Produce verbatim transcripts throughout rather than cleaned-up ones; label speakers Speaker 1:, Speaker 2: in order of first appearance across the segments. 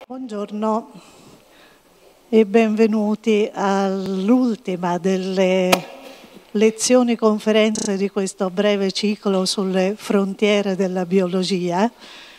Speaker 1: Buongiorno e benvenuti all'ultima delle lezioni conferenze di questo breve ciclo sulle frontiere della biologia.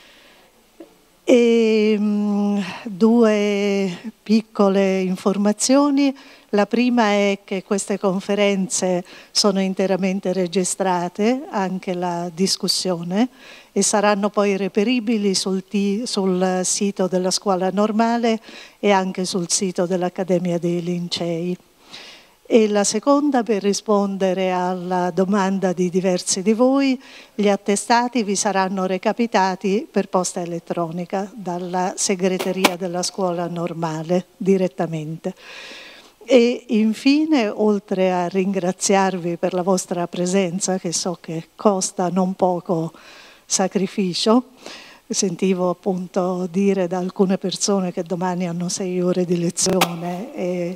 Speaker 1: E, mh, due piccole informazioni. La prima è che queste conferenze sono interamente registrate, anche la discussione, e saranno poi reperibili sul, t- sul sito della Scuola Normale e anche sul sito dell'Accademia dei Lincei. E la seconda, per rispondere alla domanda di diversi di voi, gli attestati vi saranno recapitati per posta elettronica dalla segreteria della Scuola Normale direttamente. E infine, oltre a ringraziarvi per la vostra presenza, che so che costa non poco sacrificio, sentivo appunto dire da alcune persone che domani hanno sei ore di lezione e,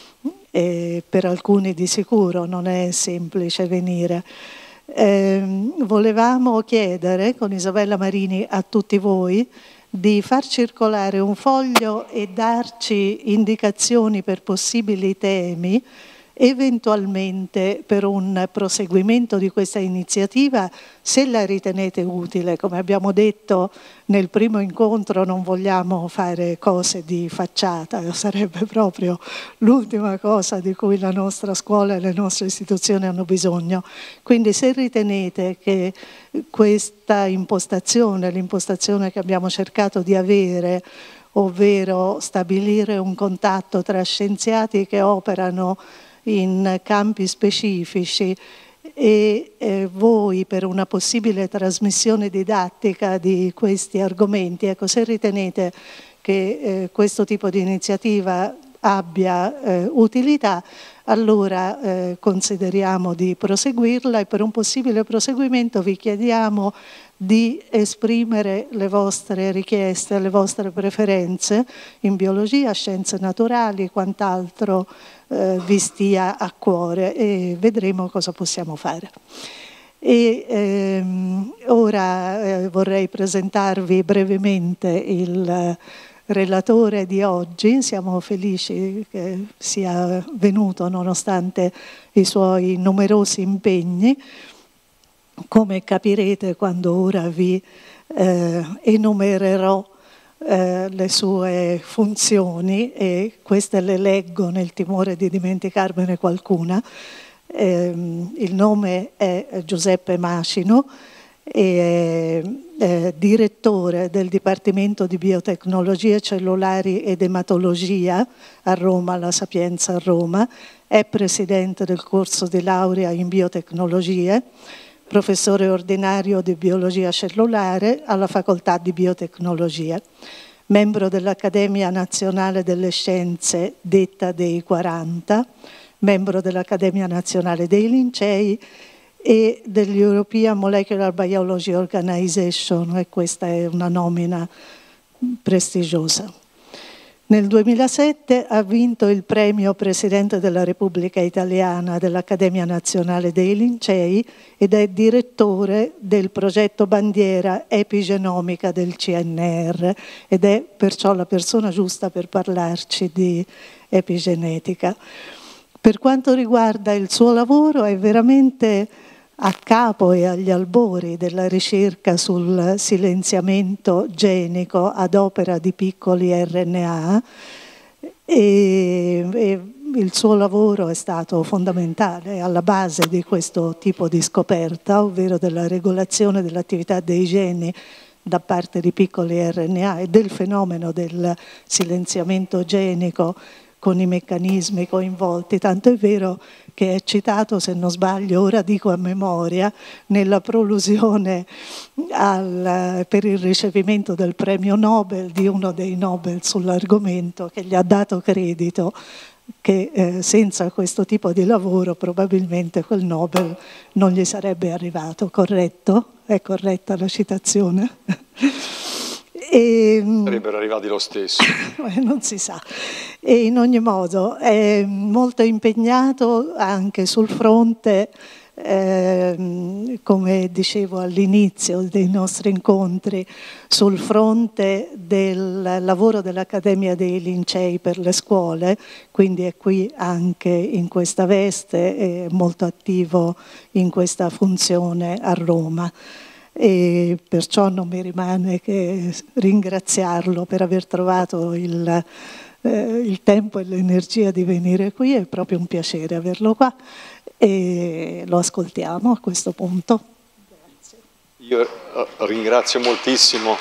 Speaker 1: e per alcuni di sicuro non è semplice venire. Eh, volevamo chiedere con Isabella Marini a tutti voi di far circolare un foglio e darci indicazioni per possibili temi, eventualmente per un proseguimento di questa iniziativa, se la ritenete utile. Come abbiamo detto nel primo incontro, non vogliamo fare cose di facciata, sarebbe proprio l'ultima cosa di cui la nostra scuola e le nostre istituzioni hanno bisogno. Quindi se ritenete che questa impostazione, l'impostazione che abbiamo cercato di avere, ovvero stabilire un contatto tra scienziati che operano in campi specifici e eh, voi per una possibile trasmissione didattica di questi argomenti, ecco, se ritenete che eh, questo tipo di iniziativa abbia eh, utilità, allora eh, consideriamo di proseguirla e per un possibile proseguimento vi chiediamo di esprimere le vostre richieste, le vostre preferenze in biologia, scienze naturali, quant'altro eh, vi stia a cuore e vedremo cosa possiamo fare. E ehm, ora eh, vorrei presentarvi brevemente il relatore di oggi. Siamo felici che sia venuto nonostante i suoi numerosi impegni. Come capirete quando ora vi eh, enumererò eh, le sue funzioni, e queste le leggo nel timore di dimenticarmene qualcuna. Eh, il nome è Giuseppe Macino e è eh, direttore del Dipartimento di Biotecnologie Cellulari ed Ematologia a Roma, alla Sapienza a Roma, è presidente del corso di laurea in biotecnologie, professore ordinario di biologia cellulare alla Facoltà di Biotecnologie, membro dell'Accademia Nazionale delle Scienze, detta dei quaranta, membro dell'Accademia Nazionale dei Lincei e degli European Molecular Biology Organization, e questa è una nomina prestigiosa. Nel duemilasette ha vinto il premio Presidente della Repubblica Italiana dell'Accademia Nazionale dei Lincei ed è direttore del progetto bandiera epigenomica del C N R ed è perciò la persona giusta per parlarci di epigenetica. Per quanto riguarda il suo lavoro, è veramente a capo e agli albori della ricerca sul silenziamento genico ad opera di piccoli R N A e, e il suo lavoro è stato fondamentale alla base di questo tipo di scoperta, ovvero della regolazione dell'attività dei geni da parte di piccoli R N A e del fenomeno del silenziamento genico con i meccanismi coinvolti, tanto è vero che è citato, se non sbaglio, ora dico a memoria, nella prolusione al, per il ricevimento del premio Nobel di uno dei Nobel sull'argomento, che gli ha dato credito che eh, senza questo tipo di lavoro probabilmente quel Nobel non gli sarebbe arrivato. Corretto? È corretta la citazione? E,
Speaker 2: sarebbero arrivati lo stesso.
Speaker 1: Non si sa. E in ogni modo è molto impegnato anche sul fronte eh, come dicevo all'inizio dei nostri incontri, sul fronte del lavoro dell'Accademia dei Lincei per le scuole, quindi è qui anche in questa veste, è molto attivo in questa funzione a Roma. E perciò non mi rimane che ringraziarlo per aver trovato il, eh, il tempo e l'energia di venire qui, è proprio un piacere averlo qua e lo ascoltiamo a questo punto. Grazie.
Speaker 2: Io ringrazio moltissimo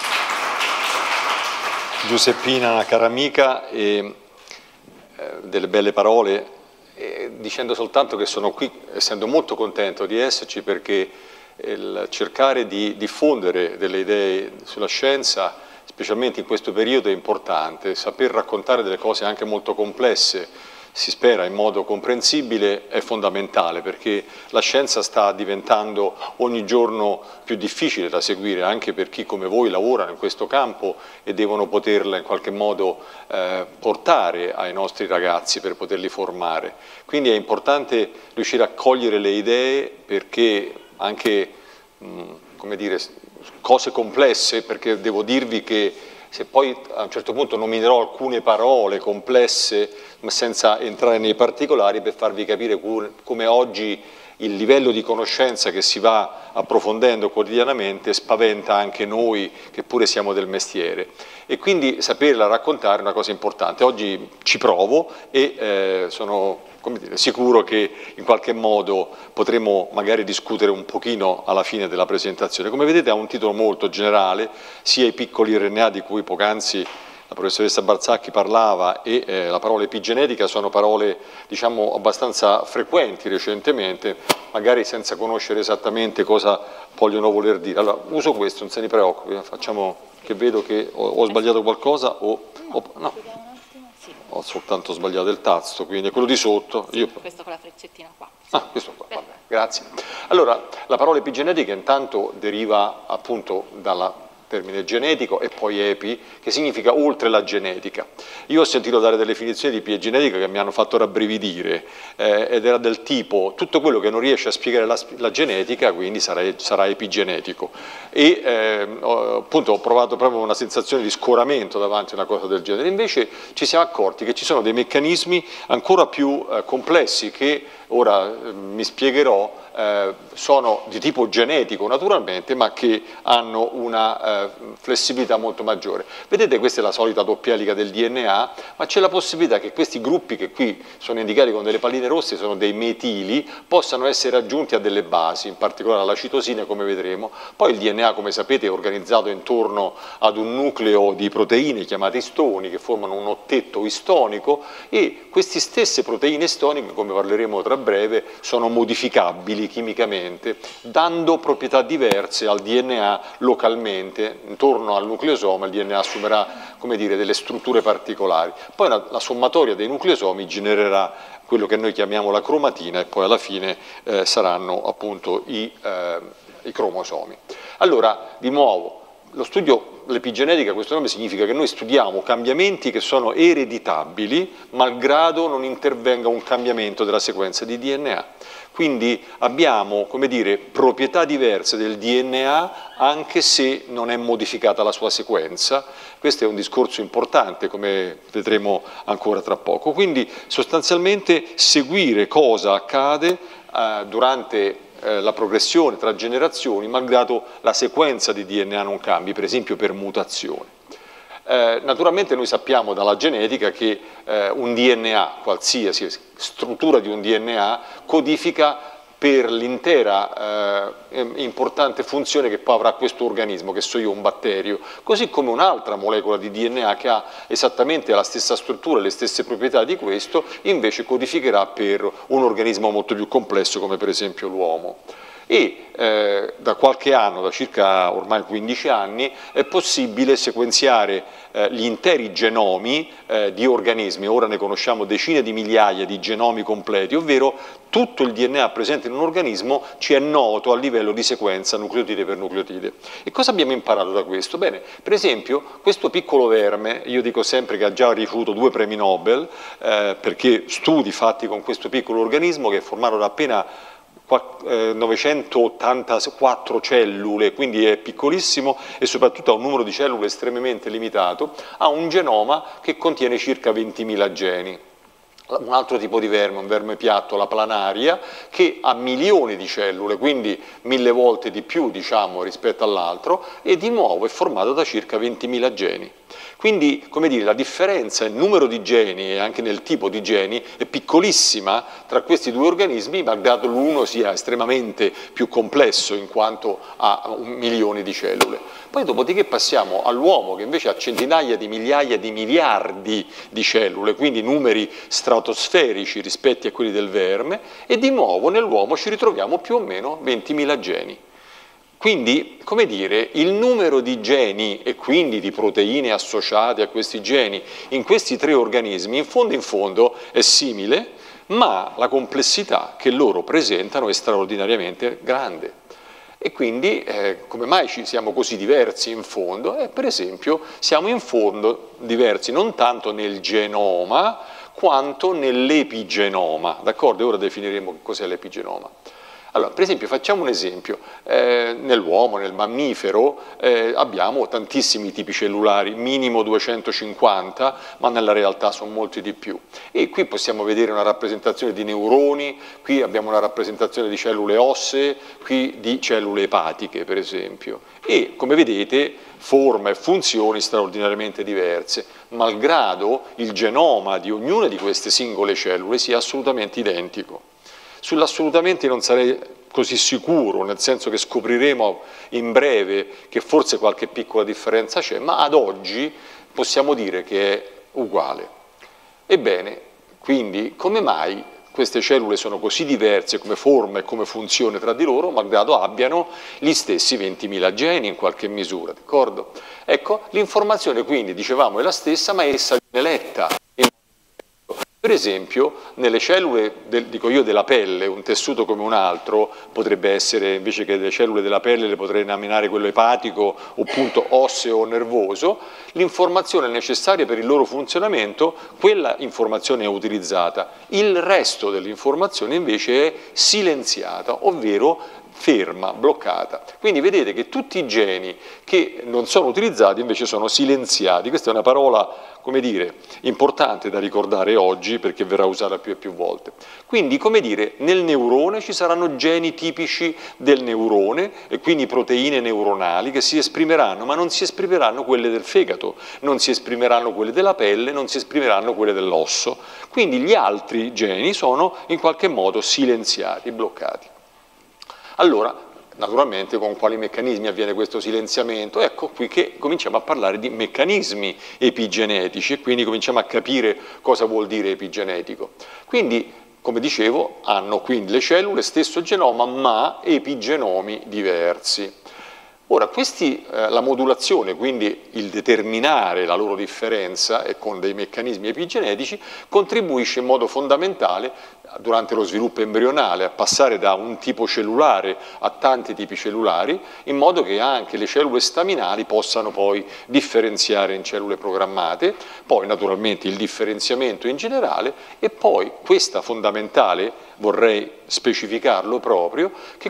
Speaker 2: Giuseppina, una cara amica, e, eh, delle belle parole, e dicendo soltanto che sono qui, essendo molto contento di esserci, perché il cercare di diffondere delle idee sulla scienza, specialmente in questo periodo, è importante. Saper raccontare delle cose anche molto complesse, si spera in modo comprensibile, è fondamentale, perché la scienza sta diventando ogni giorno più difficile da seguire, anche per chi come voi lavora in questo campo e devono poterla in qualche modo eh, portare ai nostri ragazzi per poterli formare. Quindi è importante riuscire a cogliere le idee, perché anche, mh, come dire, cose complesse, perché devo dirvi che se poi a un certo punto nominerò alcune parole complesse, ma senza entrare nei particolari, per farvi capire come oggi il livello di conoscenza che si va approfondendo quotidianamente spaventa anche noi che pure siamo del mestiere, e quindi saperla raccontare è una cosa importante. Oggi ci provo e eh, sono, come dire, sicuro che in qualche modo potremo magari discutere un pochino alla fine della presentazione. Come vedete ha un titolo molto generale, sia i piccoli R N A di cui poc'anzi la professoressa Barzacchi parlava e eh, la parola epigenetica sono parole, diciamo, abbastanza frequenti recentemente, magari senza conoscere esattamente cosa vogliono voler dire. Allora, uso questo, non se ne preoccupi, facciamo che vedo che ho, ho sbagliato qualcosa o... o no. Ho soltanto sbagliato il tasto, quindi è quello di sotto.
Speaker 3: Sì,
Speaker 2: io...
Speaker 3: questo con la freccettina qua.
Speaker 2: Ah, questo qua, vabbè, grazie. Allora, la parola epigenetica intanto deriva appunto dal termine genetico e poi epi, che significa oltre la genetica. Io ho sentito dare delle definizioni di epigenetica che mi hanno fatto rabbrividire, eh, ed era del tipo tutto quello che non riesce a spiegare la, la genetica, quindi sarà, sarà epigenetico. E eh, ho, appunto ho provato proprio una sensazione di scoramento davanti a una cosa del genere. Invece ci siamo accorti che ci sono dei meccanismi ancora più eh, complessi che ora eh, mi spiegherò, eh, sono di tipo genetico naturalmente, ma che hanno una eh, flessibilità molto maggiore. Vedete, questa è la solita doppia elica del D N A, ma c'è la possibilità che questi gruppi che qui sono indicati con delle palline rosse, sono dei metili, possano essere aggiunti a delle basi, in particolare alla citosina, come vedremo. Poi il D N A, come sapete, è organizzato intorno ad un nucleo di proteine chiamate istoni, che formano un ottetto istonico, e queste stesse proteine istoniche, come parleremo tra breve, sono modificabili chimicamente, dando proprietà diverse al D N A localmente. Intorno al nucleosoma il D N A assumerà, come dire, delle strutture particolari. Poi la, la sommatoria dei nucleosomi genererà quello che noi chiamiamo la cromatina, e poi alla fine eh, saranno appunto i, eh, i cromosomi. Allora, di nuovo, lo studio, l'epigenetica, questo nome significa che noi studiamo cambiamenti che sono ereditabili, malgrado non intervenga un cambiamento della sequenza di D N A. Quindi abbiamo, come dire, proprietà diverse del D N A anche se non è modificata la sua sequenza. Questo è un discorso importante, come vedremo ancora tra poco. Quindi sostanzialmente seguire cosa accade eh, durante eh, la progressione tra generazioni, malgrado la sequenza di D N A non cambi, per esempio per mutazione. Eh, naturalmente noi sappiamo dalla genetica che eh, un D N A, qualsiasi struttura di un D N A, codifica per l'intera eh, importante funzione che poi avrà questo organismo, che so io, un batterio, così come un'altra molecola di D N A che ha esattamente la stessa struttura e le stesse proprietà di questo, invece codificherà per un organismo molto più complesso come per esempio l'uomo. E eh, da qualche anno, da circa ormai quindici anni, è possibile sequenziare eh, gli interi genomi eh, di organismi. Ora ne conosciamo decine di migliaia di genomi completi, ovvero tutto il D N A presente in un organismo ci è noto a livello di sequenza nucleotide per nucleotide. E cosa abbiamo imparato da questo? Bene, per esempio, questo piccolo verme, io dico sempre che ha già ricevuto due premi Nobel, eh, perché studi fatti con questo piccolo organismo che formarono appena novecentottantaquattro cellule, quindi è piccolissimo e soprattutto ha un numero di cellule estremamente limitato, ha un genoma che contiene circa ventimila geni. Un altro tipo di verme, un verme piatto, la planaria, che ha milioni di cellule, quindi mille volte di più, diciamo, rispetto all'altro, e di nuovo è formato da circa ventimila geni. Quindi, come dire, la differenza nel numero di geni e anche nel tipo di geni è piccolissima tra questi due organismi, malgrado l'uno sia estremamente più complesso in quanto ha milioni di cellule. Poi dopodiché passiamo all'uomo, che invece ha centinaia di migliaia di miliardi di cellule, quindi numeri stratosferici rispetto a quelli del verme, e di nuovo nell'uomo ci ritroviamo più o meno ventimila geni. Quindi, come dire, il numero di geni e quindi di proteine associate a questi geni in questi tre organismi in fondo in fondo è simile, ma la complessità che loro presentano è straordinariamente grande. E quindi eh, come mai ci siamo così diversi in fondo? Eh, per esempio siamo in fondo diversi non tanto nel genoma quanto nell'epigenoma, d'accordo? E ora definiremo che cos'è l'epigenoma. Allora, per esempio, facciamo un esempio, eh, nell'uomo, nel mammifero, eh, abbiamo tantissimi tipi cellulari, minimo duecentocinquanta, ma nella realtà sono molti di più. E qui possiamo vedere una rappresentazione di neuroni, qui abbiamo una rappresentazione di cellule ossee, qui di cellule epatiche, per esempio. E, come vedete, forma e funzioni straordinariamente diverse, malgrado il genoma di ognuna di queste singole cellule sia assolutamente identico. Sull'assolutamente non sarei così sicuro, nel senso che scopriremo in breve che forse qualche piccola differenza c'è, ma ad oggi possiamo dire che è uguale. Ebbene, quindi, come mai queste cellule sono così diverse come forma e come funzione tra di loro, malgrado abbiano gli stessi ventimila geni in qualche misura, d'accordo? Ecco, l'informazione quindi, dicevamo, è la stessa, ma essa viene letta. Per esempio, nelle cellule, del, dico io, della pelle, un tessuto come un altro, potrebbe essere, invece che delle cellule della pelle, le potrei nominare quello epatico, o appunto osseo o nervoso, l'informazione necessaria per il loro funzionamento, quella informazione è utilizzata. Il resto dell'informazione invece è silenziata, ovvero ferma, bloccata. Quindi vedete che tutti i geni che non sono utilizzati invece sono silenziati. Questa è una parola, come dire, importante da ricordare oggi perché verrà usata più e più volte. Quindi, come dire, nel neurone ci saranno geni tipici del neurone e quindi proteine neuronali che si esprimeranno, ma non si esprimeranno quelle del fegato, non si esprimeranno quelle della pelle, non si esprimeranno quelle dell'osso. Quindi gli altri geni sono in qualche modo silenziati, bloccati. Allora, naturalmente, con quali meccanismi avviene questo silenziamento? Ecco qui che cominciamo a parlare di meccanismi epigenetici e quindi cominciamo a capire cosa vuol dire epigenetico. Quindi, come dicevo, hanno quindi le cellule stesso genoma, ma epigenomi diversi. Ora, questi, eh, la modulazione, quindi il determinare la loro differenza e con dei meccanismi epigenetici, contribuisce in modo fondamentale durante lo sviluppo embrionale a passare da un tipo cellulare a tanti tipi cellulari, in modo che anche le cellule staminali possano poi differenziare in cellule programmate, poi naturalmente il differenziamento in generale e poi questa fondamentale, vorrei specificarlo proprio, che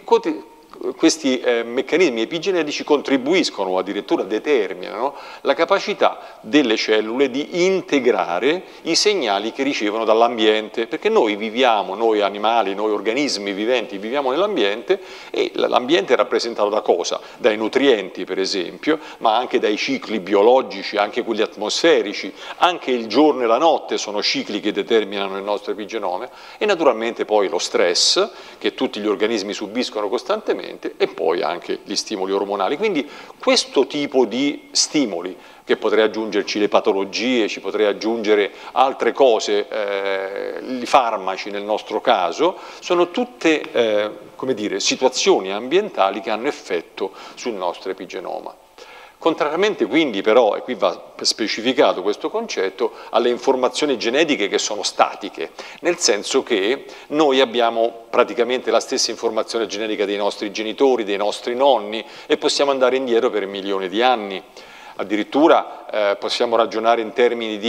Speaker 2: questi eh, meccanismi epigenetici contribuiscono o addirittura determinano la capacità delle cellule di integrare i segnali che ricevono dall'ambiente, perché noi viviamo, noi animali, noi organismi viventi viviamo nell'ambiente e l'ambiente è rappresentato da cosa? Dai nutrienti per esempio, ma anche dai cicli biologici, anche quelli atmosferici, anche il giorno e la notte sono cicli che determinano il nostro epigenome e naturalmente poi lo stress che tutti gli organismi subiscono costantemente e poi anche gli stimoli ormonali. Quindi questo tipo di stimoli, che potrei aggiungerci le patologie, ci potrei aggiungere altre cose, eh, i farmaci nel nostro caso, sono tutte eh, come dire, situazioni ambientali che hanno effetto sul nostro epigenoma. Contrariamente quindi però, e qui va specificato questo concetto, alle informazioni genetiche che sono statiche, nel senso che noi abbiamo praticamente la stessa informazione genetica dei nostri genitori, dei nostri nonni e possiamo andare indietro per milioni di anni. Addirittura eh, possiamo ragionare in termini di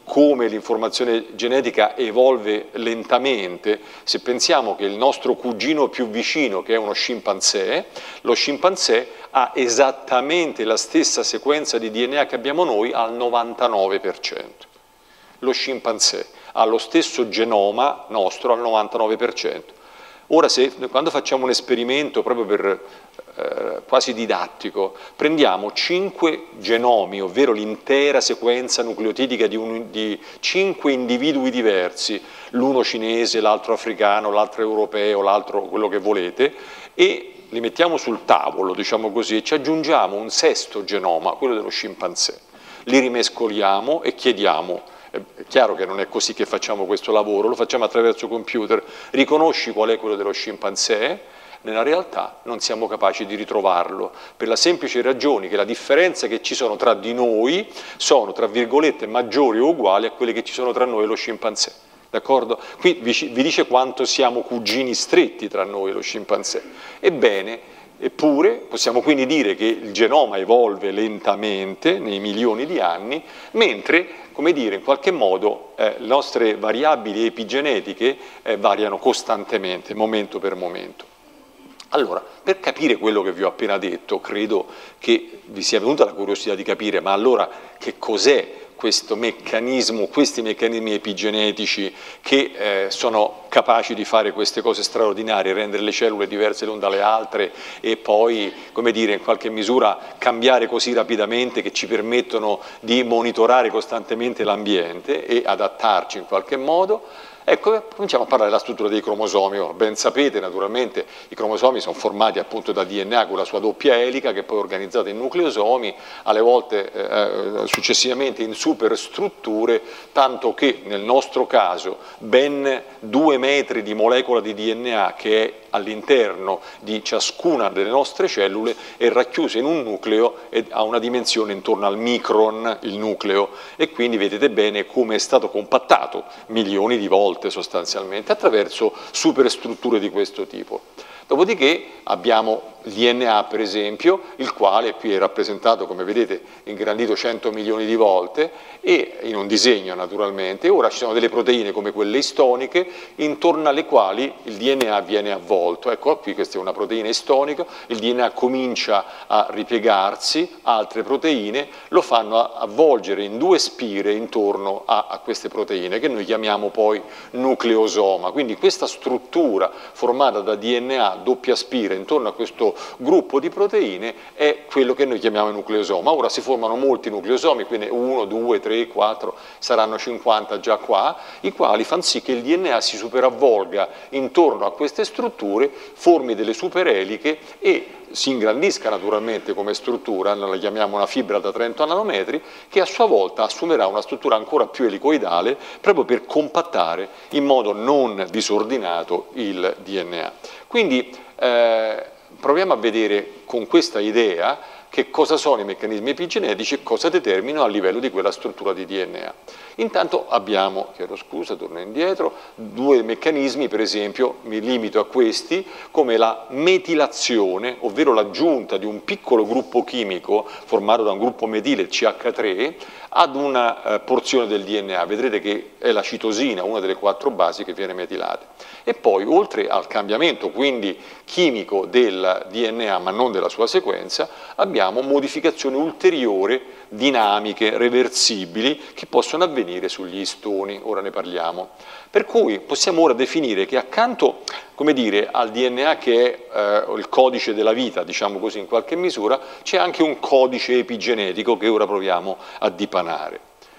Speaker 2: come l'informazione genetica evolve lentamente, se pensiamo che il nostro cugino più vicino, che è uno scimpanzé, lo scimpanzé ha esattamente la stessa sequenza di D N A che abbiamo noi al novantanove per cento. Lo scimpanzé ha lo stesso genoma nostro al novantanove per cento. Ora, se, quando facciamo un esperimento proprio per eh, quasi didattico, prendiamo cinque genomi, ovvero l'intera sequenza nucleotidica di, un, di cinque individui diversi, l'uno cinese, l'altro africano, l'altro europeo, l'altro quello che volete, e li mettiamo sul tavolo, diciamo così, e ci aggiungiamo un sesto genoma, quello dello scimpanzé. Li rimescoliamo e chiediamo. È chiaro che non è così che facciamo questo lavoro, lo facciamo attraverso computer, riconosci qual è quello dello scimpanzé, nella realtà non siamo capaci di ritrovarlo, per la semplice ragione che la differenza che ci sono tra di noi sono, tra virgolette, maggiori o uguali a quelle che ci sono tra noi e lo scimpanzé. D'accordo? Qui vi, vi dice quanto siamo cugini stretti tra noi e lo scimpanzé. Ebbene, eppure possiamo quindi dire che il genoma evolve lentamente nei milioni di anni, mentre, come dire, in qualche modo eh, le nostre variabili epigenetiche eh, variano costantemente, momento per momento. Allora, per capire quello che vi ho appena detto, credo che vi sia venuta la curiosità di capire, ma allora che cos'è questo meccanismo, questi meccanismi epigenetici che eh, sono capaci di fare queste cose straordinarie, rendere le cellule diverse l'una dalle altre e poi, come dire, in qualche misura cambiare così rapidamente che ci permettono di monitorare costantemente l'ambiente e adattarci in qualche modo. Ecco, cominciamo a parlare della struttura dei cromosomi. Ben sapete, naturalmente, i cromosomi sono formati appunto da D N A con la sua doppia elica, che poi è organizzata in nucleosomi, alle volte eh, successivamente in superstrutture, tanto che nel nostro caso ben due metri di molecola di D N A che è all'interno di ciascuna delle nostre cellule è racchiusa in un nucleo e ha una dimensione intorno al micron, il nucleo, e quindi vedete bene come è stato compattato milioni di volte sostanzialmente attraverso superstrutture di questo tipo. Dopodiché abbiamo il D N A, per esempio, il quale qui è rappresentato, come vedete, ingrandito cento milioni di volte e in un disegno naturalmente. Ora ci sono delle proteine come quelle istoniche intorno alle quali il D N A viene avvolto. Ecco qui, questa è una proteina istonica, il D N A comincia a ripiegarsi, altre proteine lo fanno avvolgere in due spire intorno a, a queste proteine che noi chiamiamo poi nucleosoma. Quindi questa struttura formata da D N A doppia spira intorno a questo gruppo di proteine è quello che noi chiamiamo nucleosoma. Ora si formano molti nucleosomi, quindi uno, due, tre, quattro, saranno cinquanta già qua, i quali fanno sì che il D N A si superavvolga intorno a queste strutture, formi delle supereliche e si ingrandisca naturalmente come struttura, noi la chiamiamo una fibra da trenta nanometri, che a sua volta assumerà una struttura ancora più elicoidale proprio per compattare in modo non disordinato il D N A. Quindi eh, proviamo a vedere con questa idea che cosa sono i meccanismi epigenetici e cosa determinano a livello di quella struttura di D N A. Intanto abbiamo, chiedo scusa, torno indietro, due meccanismi, per esempio, mi limito a questi, come la metilazione, ovvero l'aggiunta di un piccolo gruppo chimico formato da un gruppo metile, il C H tre, ad una eh, porzione del D N A. Vedrete che è la citosina, una delle quattro basi che viene metilata. E poi, oltre al cambiamento quindi chimico del D N A, ma non della sua sequenza, abbiamo modificazioni ulteriori, dinamiche, reversibili, che possono avvenire sugli istoni, ora ne parliamo. Per cui possiamo ora definire che accanto, come dire, al D N A che è eh, il codice della vita, diciamo così in qualche misura, c'è anche un codice epigenetico che ora proviamo a dipanare.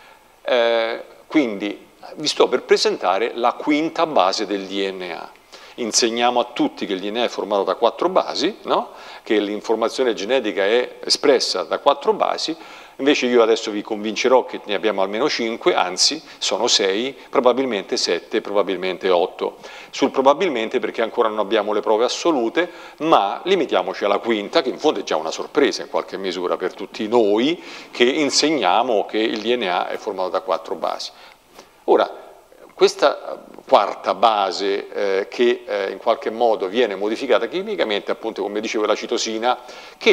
Speaker 2: Eh, quindi vi sto per presentare la quinta base del D N A. Insegniamo a tutti che il D N A è formato da quattro basi, no? Che l'informazione genetica è espressa da quattro basi, invece io adesso vi convincerò che ne abbiamo almeno cinque, anzi sono sei, probabilmente sette, probabilmente otto. Sul probabilmente perché ancora non abbiamo le prove assolute, ma limitiamoci alla quinta, che in fondo è già una sorpresa in qualche misura per tutti noi che insegniamo che il D N A è formato da quattro basi. Ora, questa quarta base eh, che eh, in qualche modo viene modificata chimicamente, appunto come dicevo, la citosina, che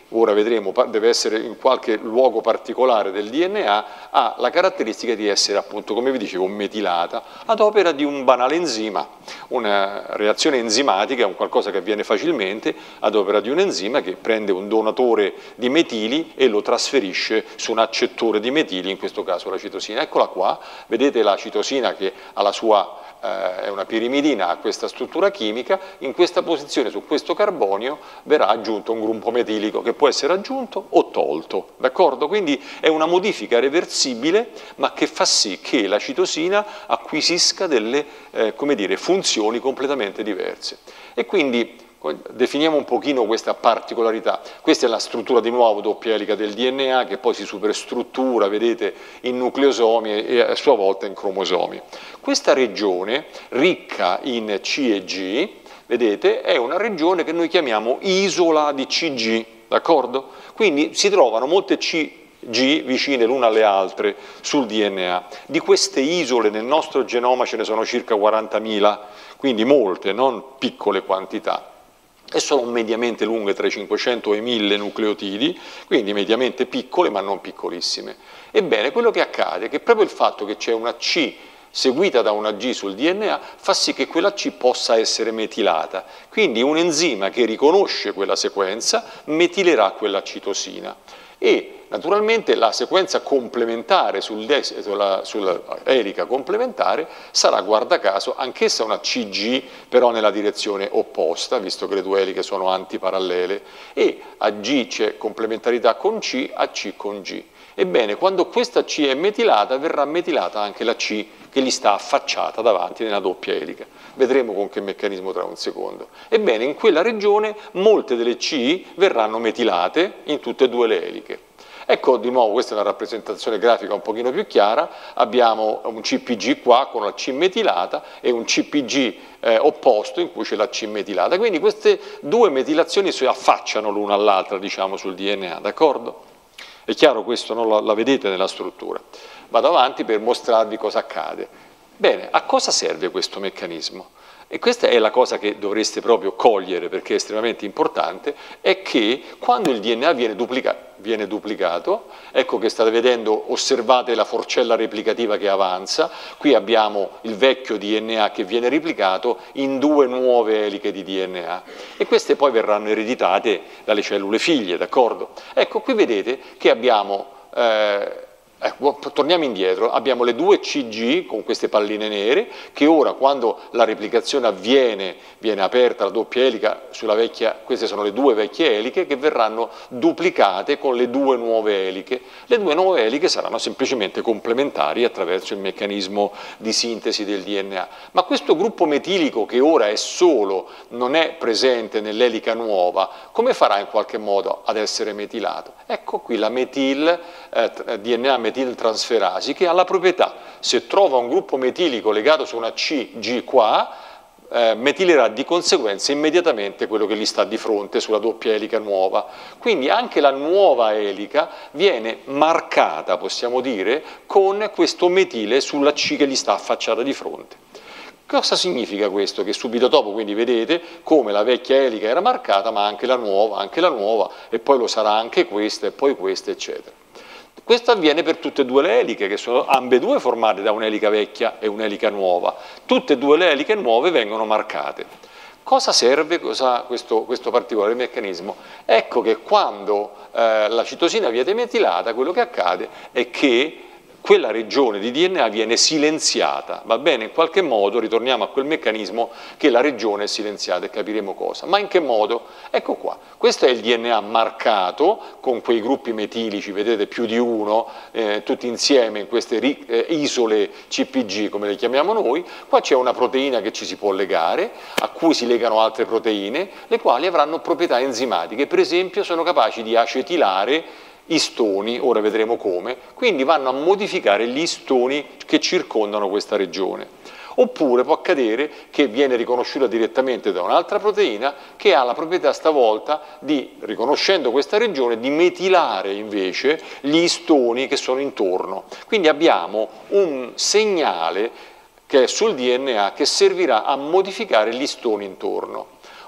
Speaker 2: ora vedremo, deve essere in qualche luogo particolare del D N A, ha la caratteristica di essere, appunto, come vi dicevo, metilata ad opera di un banale enzima. Una reazione enzimatica è un qualcosa che avviene facilmente ad opera di un enzima che prende un donatore di metili e lo trasferisce su un accettore di metili, in questo caso la citosina. Eccola qua, vedete la citosina che ha la sua eh, è una pirimidina, ha questa struttura chimica, in questa posizione su questo carbonio verrà aggiunto un gruppo metilico che può essere aggiunto o tolto, d'accordo? Quindi è una modifica reversibile, ma che fa sì che la citosina acquisisca delle eh, come dire, funzioni completamente diverse. E quindi definiamo un pochino questa particolarità. Questa è la struttura di nuovo doppia elica del D N A che poi si superstruttura, vedete, in nucleosomi e a sua volta in cromosomi. Questa regione ricca in C e G, vedete, è una regione che noi chiamiamo isola di C G, d'accordo? Quindi si trovano molte C G vicine l'una alle altre sul D N A. Di queste isole nel nostro genoma ce ne sono circa quarantamila, quindi molte, non piccole quantità, e sono mediamente lunghe tra i cinquecento e i mille nucleotidi, quindi mediamente piccole ma non piccolissime. Ebbene, quello che accade è che proprio il fatto che c'è una C seguita da una G sul D N A fa sì che quella C possa essere metilata, quindi un enzima che riconosce quella sequenza metilerà quella citosina. E naturalmente la sequenza complementare sul sulla, sulla elica complementare sarà, guarda caso, anch'essa una C G, però nella direzione opposta, visto che le due eliche sono antiparallele, e a G c'è complementarità con C, a C con G. Ebbene, quando questa C è metilata, verrà metilata anche la C che gli sta affacciata davanti nella doppia elica. Vedremo con che meccanismo tra un secondo. Ebbene, in quella regione molte delle C verranno metilate in tutte e due le eliche. Ecco, di nuovo, questa è una rappresentazione grafica un pochino più chiara. Abbiamo un C P G qua con la C metilata e un C P G eh, opposto in cui c'è la C metilata. Quindi queste due metilazioni si affacciano l'una all'altra, diciamo, sul D N A, d'accordo? È chiaro questo, no? la, la vedete nella struttura. Vado avanti per mostrarvi cosa accade. Bene, a cosa serve questo meccanismo? E questa è la cosa che dovreste proprio cogliere perché è estremamente importante, è che quando il D N A viene, duplica, viene duplicato, ecco che state vedendo, osservate la forcella replicativa che avanza, qui abbiamo il vecchio D N A che viene replicato in due nuove eliche di D N A e queste poi verranno ereditate dalle cellule figlie, d'accordo? Ecco, qui vedete che abbiamo... Eh, Ecco, torniamo indietro, abbiamo le due C G con queste palline nere che ora quando la replicazione avviene, viene aperta la doppia elica sulla vecchia, queste sono le due vecchie eliche che verranno duplicate con le due nuove eliche. Le due nuove eliche saranno semplicemente complementari attraverso il meccanismo di sintesi del D N A. Ma questo gruppo metilico che ora è solo, non è presente nell'elica nuova, come farà in qualche modo ad essere metilato? Ecco qui la metil, eh, D N A metiltransferasi che ha la proprietà, se trova un gruppo metilico legato su una C G qua, eh, metilerà di conseguenza immediatamente quello che gli sta di fronte sulla doppia elica nuova. Quindi anche la nuova elica viene marcata, possiamo dire, con questo metile sulla C che gli sta affacciata di fronte. Cosa significa questo? Che subito dopo, quindi vedete come la vecchia elica era marcata, ma anche la nuova, anche la nuova, e poi lo sarà anche questa, e poi questa, eccetera. Questo avviene per tutte e due le eliche, che sono ambedue formate da un'elica vecchia e un'elica nuova. Tutte e due le eliche nuove vengono marcate. Cosa serve cosa, questo, questo particolare meccanismo? Ecco che quando eh, la citosina viene metilata, quello che accade è che quella regione di D N A viene silenziata, va bene? In qualche modo ritorniamo a quel meccanismo che la regione è silenziata e capiremo cosa. Ma in che modo? Ecco qua, questo è il D N A marcato con quei gruppi metilici, vedete più di uno, eh, tutti insieme in queste eh, isole C P G come le chiamiamo noi. Qua c'è una proteina che ci si può legare, a cui si legano altre proteine, le quali avranno proprietà enzimatiche, per esempio sono capaci di acetilare istoni, ora vedremo come, quindi vanno a modificare gli istoni che circondano questa regione. Oppure può accadere che viene riconosciuta direttamente da un'altra proteina che ha la proprietà stavolta di, riconoscendo questa regione, di metilare invece gli istoni che sono intorno. Quindi abbiamo un segnale che è sul D N A che servirà a modificare gli istoni intorno.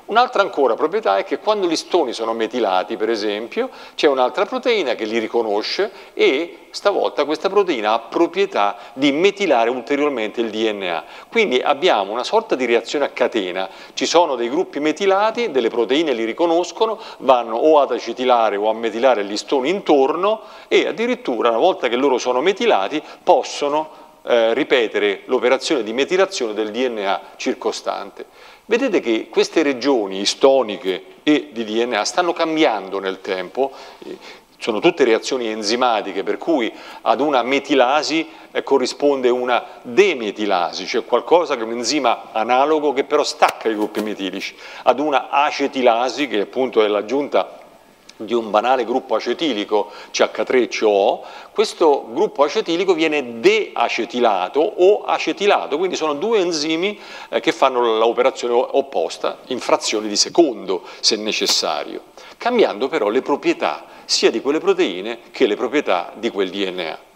Speaker 2: Un'altra ancora proprietà è che quando gli istoni sono metilati, per esempio, c'è un'altra proteina che li riconosce e stavolta questa proteina ha proprietà di metilare ulteriormente il D N A. Quindi abbiamo una sorta di reazione a catena, ci sono dei gruppi metilati, delle proteine li riconoscono, vanno o ad acetilare o a metilare gli istoni intorno e addirittura una volta che loro sono metilati possono eh, ripetere l'operazione di metilazione del D N A circostante. Vedete che queste regioni istoniche e di D N A stanno cambiando nel tempo, sono tutte reazioni enzimatiche, per cui ad una metilasi eh, corrisponde una demetilasi, cioè qualcosa che è un enzima analogo che però stacca i gruppi metilici, ad una acetilasi, che appunto è l'aggiunta di un banale gruppo acetilico C H tre C O O, questo gruppo acetilico viene deacetilato o acetilato, quindi sono due enzimi eh, che fanno l'operazione opposta in frazioni di secondo, se necessario, cambiando però le proprietà sia di quelle proteine che le proprietà di quel D N A.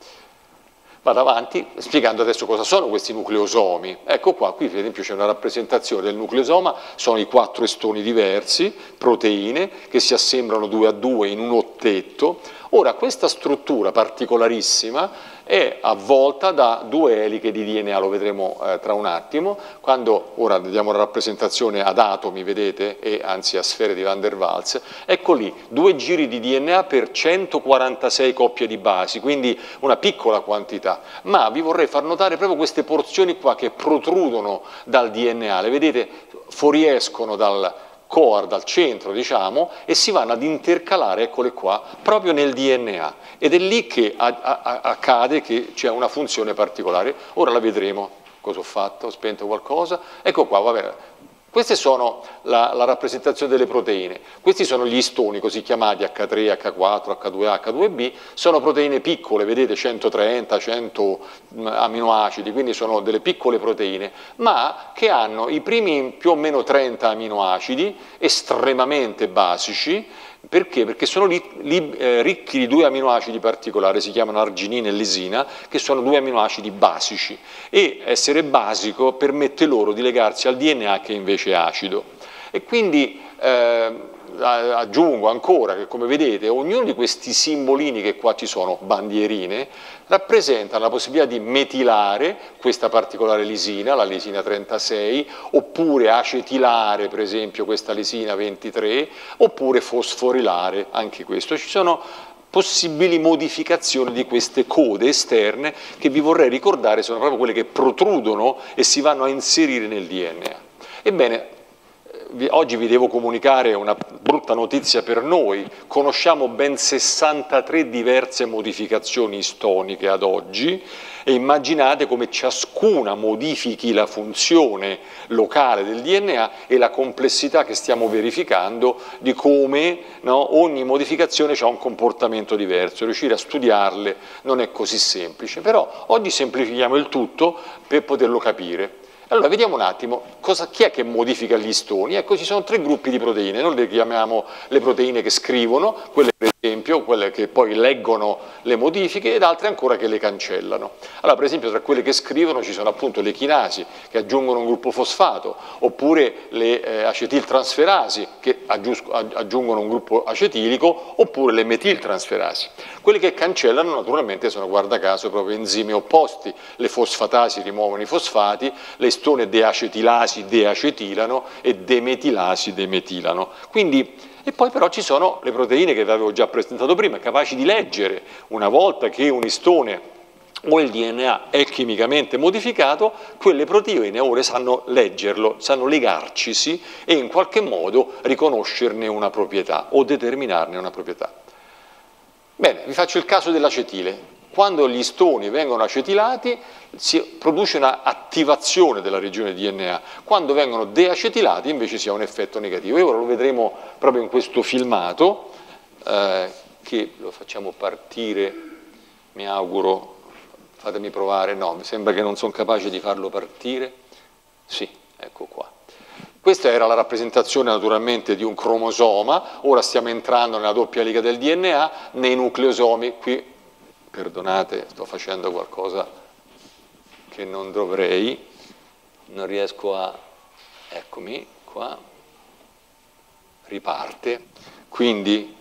Speaker 2: Vado avanti spiegando adesso cosa sono questi nucleosomi. Ecco qua, qui per esempio c'è una rappresentazione del nucleosoma, sono i quattro estoni diversi, proteine, che si assemblano due a due in un ottetto. Ora, questa struttura particolarissima è avvolta da due eliche di D N A, lo vedremo eh, tra un attimo, quando ora vediamo la rappresentazione ad atomi, vedete, e anzi a sfere di Van der Waals, ecco lì, due giri di D N A per centoquarantasei coppie di basi, quindi una piccola quantità, ma vi vorrei far notare proprio queste porzioni qua che protrudono dal D N A, le vedete, fuoriescono dal core, dal centro, diciamo, e si vanno ad intercalare, eccole qua, proprio nel D N A. Ed è lì che a, a, accade che c'è una funzione particolare. Ora la vedremo. Cosa ho fatto? Ho spento qualcosa? Ecco qua, va bene. Queste sono la, la rappresentazione delle proteine. Questi sono gli istoni, così chiamati H tre, H quattro, H due A, H due B. Sono proteine piccole, vedete, centotrenta, cento aminoacidi, quindi sono delle piccole proteine, ma che hanno i primi più o meno trenta aminoacidi estremamente basici. Perché? Perché sono li, li, eh, ricchi di due aminoacidi particolari, si chiamano arginina e lisina, che sono due aminoacidi basici, e essere basico permette loro di legarsi al D N A che invece è acido. E quindi eh, aggiungo ancora che, come vedete, ognuno di questi simbolini che qua ci sono, bandierine, rappresentano la possibilità di metilare questa particolare lisina, la lisina trentasei, oppure acetilare, per esempio, questa lisina ventitré, oppure fosforilare, anche questo. Ci sono possibili modificazioni di queste code esterne che vi vorrei ricordare sono proprio quelle che protrudono e si vanno a inserire nel D N A. Ebbene, oggi vi devo comunicare una brutta notizia per noi, conosciamo ben sessantatré diverse modificazioni istoniche ad oggi e immaginate come ciascuna modifichi la funzione locale del D N A e la complessità che stiamo verificando di come, no, ogni modificazione ha un comportamento diverso, riuscire a studiarle non è così semplice, però oggi semplifichiamo il tutto per poterlo capire. Allora, vediamo un attimo cosa, chi è che modifica gli istoni. Ecco, ci sono tre gruppi di proteine, noi le chiamiamo le proteine che scrivono, quelle per esempio, quelle che poi leggono le modifiche ed altre ancora che le cancellano. Allora, per esempio, tra quelle che scrivono ci sono appunto le chinasi che aggiungono un gruppo fosfato, oppure le eh, acetiltransferasi che aggiungono un gruppo acetilico, oppure le metiltransferasi. Quelle che cancellano naturalmente sono, guarda caso, proprio enzimi opposti, le fosfatasi rimuovono i fosfati, le istone deacetilasi deacetilano e demetilasi demetilano. Quindi, e poi però ci sono le proteine che vi avevo già presentato prima, capaci di leggere una volta che un istone o il D N A è chimicamente modificato, quelle proteine ora sanno leggerlo, sanno legarcisi e in qualche modo riconoscerne una proprietà o determinarne una proprietà. Bene, vi faccio il caso dell'acetile. Quando gli istoni vengono acetilati si produce una attivazione della regione D N A, quando vengono deacetilati invece si ha un effetto negativo. E ora lo vedremo proprio in questo filmato, eh, che lo facciamo partire, mi auguro, fatemi provare, no, mi sembra che non sono capace di farlo partire, sì, ecco qua. Questa era la rappresentazione naturalmente di un cromosoma, ora stiamo entrando nella doppia elica del D N A, nei nucleosomi, qui, perdonate, sto facendo qualcosa che non dovrei, non riesco a, eccomi qua, riparte, quindi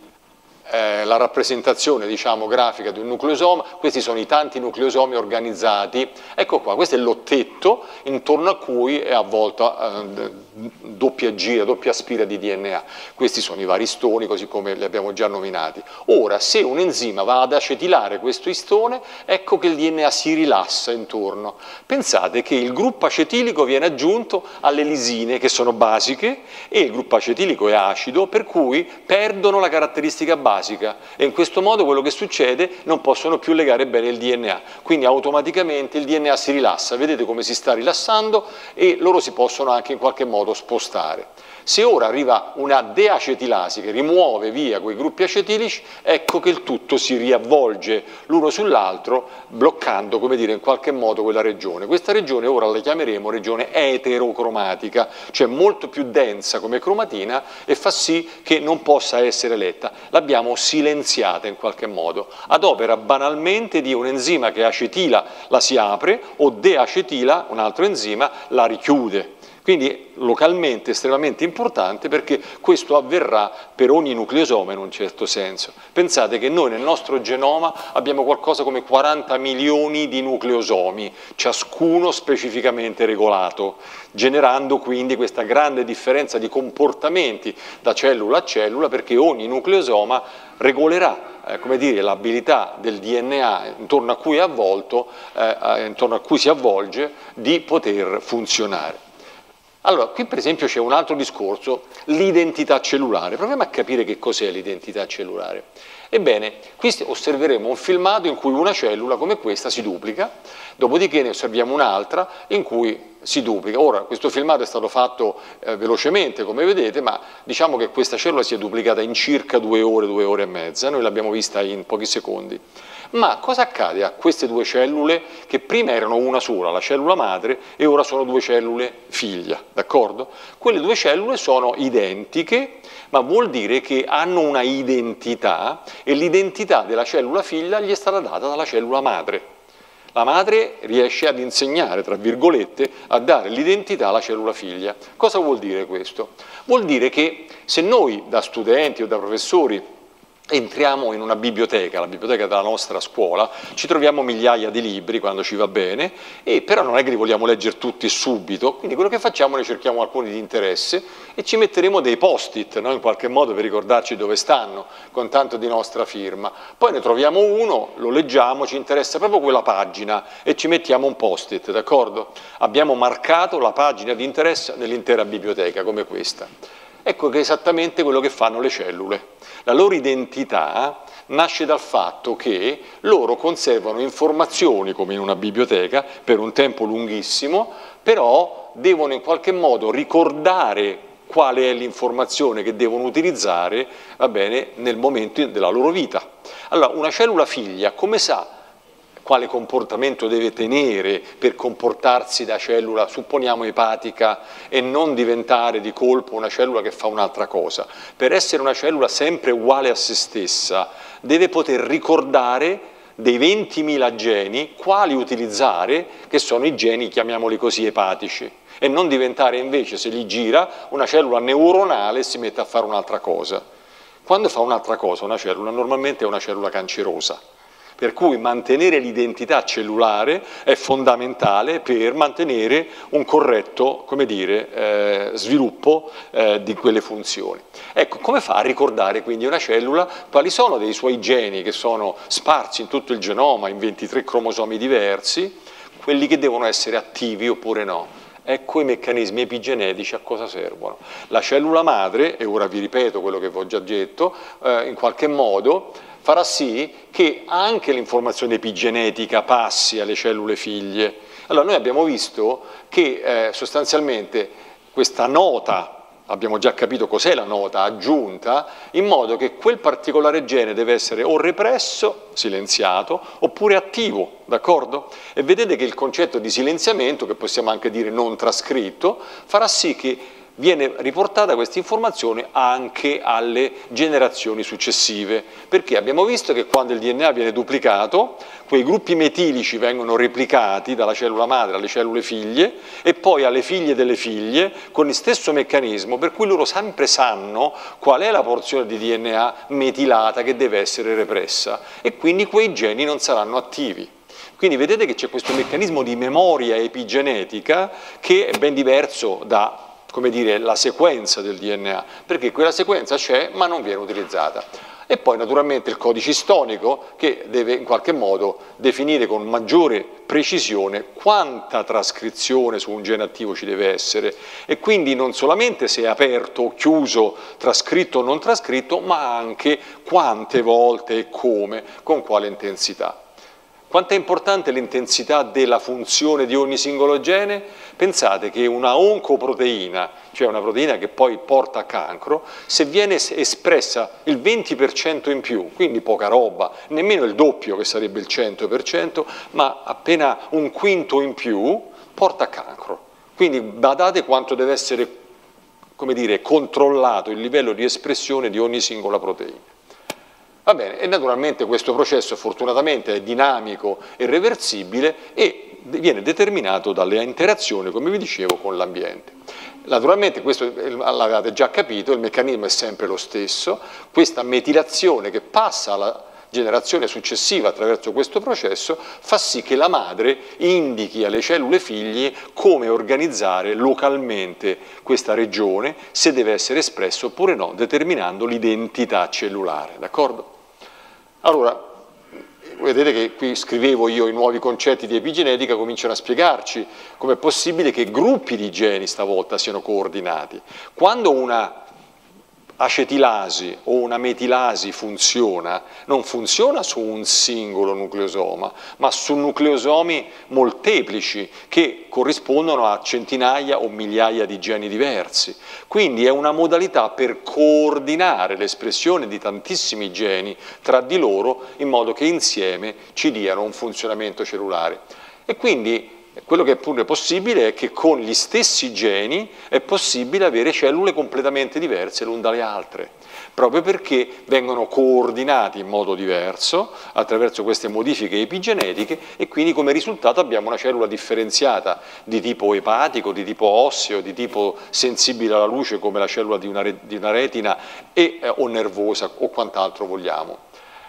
Speaker 2: eh, la rappresentazione, diciamo, grafica di un nucleosoma, questi sono i tanti nucleosomi organizzati, ecco qua, questo è l'ottetto intorno a cui è avvolta eh, doppia gira, doppia spira di D N A, questi sono i vari istoni così come li abbiamo già nominati. Ora, se un enzima va ad acetilare questo istone, ecco che il D N A si rilassa intorno. Pensate che il gruppo acetilico viene aggiunto alle lisine che sono basiche e il gruppo acetilico è acido, per cui perdono la caratteristica basica e in questo modo quello che succede, non possono più legare bene il D N A, quindi automaticamente il D N A si rilassa, vedete come si sta rilassando e loro si possono anche in qualche modo spostare. Se ora arriva una deacetilasi che rimuove via quei gruppi acetilici, ecco che il tutto si riavvolge l'uno sull'altro, bloccando, come dire, in qualche modo quella regione. Questa regione ora la chiameremo regione eterocromatica, cioè molto più densa come cromatina e fa sì che non possa essere letta. L'abbiamo silenziata in qualche modo, ad opera banalmente di un enzima che acetila la si apre o deacetila, un altro enzima, la richiude. Quindi localmente estremamente importante perché questo avverrà per ogni nucleosoma in un certo senso. Pensate che noi nel nostro genoma abbiamo qualcosa come quaranta milioni di nucleosomi, ciascuno specificamente regolato, generando quindi questa grande differenza di comportamenti da cellula a cellula perché ogni nucleosoma regolerà Eh, come dire, l'abilità del D N A intorno a cui è avvolto, eh, intorno a cui si avvolge, di poter funzionare. Allora, qui per esempio c'è un altro discorso, l'identità cellulare. Proviamo a capire che cos'è l'identità cellulare. Ebbene, qui osserveremo un filmato in cui una cellula come questa si duplica, dopodiché ne osserviamo un'altra in cui si duplica. Ora, questo filmato è stato fatto eh, velocemente, come vedete, ma diciamo che questa cellula si è duplicata in circa due ore, due ore e mezza, noi l'abbiamo vista in pochi secondi. Ma cosa accade a queste due cellule che prima erano una sola, la cellula madre, e ora sono due cellule figlia, d'accordo? Quelle due cellule sono identiche, ma vuol dire che hanno una identità e l'identità della cellula figlia gli è stata data dalla cellula madre. La madre riesce ad insegnare, tra virgolette, a dare l'identità alla cellula figlia. Cosa vuol dire questo? Vuol dire che se noi da studenti o da professori entriamo in una biblioteca, la biblioteca della nostra scuola, ci troviamo migliaia di libri quando ci va bene, e però non è che li vogliamo leggere tutti subito, quindi quello che facciamo ne cerchiamo alcuni di interesse e ci metteremo dei post-it, no? In qualche modo per ricordarci dove stanno, con tanto di nostra firma. Poi ne troviamo uno, lo leggiamo, ci interessa proprio quella pagina e ci mettiamo un post-it, d'accordo? Abbiamo marcato la pagina di interesse nell'intera biblioteca, come questa. Ecco che è esattamente quello che fanno le cellule. La loro identità nasce dal fatto che loro conservano informazioni, come in una biblioteca, per un tempo lunghissimo, però devono in qualche modo ricordare qual è l'informazione che devono utilizzare, va bene, nel momento della loro vita. Allora, una cellula figlia come sa quale comportamento deve tenere per comportarsi da cellula, supponiamo epatica, e non diventare di colpo una cellula che fa un'altra cosa? Per essere una cellula sempre uguale a se stessa, deve poter ricordare dei ventimila geni quali utilizzare, che sono i geni, chiamiamoli così, epatici, e non diventare invece, se li gira, una cellula neuronale e si mette a fare un'altra cosa. Quando fa un'altra cosa una cellula, normalmente è una cellula cancerosa. Per cui mantenere l'identità cellulare è fondamentale per mantenere un corretto, come dire, eh, sviluppo eh, di quelle funzioni. Ecco, come fa a ricordare quindi una cellula quali sono dei suoi geni che sono sparsi in tutto il genoma, in ventitré cromosomi diversi, quelli che devono essere attivi oppure no? Ecco i meccanismi epigenetici a cosa servono. La cellula madre, e ora vi ripeto quello che vi ho già detto, eh, in qualche modo farà sì che anche l'informazione epigenetica passi alle cellule figlie. Allora noi abbiamo visto che eh, sostanzialmente questa nota, abbiamo già capito cos'è la nota aggiunta, in modo che quel particolare gene deve essere o represso, silenziato, oppure attivo, d'accordo? E vedete che il concetto di silenziamento, che possiamo anche dire non trascritto, farà sì che viene riportata questa informazione anche alle generazioni successive, perché abbiamo visto che quando il D N A viene duplicato, quei gruppi metilici vengono replicati dalla cellula madre alle cellule figlie e poi alle figlie delle figlie con il stesso meccanismo, per cui loro sempre sanno qual è la porzione di D N A metilata che deve essere repressa e quindi quei geni non saranno attivi. Quindi vedete che c'è questo meccanismo di memoria epigenetica che è ben diverso da, come dire, la sequenza del D N A, perché quella sequenza c'è ma non viene utilizzata. E poi naturalmente il codice istonico che deve in qualche modo definire con maggiore precisione quanta trascrizione su un gene attivo ci deve essere e quindi non solamente se è aperto o chiuso, trascritto o non trascritto, ma anche quante volte e come, con quale intensità. Quanto è importante l'intensità della funzione di ogni singolo gene? Pensate che una oncoproteina, cioè una proteina che poi porta a cancro, se viene espressa il venti per cento in più, quindi poca roba, nemmeno il doppio che sarebbe il cento per cento, ma appena un quinto in più, porta a cancro. Quindi badate quanto deve essere, come dire, controllato il livello di espressione di ogni singola proteina. Va bene, e naturalmente questo processo fortunatamente è dinamico e reversibile e viene determinato dalle interazioni, come vi dicevo, con l'ambiente. Naturalmente, questo l'avete già capito, il meccanismo è sempre lo stesso, questa metilazione che passa alla generazione successiva attraverso questo processo fa sì che la madre indichi alle cellule figlie come organizzare localmente questa regione, se deve essere espresso oppure no, determinando l'identità cellulare, d'accordo? Allora, vedete che qui scrivevo io i nuovi concetti di epigenetica, cominciano a spiegarci com'è possibile che gruppi di geni stavolta siano coordinati. Quando una acetilasi o una metilasi funziona, non funziona su un singolo nucleosoma, ma su nucleosomi molteplici che corrispondono a centinaia o migliaia di geni diversi. Quindi è una modalità per coordinare l'espressione di tantissimi geni tra di loro in modo che insieme ci diano un funzionamento cellulare. E quindi quello che è pure possibile è che con gli stessi geni è possibile avere cellule completamente diverse l'una dalle altre, proprio perché vengono coordinati in modo diverso attraverso queste modifiche epigenetiche e quindi come risultato abbiamo una cellula differenziata di tipo epatico, di tipo osseo, di tipo sensibile alla luce come la cellula di una, di una retina e, eh, o nervosa o quant'altro vogliamo.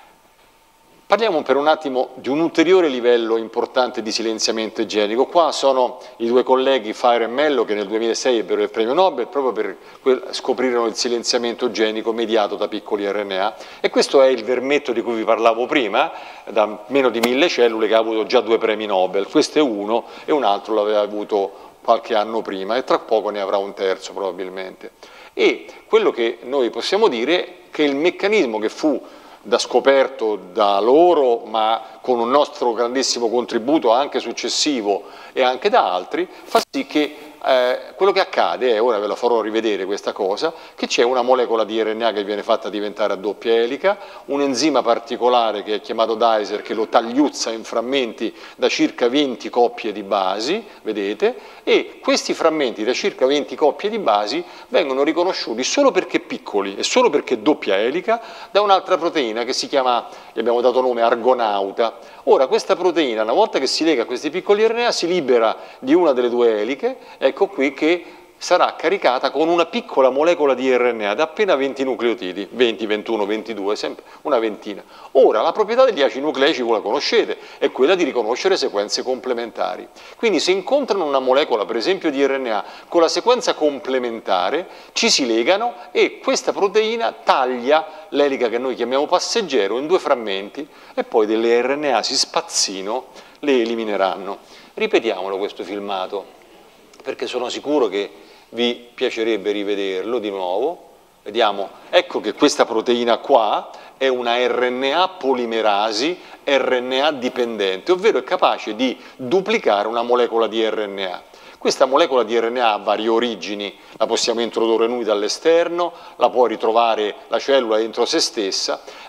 Speaker 2: Parliamo per un attimo di un ulteriore livello importante di silenziamento genico. Qua sono i due colleghi Fire e Mello che nel duemilasei ebbero il premio Nobel proprio per scoprire il silenziamento genico mediato da piccoli R N A e questo è il vermetto di cui vi parlavo prima, da meno di mille cellule che ha avuto già due premi Nobel. Questo è uno e un altro l'aveva avuto qualche anno prima e tra poco ne avrà un terzo probabilmente. E quello che noi possiamo dire è che il meccanismo che fu da scoperto da loro, ma con un nostro grandissimo contributo anche successivo e anche da altri, fa sì che eh, quello che accade, e ora ve la farò rivedere questa cosa, che c'è una molecola di R N A che viene fatta diventare a doppia elica, un enzima particolare che è chiamato Dicer che lo tagliuzza in frammenti da circa venti coppie di basi, vedete, e questi frammenti da circa venti coppie di basi vengono riconosciuti solo perché piccoli e solo perché doppia elica da un'altra proteina che si chiama, gli abbiamo dato nome argonauta. Ora questa proteina, una volta che si lega a questi piccoli R N A, si libera di una delle due eliche, ecco qui che sarà caricata con una piccola molecola di R N A da appena venti nucleotidi, venti, ventuno, ventidue, sempre una ventina. Ora, la proprietà degli acidi nucleici voi la conoscete, è quella di riconoscere sequenze complementari. Quindi se incontrano una molecola, per esempio di R N A, con la sequenza complementare, ci si legano e questa proteina taglia l'elica che noi chiamiamo passeggero in due frammenti e poi delle R N A si spazzino le elimineranno. Ripetiamolo questo filmato, perché sono sicuro che vi piacerebbe rivederlo di nuovo. Vediamo, ecco che questa proteina qua è una R N A polimerasi R N A dipendente, ovvero è capace di duplicare una molecola di R N A. Questa molecola di R N A ha varie origini, la possiamo introdurre noi dall'esterno, la può ritrovare la cellula dentro se stessa,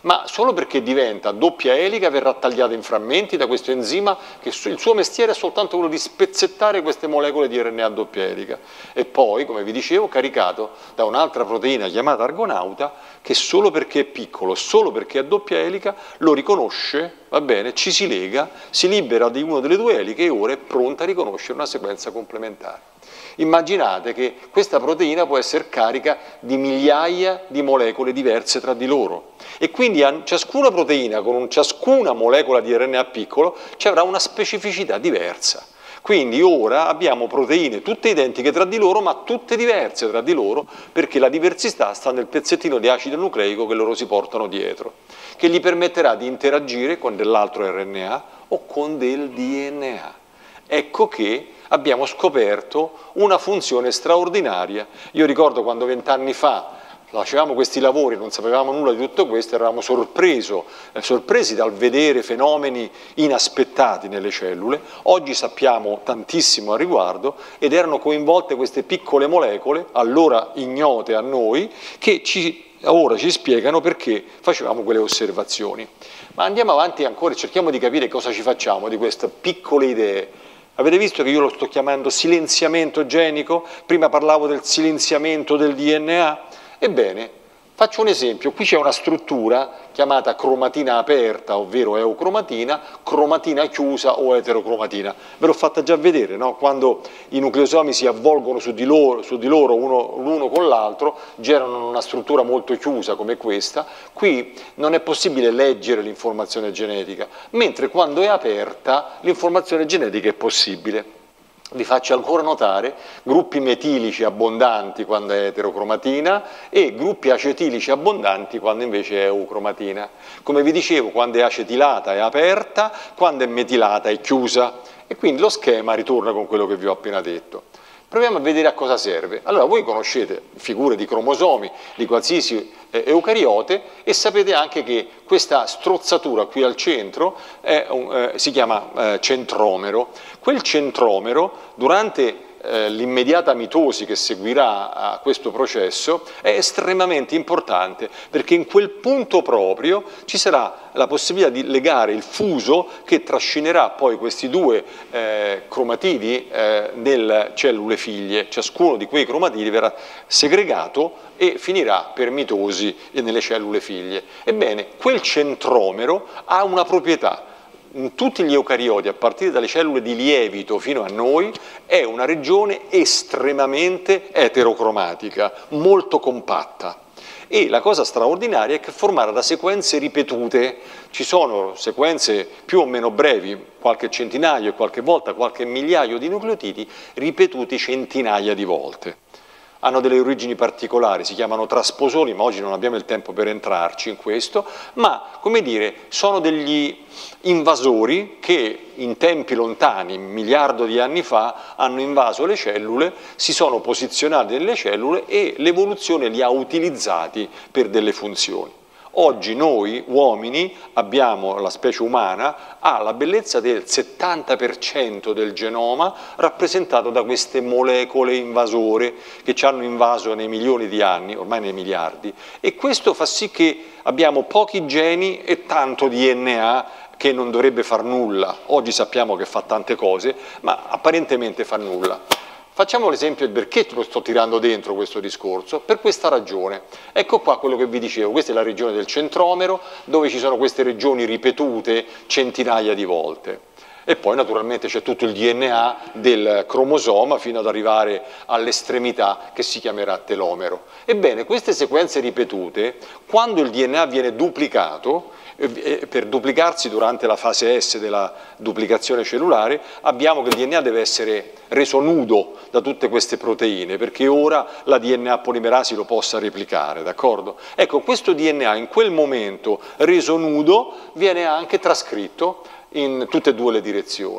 Speaker 2: ma solo perché diventa doppia elica verrà tagliata in frammenti da questo enzima che il suo mestiere è soltanto quello di spezzettare queste molecole di R N A a doppia elica e poi, come vi dicevo, caricato da un'altra proteina chiamata argonauta che solo perché è piccolo, solo perché è a doppia elica lo riconosce, va bene, ci si lega, si libera di una delle due eliche e ora è pronta a riconoscere una sequenza complementare. Immaginate che questa proteina può essere carica di migliaia di molecole diverse tra di loro e quindi a ciascuna proteina con un, ciascuna molecola di R N A piccolo ci avrà una specificità diversa. Quindi ora abbiamo proteine tutte identiche tra di loro ma tutte diverse tra di loro perché la diversità sta nel pezzettino di acido nucleico che loro si portano dietro, che gli permetterà di interagire con dell'altro R N A o con del D N A. Ecco che abbiamo scoperto una funzione straordinaria. Io ricordo quando vent'anni fa facevamo questi lavori, non sapevamo nulla di tutto questo, eravamo sorpreso, eh, sorpresi dal vedere fenomeni inaspettati nelle cellule. Oggi sappiamo tantissimo a riguardo ed erano coinvolte queste piccole molecole, allora ignote a noi, che ci, ora ci spiegano perché facevamo quelle osservazioni. Ma andiamo avanti ancora e cerchiamo di capire cosa ci facciamo di queste piccole idee. Avete visto che io lo sto chiamando silenziamento genico? Prima parlavo del silenziamento del D N A. Ebbene, faccio un esempio. Qui c'è una struttura chiamata cromatina aperta, ovvero eucromatina, cromatina chiusa o eterocromatina. Ve l'ho fatta già vedere, no? Quando i nucleosomi si avvolgono su di loro, su di loro uno, l'uno con l'altro, generano una struttura molto chiusa come questa. Qui non è possibile leggere l'informazione genetica, mentre quando è aperta l'informazione genetica è possibile. Vi faccio ancora notare gruppi metilici abbondanti quando è eterocromatina e gruppi acetilici abbondanti quando invece è eucromatina. Come vi dicevo, quando è acetilata è aperta, quando è metilata è chiusa e quindi lo schema ritorna con quello che vi ho appena detto. Proviamo a vedere a cosa serve. Allora, voi conoscete figure di cromosomi di qualsiasi eh, eucariote e sapete anche che questa strozzatura qui al centro è un, eh, si chiama eh, centromero. Quel centromero, durante eh, l'immediata mitosi che seguirà a questo processo, è estremamente importante perché in quel punto proprio ci sarà la possibilità di legare il fuso che trascinerà poi questi due eh, cromatidi eh, nelle cellule figlie. Ciascuno di quei cromatidi verrà segregato e finirà per mitosi nelle cellule figlie. Ebbene, quel centromero ha una proprietà. In tutti gli eucarioti, a partire dalle cellule di lievito fino a noi, è una regione estremamente eterocromatica, molto compatta. E la cosa straordinaria è che è formata da sequenze ripetute. Ci sono sequenze più o meno brevi, qualche centinaio e qualche volta qualche migliaio di nucleotidi, ripetuti centinaia di volte. Hanno delle origini particolari, si chiamano trasposoni, ma oggi non abbiamo il tempo per entrarci in questo, ma, come dire, sono degli invasori che in tempi lontani, un miliardo di anni fa, hanno invaso le cellule, si sono posizionati nelle cellule e l'evoluzione li ha utilizzati per delle funzioni. Oggi noi uomini abbiamo, la specie umana, ha la bellezza del settanta per cento del genoma rappresentato da queste molecole invasore che ci hanno invaso nei milioni di anni, ormai nei miliardi, e questo fa sì che abbiamo pochi geni e tanto D N A che non dovrebbe far nulla. Oggi sappiamo che fa tante cose, ma apparentemente fa nulla. Facciamo l'esempio del perché lo sto tirando dentro questo discorso, per questa ragione. Ecco qua quello che vi dicevo, questa è la regione del centromero, dove ci sono queste regioni ripetute centinaia di volte. E poi naturalmente c'è tutto il D N A del cromosoma fino ad arrivare all'estremità che si chiamerà telomero. Ebbene, queste sequenze ripetute, quando il D N A viene duplicato, per duplicarsi durante la fase S della duplicazione cellulare, abbiamo che il D N A deve essere reso nudo da tutte queste proteine, perché ora la D N A polimerasi lo possa replicare, d'accordo? Ecco, questo D N A in quel momento reso nudo viene anche trascritto in tutte e due le direzioni.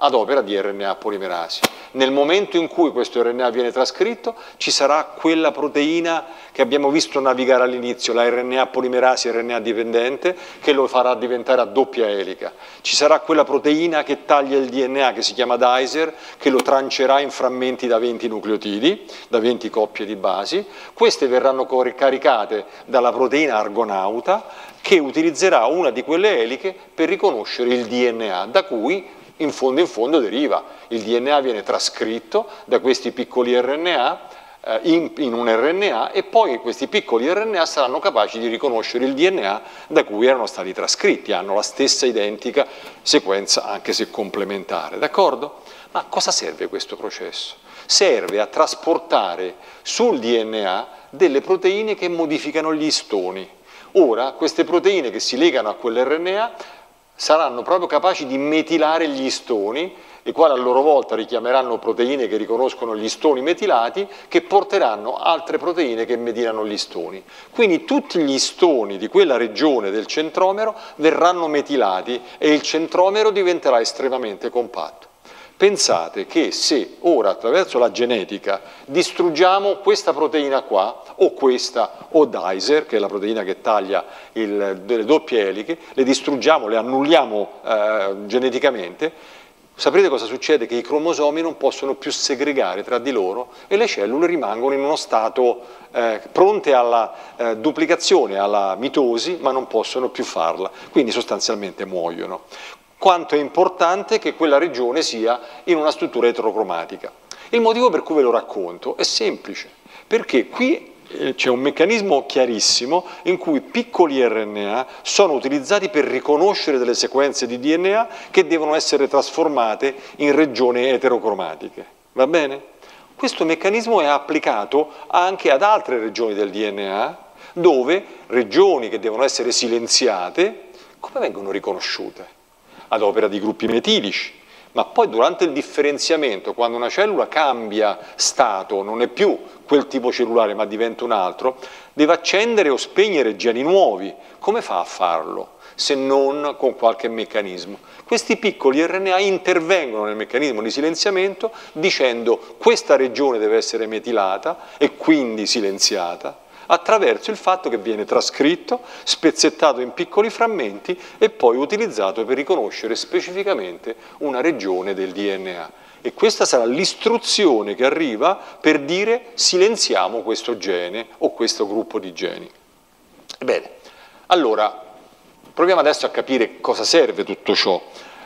Speaker 2: ad opera di R N A polimerasi. Nel momento in cui questo R N A viene trascritto, ci sarà quella proteina che abbiamo visto navigare all'inizio, la R N A polimerasi R N A dipendente, che lo farà diventare a doppia elica. Ci sarà quella proteina che taglia il D N A, che si chiama dicer, che lo trancerà in frammenti da venti nucleotidi, da venti coppie di basi. Queste verranno caricate dalla proteina argonauta, che utilizzerà una di quelle eliche per riconoscere il D N A, da cui in fondo in fondo deriva. Il D N A viene trascritto da questi piccoli R N A eh, in, in un R N A, e poi questi piccoli R N A saranno capaci di riconoscere il D N A da cui erano stati trascritti, hanno la stessa identica sequenza, anche se complementare, d'accordo? Ma a cosa serve questo processo? Serve a trasportare sul D N A delle proteine che modificano gli istoni. Ora, queste proteine che si legano a quell'R N A saranno proprio capaci di metilare gli istoni, i quali a loro volta richiameranno proteine che riconoscono gli istoni metilati, che porteranno altre proteine che metilano gli istoni. Quindi tutti gli istoni di quella regione del centromero verranno metilati e il centromero diventerà estremamente compatto. Pensate che se ora attraverso la genetica distruggiamo questa proteina qua, o questa, o dicer, che è la proteina che taglia il, delle doppie eliche, le distruggiamo, le annulliamo eh, geneticamente, saprete cosa succede? Che i cromosomi non possono più segregare tra di loro e le cellule rimangono in uno stato eh, pronte alla eh, duplicazione, alla mitosi, ma non possono più farla, quindi sostanzialmente muoiono. Quanto è importante che quella regione sia in una struttura eterocromatica. Il motivo per cui ve lo racconto è semplice, perché qui c'è un meccanismo chiarissimo in cui piccoli R N A sono utilizzati per riconoscere delle sequenze di D N A che devono essere trasformate in regioni eterocromatiche. Va bene? Questo meccanismo è applicato anche ad altre regioni del D N A, dove regioni che devono essere silenziate, come vengono riconosciute? Ad opera di gruppi metilici, ma poi durante il differenziamento, quando una cellula cambia stato, non è più quel tipo cellulare ma diventa un altro, deve accendere o spegnere geni nuovi. Come fa a farlo? Se non con qualche meccanismo. Questi piccoli R N A intervengono nel meccanismo di silenziamento dicendo questa regione deve essere metilata e quindi silenziata, attraverso il fatto che viene trascritto, spezzettato in piccoli frammenti e poi utilizzato per riconoscere specificamente una regione del D N A. E questa sarà l'istruzione che arriva per dire silenziamo questo gene o questo gruppo di geni. Bene, allora proviamo adesso a capire cosa serve tutto ciò.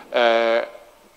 Speaker 2: Eh,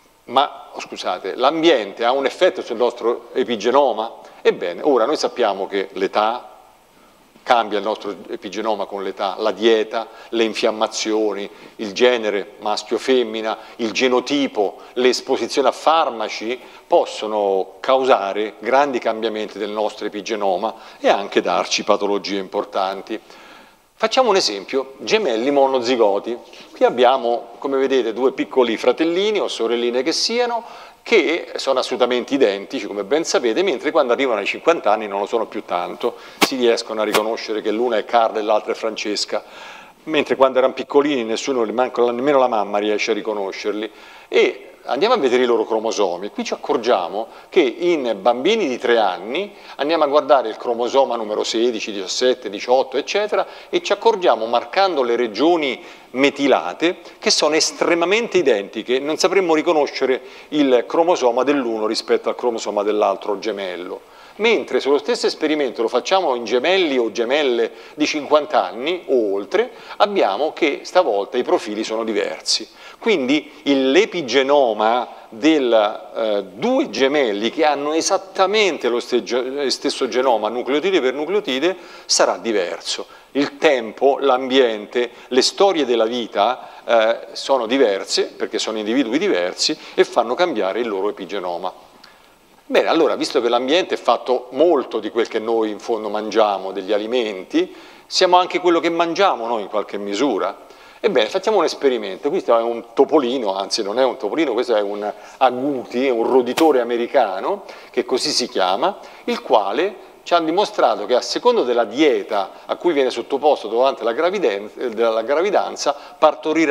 Speaker 2: ma scusate, l'ambiente ha un effetto sul nostro epigenoma? Ebbene, ora noi sappiamo che l'età cambia il nostro epigenoma con l'età, la dieta, le infiammazioni, il genere maschio-femmina, il genotipo, le esposizioni a farmaci possono causare grandi cambiamenti del nostro epigenoma e anche darci patologie importanti. Facciamo un esempio, gemelli monozigoti. Qui abbiamo, come vedete, due piccoli fratellini o sorelline che siano, che sono assolutamente identici, come ben sapete, mentre quando arrivano ai cinquanta anni non lo sono più tanto, si riescono a riconoscere che l'una è Carla e l'altra è Francesca, mentre quando erano piccolini nessuno, nemmeno la mamma riesce a riconoscerli. E andiamo a vedere i loro cromosomi. Qui ci accorgiamo che in bambini di tre anni andiamo a guardare il cromosoma numero sedici, diciassette, diciotto, eccetera, e ci accorgiamo, marcando le regioni metilate, che sono estremamente identiche. Non sapremmo riconoscere il cromosoma dell'uno rispetto al cromosoma dell'altro gemello. Mentre se lo stesso esperimento lo facciamo in gemelli o gemelle di cinquanta anni o oltre, abbiamo che stavolta i profili sono diversi. Quindi l'epigenoma dei eh, due gemelli che hanno esattamente lo stesso genoma, nucleotide per nucleotide, sarà diverso. Il tempo, l'ambiente, le storie della vita eh, sono diverse, perché sono individui diversi, e fanno cambiare il loro epigenoma. Bene, allora, visto che l'ambiente è fatto molto di quel che noi in fondo mangiamo, degli alimenti, siamo anche quello che mangiamo noi in qualche misura. Ebbene, facciamo un esperimento. Questo è un topolino, anzi non è un topolino, questo è un agouti, un roditore americano, che così si chiama, il quale ci hanno dimostrato che a secondo della dieta a cui viene sottoposto durante la gravidanza, partorirà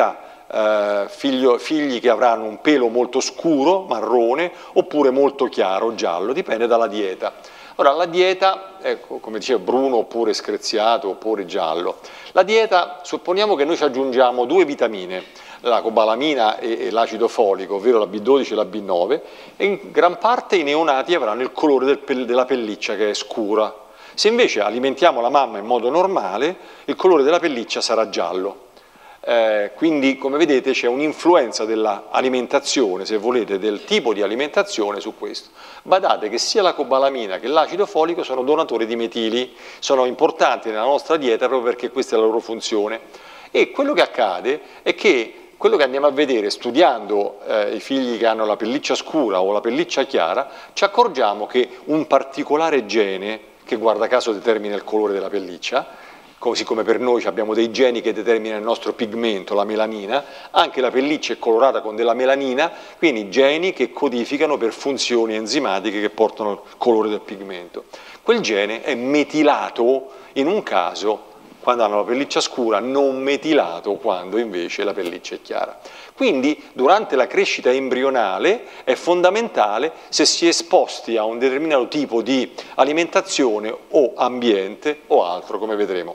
Speaker 2: eh, figlio, figli che avranno un pelo molto scuro, marrone, oppure molto chiaro, giallo, dipende dalla dieta. Ora, la dieta, ecco, come diceva bruno oppure screziato oppure giallo, la dieta, supponiamo che noi ci aggiungiamo due vitamine, la cobalamina e, e l'acido folico, ovvero la B dodici e la B nove, e in gran parte i neonati avranno il colore del pel, della pelliccia che è scura. Se invece alimentiamo la mamma in modo normale, il colore della pelliccia sarà giallo. Eh, quindi, come vedete, c'è un'influenza dell'alimentazione, se volete, del tipo di alimentazione su questo. Badate che sia la cobalamina che l'acido folico sono donatori di metili, sono importanti nella nostra dieta proprio perché questa è la loro funzione. E quello che accade è che quello che andiamo a vedere studiando eh, i figli che hanno la pelliccia scura o la pelliccia chiara, ci accorgiamo che un particolare gene, che guarda caso determina il colore della pelliccia, così come per noi abbiamo dei geni che determinano il nostro pigmento, la melanina, anche la pelliccia è colorata con della melanina, quindi geni che codificano per funzioni enzimatiche che portano al colore del pigmento. Quel gene è metilato in un caso quando hanno la pelliccia scura, non metilato quando invece la pelliccia è chiara. Quindi durante la crescita embrionale è fondamentale, se si è esposti a un determinato tipo di alimentazione o ambiente o altro, come vedremo.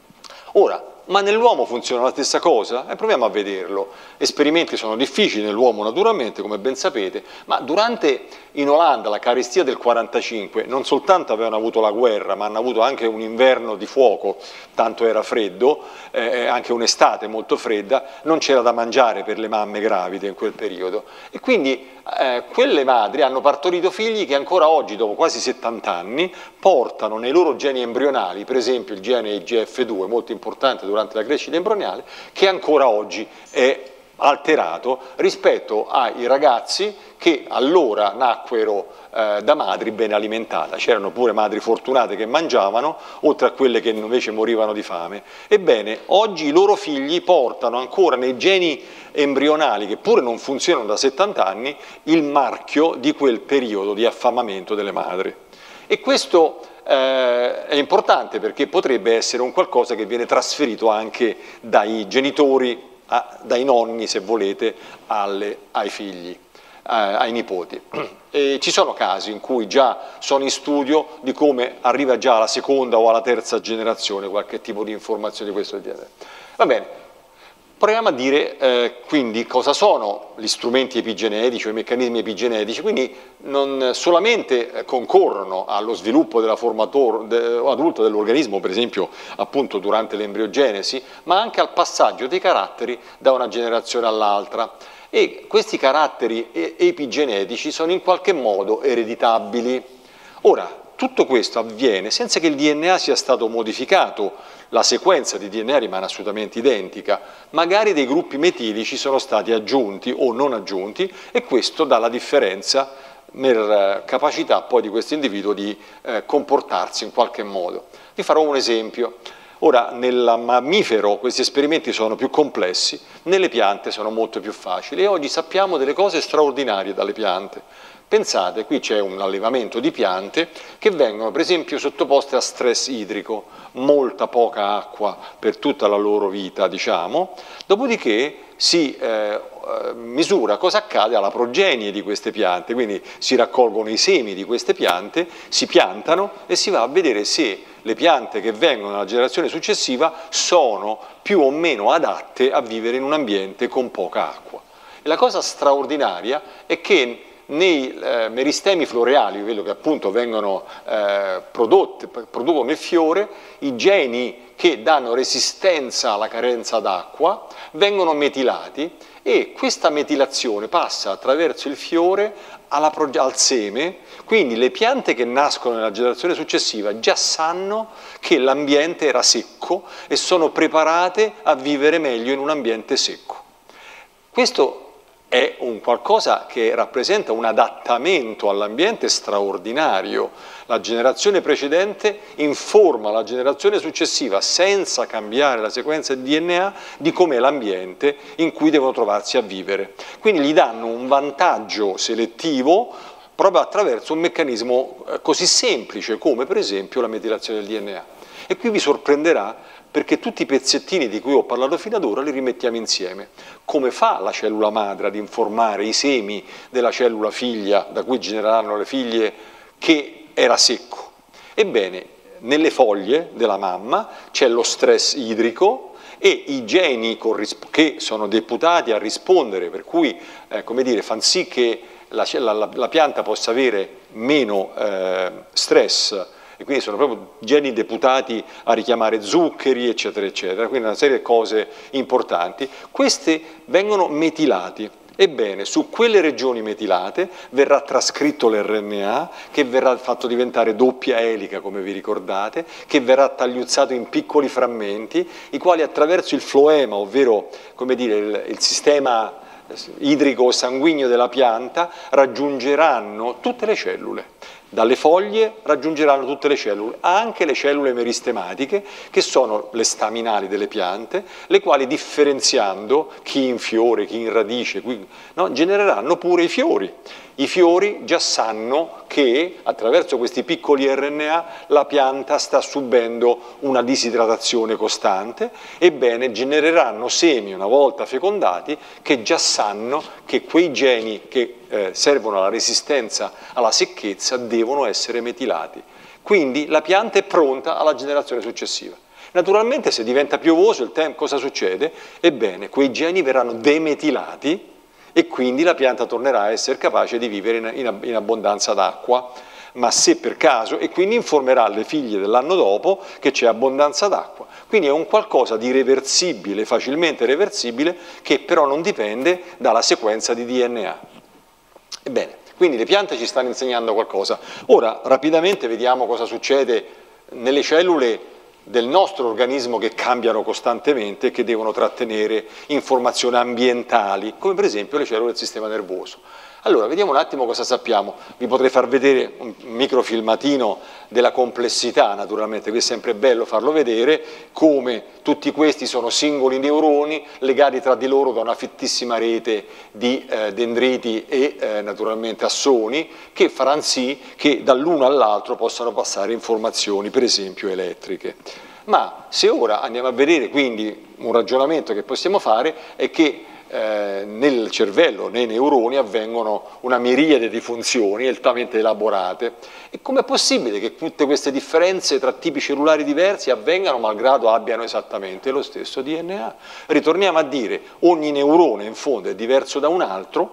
Speaker 2: Ora, ma nell'uomo funziona la stessa cosa? E proviamo a vederlo. Esperimenti sono difficili nell'uomo naturalmente, come ben sapete, ma durante in Olanda la carestia del quarantacinque non soltanto avevano avuto la guerra, ma hanno avuto anche un inverno di fuoco, tanto era freddo, eh, anche un'estate molto fredda, non c'era da mangiare per le mamme gravide in quel periodo. E quindi eh, quelle madri hanno partorito figli che ancora oggi, dopo quasi settanta anni, portano nei loro geni embrionali, per esempio il gene I G F due, molto importante durante la crescita embrionale, che ancora oggi è alterato rispetto ai ragazzi che allora nacquero eh, da madri ben alimentate. C'erano pure madri fortunate che mangiavano, oltre a quelle che invece morivano di fame. Ebbene, oggi i loro figli portano ancora nei geni embrionali, che pure non funzionano da settanta anni, il marchio di quel periodo di affamamento delle madri. E questo eh, è importante perché potrebbe essere un qualcosa che viene trasferito anche dai genitori, a, dai nonni, se volete, alle, ai figli, eh, ai nipoti. E ci sono casi in cui già sono in studio di come arriva già alla seconda o alla terza generazione qualche tipo di informazione di questo genere. Va bene. Proviamo a dire eh, quindi cosa sono gli strumenti epigenetici o i meccanismi epigenetici, quindi non solamente concorrono allo sviluppo della forma adulta dell'organismo, per esempio appunto durante l'embriogenesi, ma anche al passaggio dei caratteri da una generazione all'altra. E questi caratteri epigenetici sono in qualche modo ereditabili. Ora, tutto questo avviene senza che il D N A sia stato modificato, la sequenza di D N A rimane assolutamente identica, magari dei gruppi metilici sono stati aggiunti o non aggiunti e questo dà la differenza per capacità poi di questo individuo di eh, comportarsi in qualche modo. Vi farò un esempio. Ora, nel mammifero questi esperimenti sono più complessi, nelle piante sono molto più facili e oggi sappiamo delle cose straordinarie dalle piante. Pensate, qui c'è un allevamento di piante che vengono per esempio sottoposte a stress idrico, molta poca acqua per tutta la loro vita, diciamo, dopodiché si eh, misura cosa accade alla progenie di queste piante, quindi si raccolgono i semi di queste piante, si piantano e si va a vedere se le piante che vengono nella generazione successiva sono più o meno adatte a vivere in un ambiente con poca acqua. E la cosa straordinaria è che nei eh, meristemi floreali, quello che appunto vengono eh, prodotti, producono il fiore, i geni che danno resistenza alla carenza d'acqua vengono metilati e questa metilazione passa attraverso il fiore alla, al seme, quindi le piante che nascono nella generazione successiva già sanno che l'ambiente era secco e sono preparate a vivere meglio in un ambiente secco. Questo è un qualcosa che rappresenta un adattamento all'ambiente straordinario. La generazione precedente informa la generazione successiva, senza cambiare la sequenza di D N A, di com'è l'ambiente in cui devono trovarsi a vivere. Quindi gli danno un vantaggio selettivo proprio attraverso un meccanismo così semplice come per esempio la metilazione del D N A. E qui vi sorprenderà perché tutti i pezzettini di cui ho parlato fino ad ora li rimettiamo insieme. Come fa la cellula madre ad informare i semi della cellula figlia, da cui genereranno le figlie, che era secco? Ebbene, nelle foglie della mamma c'è lo stress idrico e i geni che sono deputati a rispondere, per cui eh, come dire, fanno sì che la, la, la pianta possa avere meno eh, stress, e quindi sono proprio geni deputati a richiamare zuccheri, eccetera, eccetera, quindi una serie di cose importanti. Questi vengono metilati. Ebbene, su quelle regioni metilate verrà trascritto l'R N A, che verrà fatto diventare doppia elica, come vi ricordate, che verrà tagliuzzato in piccoli frammenti, i quali attraverso il floema, ovvero come dire, il, il sistema idrico sanguigno della pianta, raggiungeranno tutte le cellule. Dalle foglie raggiungeranno tutte le cellule, anche le cellule meristematiche, che sono le staminali delle piante, le quali differenziando chi in fiore, chi in radice, qui, no, genereranno pure i fiori. I fiori già sanno che attraverso questi piccoli R N A la pianta sta subendo una disidratazione costante, ebbene genereranno semi una volta fecondati che già sanno che quei geni che eh, servono alla resistenza alla secchezza devono essere metilati. Quindi la pianta è pronta alla generazione successiva. Naturalmente se diventa piovoso il tempo, cosa succede? Ebbene, quei geni verranno demetilati e quindi la pianta tornerà a essere capace di vivere in, in, in abbondanza d'acqua, ma se per caso, e quindi informerà le figlie dell'anno dopo che c'è abbondanza d'acqua. Quindi è un qualcosa di reversibile, facilmente reversibile, che però non dipende dalla sequenza di D N A. Ebbene, quindi le piante ci stanno insegnando qualcosa. Ora, rapidamente vediamo cosa succede nelle cellule del nostro organismo che cambiano costantemente e che devono trattenere informazioni ambientali, come per esempio le cellule del sistema nervoso. Allora, vediamo un attimo cosa sappiamo. Vi potrei far vedere un microfilmatino della complessità, naturalmente, qui è sempre bello farlo vedere, come tutti questi sono singoli neuroni legati tra di loro da una fittissima rete di eh, dendriti e eh, naturalmente assoni, che faranno sì che dall'uno all'altro possano passare informazioni, per esempio elettriche. Ma se ora andiamo a vedere quindi un ragionamento che possiamo fare è che Eh, nel cervello, nei neuroni, avvengono una miriade di funzioni altamente elaborate. E com'è possibile che tutte queste differenze tra tipi cellulari diversi avvengano malgrado abbiano esattamente lo stesso D N A? Ritorniamo a dire, ogni neurone in fondo è diverso da un altro,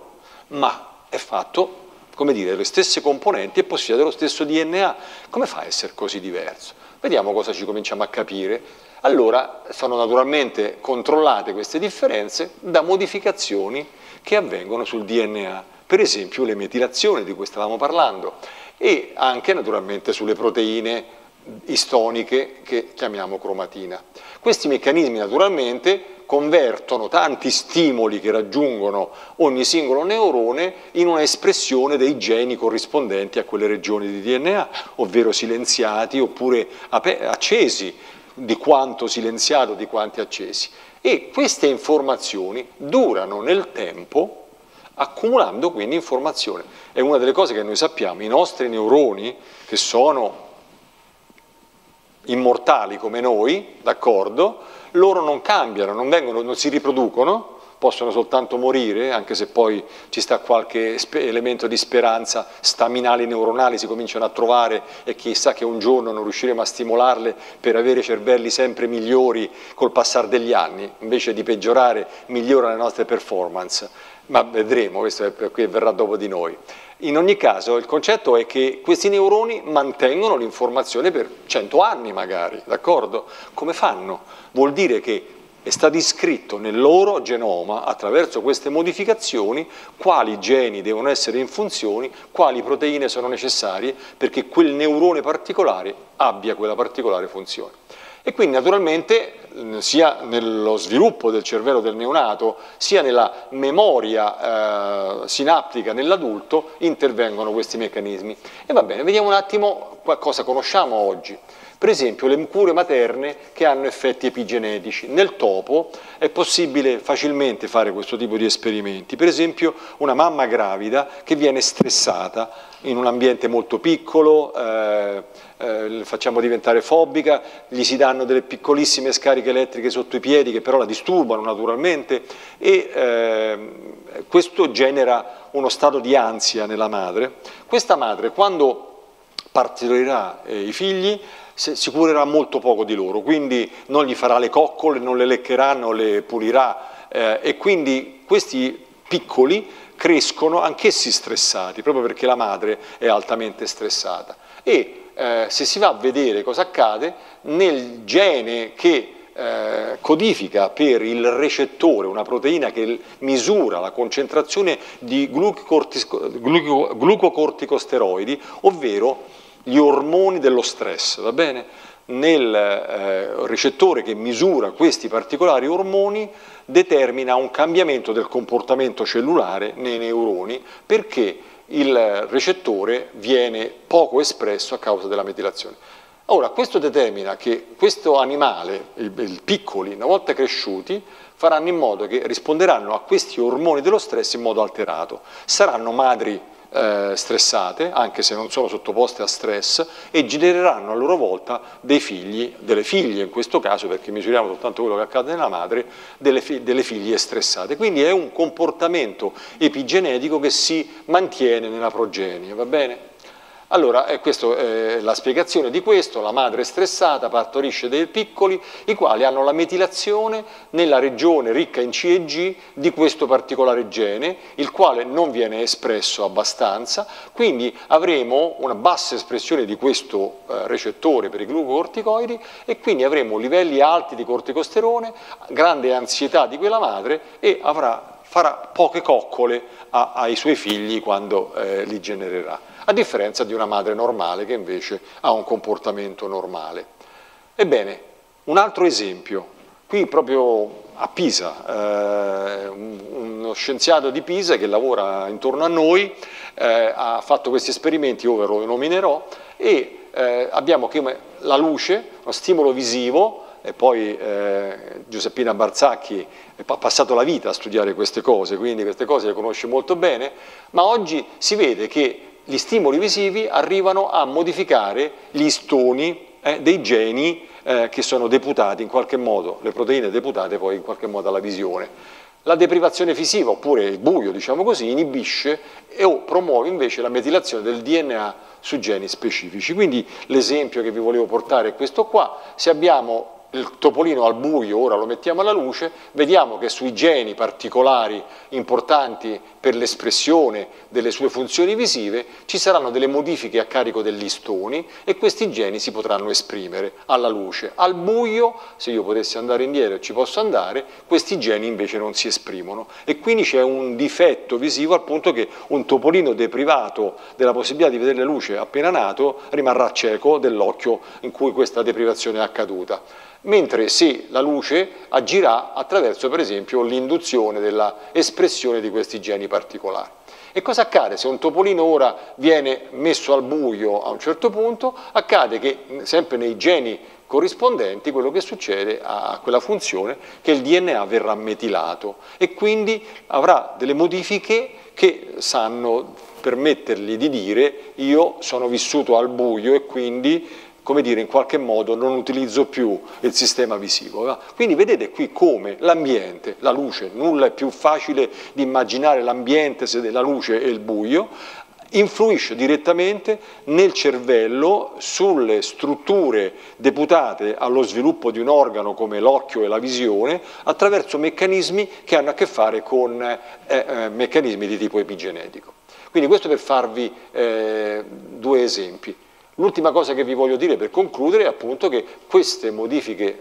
Speaker 2: ma è fatto, come dire, le stesse componenti e possiede lo stesso D N A. Come fa a essere così diverso? Vediamo cosa ci cominciamo a capire. Allora sono naturalmente controllate queste differenze da modificazioni che avvengono sul D N A, per esempio le metilazioni di cui stavamo parlando e anche naturalmente sulle proteine istoniche che chiamiamo cromatina. Questi meccanismi naturalmente convertono tanti stimoli che raggiungono ogni singolo neurone in una espressione dei geni corrispondenti a quelle regioni di D N A, ovvero silenziati oppure accesi, di quanto silenziato, di quanti accesi. E queste informazioni durano nel tempo, accumulando quindi informazione. È una delle cose che noi sappiamo, i nostri neuroni, che sono immortali come noi, d'accordo, loro non cambiano, non vengono, non si riproducono, possono soltanto morire, anche se poi ci sta qualche elemento di speranza, staminali neuronali si cominciano a trovare e chissà che un giorno non riusciremo a stimolarle per avere cervelli sempre migliori col passare degli anni, invece di peggiorare migliorano le nostre performance, ma vedremo, questo è, qui verrà dopo di noi. In ogni caso il concetto è che questi neuroni mantengono l'informazione per cento anni magari, d'accordo? Come fanno? Vuol dire che è stato iscritto nel loro genoma, attraverso queste modificazioni, quali geni devono essere in funzione, quali proteine sono necessarie perché quel neurone particolare abbia quella particolare funzione. E quindi naturalmente sia nello sviluppo del cervello del neonato, sia nella memoria eh, sinaptica nell'adulto intervengono questi meccanismi. E va bene, vediamo un attimo cosa conosciamo oggi. Per esempio le cure materne che hanno effetti epigenetici. Nel topo è possibile facilmente fare questo tipo di esperimenti. Per esempio una mamma gravida che viene stressata in un ambiente molto piccolo, eh, eh, le facciamo diventare fobica, gli si danno delle piccolissime scariche elettriche sotto i piedi che però la disturbano naturalmente e eh, questo genera uno stato di ansia nella madre. Questa madre quando partorirà eh, i figli si curerà molto poco di loro, quindi non gli farà le coccole, non le leccherà, non le pulirà eh, e quindi questi piccoli crescono anch'essi stressati, proprio perché la madre è altamente stressata. E eh, se si va a vedere cosa accade, nel gene che eh, codifica per il recettore, una proteina che misura la concentrazione di glucocorticosteroidi, ovvero gli ormoni dello stress, va bene? Nel eh, recettore che misura questi particolari ormoni determina un cambiamento del comportamento cellulare nei neuroni perché il recettore viene poco espresso a causa della metilazione. Ora, questo determina che questo animale, i, i piccoli, una volta cresciuti, faranno in modo che risponderanno a questi ormoni dello stress in modo alterato. Saranno madri Eh, stressate, anche se non sono sottoposte a stress, e genereranno a loro volta dei figli, delle figlie in questo caso, perché misuriamo soltanto quello che accade nella madre, delle, fi delle figlie stressate. Quindi è un comportamento epigenetico che si mantiene nella progenie, va bene? Allora, eh, questa è la spiegazione di questo: la madre stressata partorisce dei piccoli, i quali hanno la metilazione nella regione ricca in C e G di questo particolare gene, il quale non viene espresso abbastanza, quindi avremo una bassa espressione di questo eh, recettore per i glucocorticoidi e quindi avremo livelli alti di corticosterone, grande ansietà di quella madre e avrà, farà poche coccole a, ai suoi figli quando eh, li genererà, a differenza di una madre normale che invece ha un comportamento normale. Ebbene, un altro esempio, qui proprio a Pisa, eh, uno scienziato di Pisa che lavora intorno a noi eh, ha fatto questi esperimenti, io ve lo nominerò, e eh, abbiamo come la luce, uno stimolo visivo, e poi eh, Giuseppina Barzacchi ha passato la vita a studiare queste cose, quindi queste cose le conosce molto bene, ma oggi si vede che gli stimoli visivi arrivano a modificare gli istoni eh, dei geni eh, che sono deputati in qualche modo, le proteine deputate poi in qualche modo alla visione. La deprivazione visiva, oppure il buio, diciamo così, inibisce e o promuove invece la metilazione del D N A su geni specifici. Quindi l'esempio che vi volevo portare è questo qua: se abbiamo il topolino al buio, ora lo mettiamo alla luce, vediamo che sui geni particolari importanti per l'espressione delle sue funzioni visive ci saranno delle modifiche a carico degli istoni e questi geni si potranno esprimere alla luce. Al buio, se io potessi andare indietro e ci posso andare, questi geni invece non si esprimono e quindi c'è un difetto visivo al punto che un topolino deprivato della possibilità di vedere la luce appena nato rimarrà cieco dell'occhio in cui questa deprivazione è accaduta. Mentre se la luce agirà attraverso per esempio l'induzione della espressione di questi geni particolari. E cosa accade? Se un topolino ora viene messo al buio a un certo punto, accade che sempre nei geni corrispondenti quello che succede a quella funzione che il D N A verrà metilato e quindi avrà delle modifiche che sanno permettergli di dire io sono vissuto al buio e quindi, come dire, in qualche modo non utilizzo più il sistema visivo. No? Quindi vedete qui come l'ambiente, la luce, nulla è più facile di immaginare l'ambiente se la luce e il buio, influisce direttamente nel cervello sulle strutture deputate allo sviluppo di un organo come l'occhio e la visione attraverso meccanismi che hanno a che fare con eh, eh, meccanismi di tipo epigenetico. Quindi questo per farvi eh, due esempi. L'ultima cosa che vi voglio dire per concludere è appunto che queste modifiche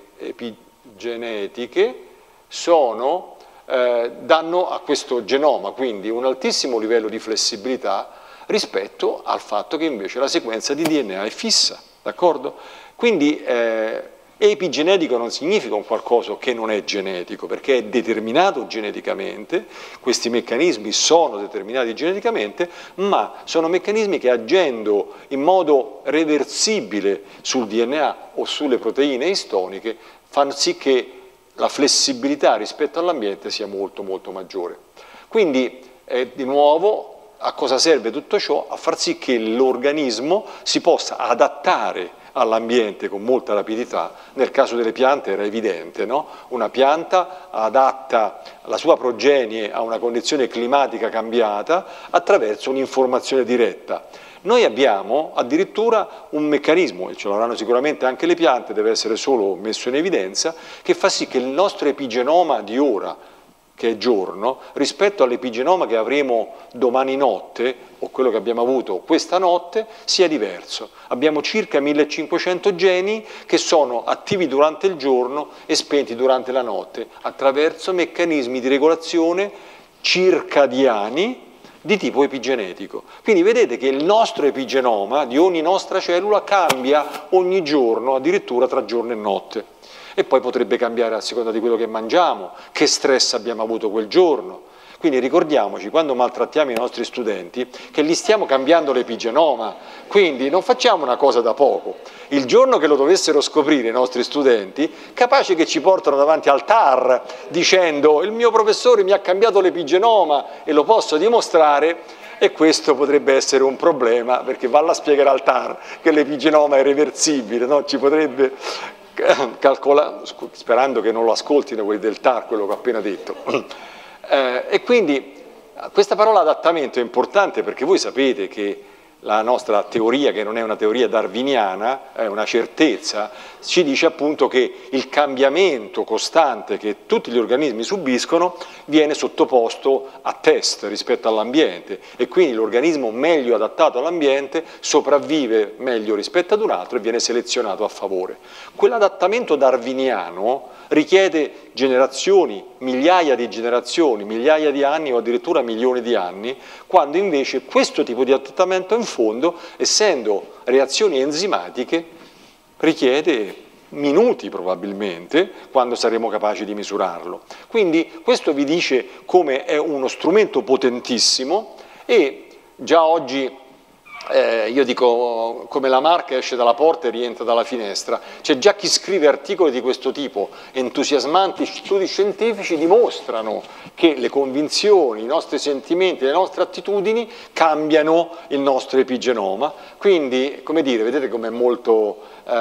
Speaker 2: epigenetiche sono, eh, danno a questo genoma quindi un altissimo livello di flessibilità rispetto al fatto che invece la sequenza di D N A è fissa, d'accordo? Quindi eh, Epigenetico non significa un qualcosa che non è genetico, perché è determinato geneticamente, questi meccanismi sono determinati geneticamente, ma sono meccanismi che agendo in modo reversibile sul D N A o sulle proteine istoniche fanno sì che la flessibilità rispetto all'ambiente sia molto molto maggiore. Quindi eh, di nuovo a cosa serve tutto ciò? A far sì che l'organismo si possa adattare all'ambiente con molta rapidità. Nel caso delle piante era evidente, no? Una pianta adatta la sua progenie a una condizione climatica cambiata attraverso un'informazione diretta. Noi abbiamo addirittura un meccanismo, e ce l'avranno sicuramente anche le piante, deve essere solo messo in evidenza, che fa sì che il nostro epigenoma di ora, che è giorno, rispetto all'epigenoma che avremo domani notte, o quello che abbiamo avuto questa notte, sia diverso. Abbiamo circa millecinquecento geni che sono attivi durante il giorno e spenti durante la notte, attraverso meccanismi di regolazione circadiani di tipo epigenetico. Quindi vedete che il nostro epigenoma di ogni nostra cellula cambia ogni giorno, addirittura tra giorno e notte. E poi potrebbe cambiare a seconda di quello che mangiamo, che stress abbiamo avuto quel giorno. Quindi ricordiamoci, quando maltrattiamo i nostri studenti, che gli stiamo cambiando l'epigenoma, quindi non facciamo una cosa da poco. Il giorno che lo dovessero scoprire i nostri studenti, capace che ci portano davanti al T A R dicendo il mio professore mi ha cambiato l'epigenoma e lo posso dimostrare, e questo potrebbe essere un problema, perché valla a spiegare al T A R che l'epigenoma è reversibile, no? Ci potrebbe calcolare, sperando che non lo ascoltino quelli del T A R, quello che ho appena detto. Eh, e quindi questa parola adattamento è importante, perché voi sapete che la nostra teoria, che non è una teoria darwiniana, è una certezza, ci dice appunto che il cambiamento costante che tutti gli organismi subiscono viene sottoposto a test rispetto all'ambiente, e quindi l'organismo meglio adattato all'ambiente sopravvive meglio rispetto ad un altro e viene selezionato a favore. Quell'adattamento darwiniano richiede generazioni, migliaia di generazioni, migliaia di anni o addirittura milioni di anni, quando invece questo tipo di adattamento in fondo, essendo reazioni enzimatiche, richiede minuti probabilmente, quando saremo capaci di misurarlo. Quindi questo vi dice come è uno strumento potentissimo, e già oggi Eh, io dico, come la Marca esce dalla porta e rientra dalla finestra, c'è già chi scrive articoli di questo tipo, entusiasmanti studi scientifici dimostrano che le convinzioni, i nostri sentimenti, le nostre attitudini cambiano il nostro epigenoma. Quindi, come dire, vedete com'è molto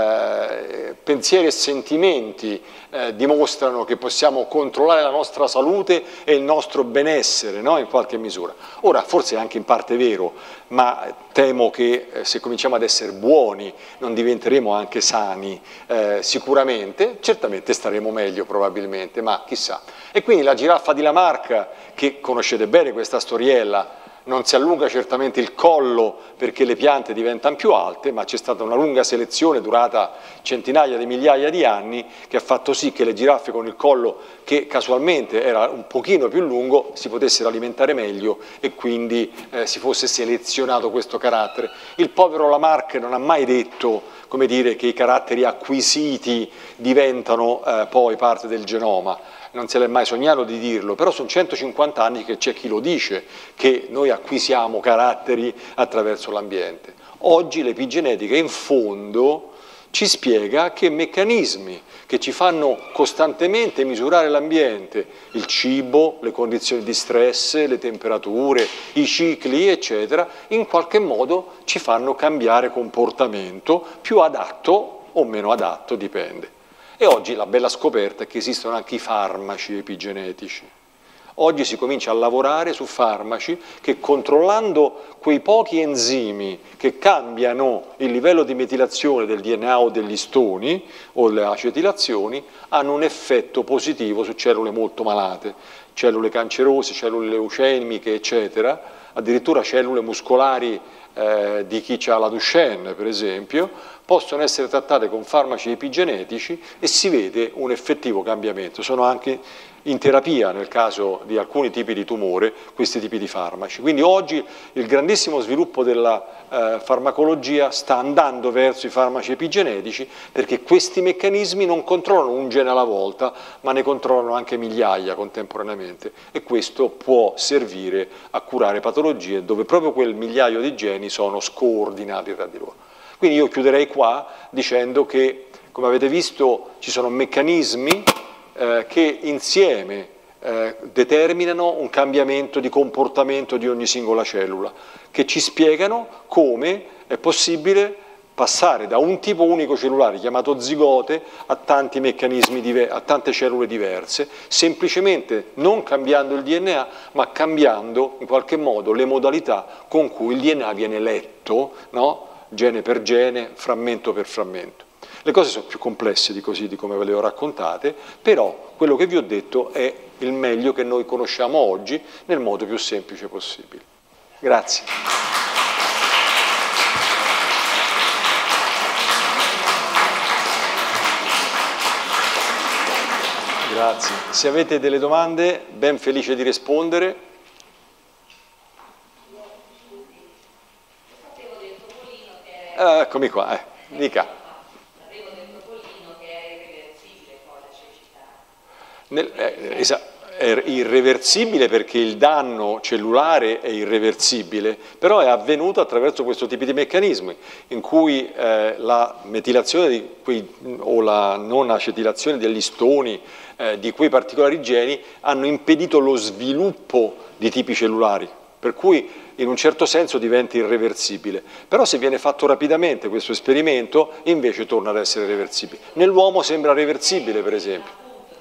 Speaker 2: eh, pensieri e sentimenti eh, dimostrano che possiamo controllare la nostra salute e il nostro benessere, no? In qualche misura. Ora, forse è anche in parte vero, ma temo che eh, se cominciamo ad essere buoni non diventeremo anche sani, eh, sicuramente, certamente staremo meglio probabilmente, ma chissà. E quindi la giraffa di Lamarck, che conoscete bene questa storiella, non si allunga certamente il collo perché le piante diventano più alte, ma c'è stata una lunga selezione durata centinaia di migliaia di anni che ha fatto sì che le giraffe con il collo, che casualmente era un pochino più lungo, si potessero alimentare meglio e quindi eh, si fosse selezionato questo carattere. Il povero Lamarck non ha mai detto, come dire, che i caratteri acquisiti diventano eh, poi parte del genoma. Non se l'è mai sognato di dirlo, però sono centocinquanta anni che c'è chi lo dice, che noi acquisiamo caratteri attraverso l'ambiente. Oggi l'epigenetica in fondo ci spiega che meccanismi che ci fanno costantemente misurare l'ambiente, il cibo, le condizioni di stress, le temperature, i cicli, eccetera, in qualche modo ci fanno cambiare comportamento più adatto o meno adatto, dipende. E oggi la bella scoperta è che esistono anche i farmaci epigenetici. Oggi si comincia a lavorare su farmaci che, controllando quei pochi enzimi che cambiano il livello di metilazione del D N A o degli istoni o le acetilazioni, hanno un effetto positivo su cellule molto malate, cellule cancerose, cellule leucemiche, eccetera, addirittura cellule muscolari eh, di chi ha la Duchenne, per esempio, possono essere trattate con farmaci epigenetici e si vede un effettivo cambiamento. Sono anche in terapia, nel caso di alcuni tipi di tumore, questi tipi di farmaci. Quindi oggi il grandissimo sviluppo della eh, farmacologia sta andando verso i farmaci epigenetici, perché questi meccanismi non controllano un gene alla volta, ma ne controllano anche migliaia contemporaneamente, e questo può servire a curare patologie dove proprio quel migliaio di geni sono scoordinati tra di loro. Quindi io chiuderei qua dicendo che, come avete visto, ci sono meccanismi Eh, che insieme eh, determinano un cambiamento di comportamento di ogni singola cellula, che ci spiegano come è possibile passare da un tipo unico cellulare chiamato zigote a tanti meccanismi, a tante cellule diverse, semplicemente non cambiando il D N A, ma cambiando in qualche modo le modalità con cui il D N A viene letto, no? Gene per gene, frammento per frammento. Le cose sono più complesse di così, di come ve le ho raccontate, però quello che vi ho detto è il meglio che noi conosciamo oggi nel modo più semplice possibile. Grazie. Grazie. Se avete delle domande, ben felice di rispondere. Eh, eccomi qua, eh. Dica. Nel, eh, è irreversibile perché il danno cellulare è irreversibile, però è avvenuto attraverso questo tipo di meccanismi in cui eh, la metilazione di quei, o la non acetilazione degli istoni eh, di quei particolari geni hanno impedito lo sviluppo di tipi cellulari, per cui in un certo senso diventa irreversibile. Però se viene fatto rapidamente questo esperimento invece torna ad essere reversibile. Nell'uomo sembra reversibile, per esempio.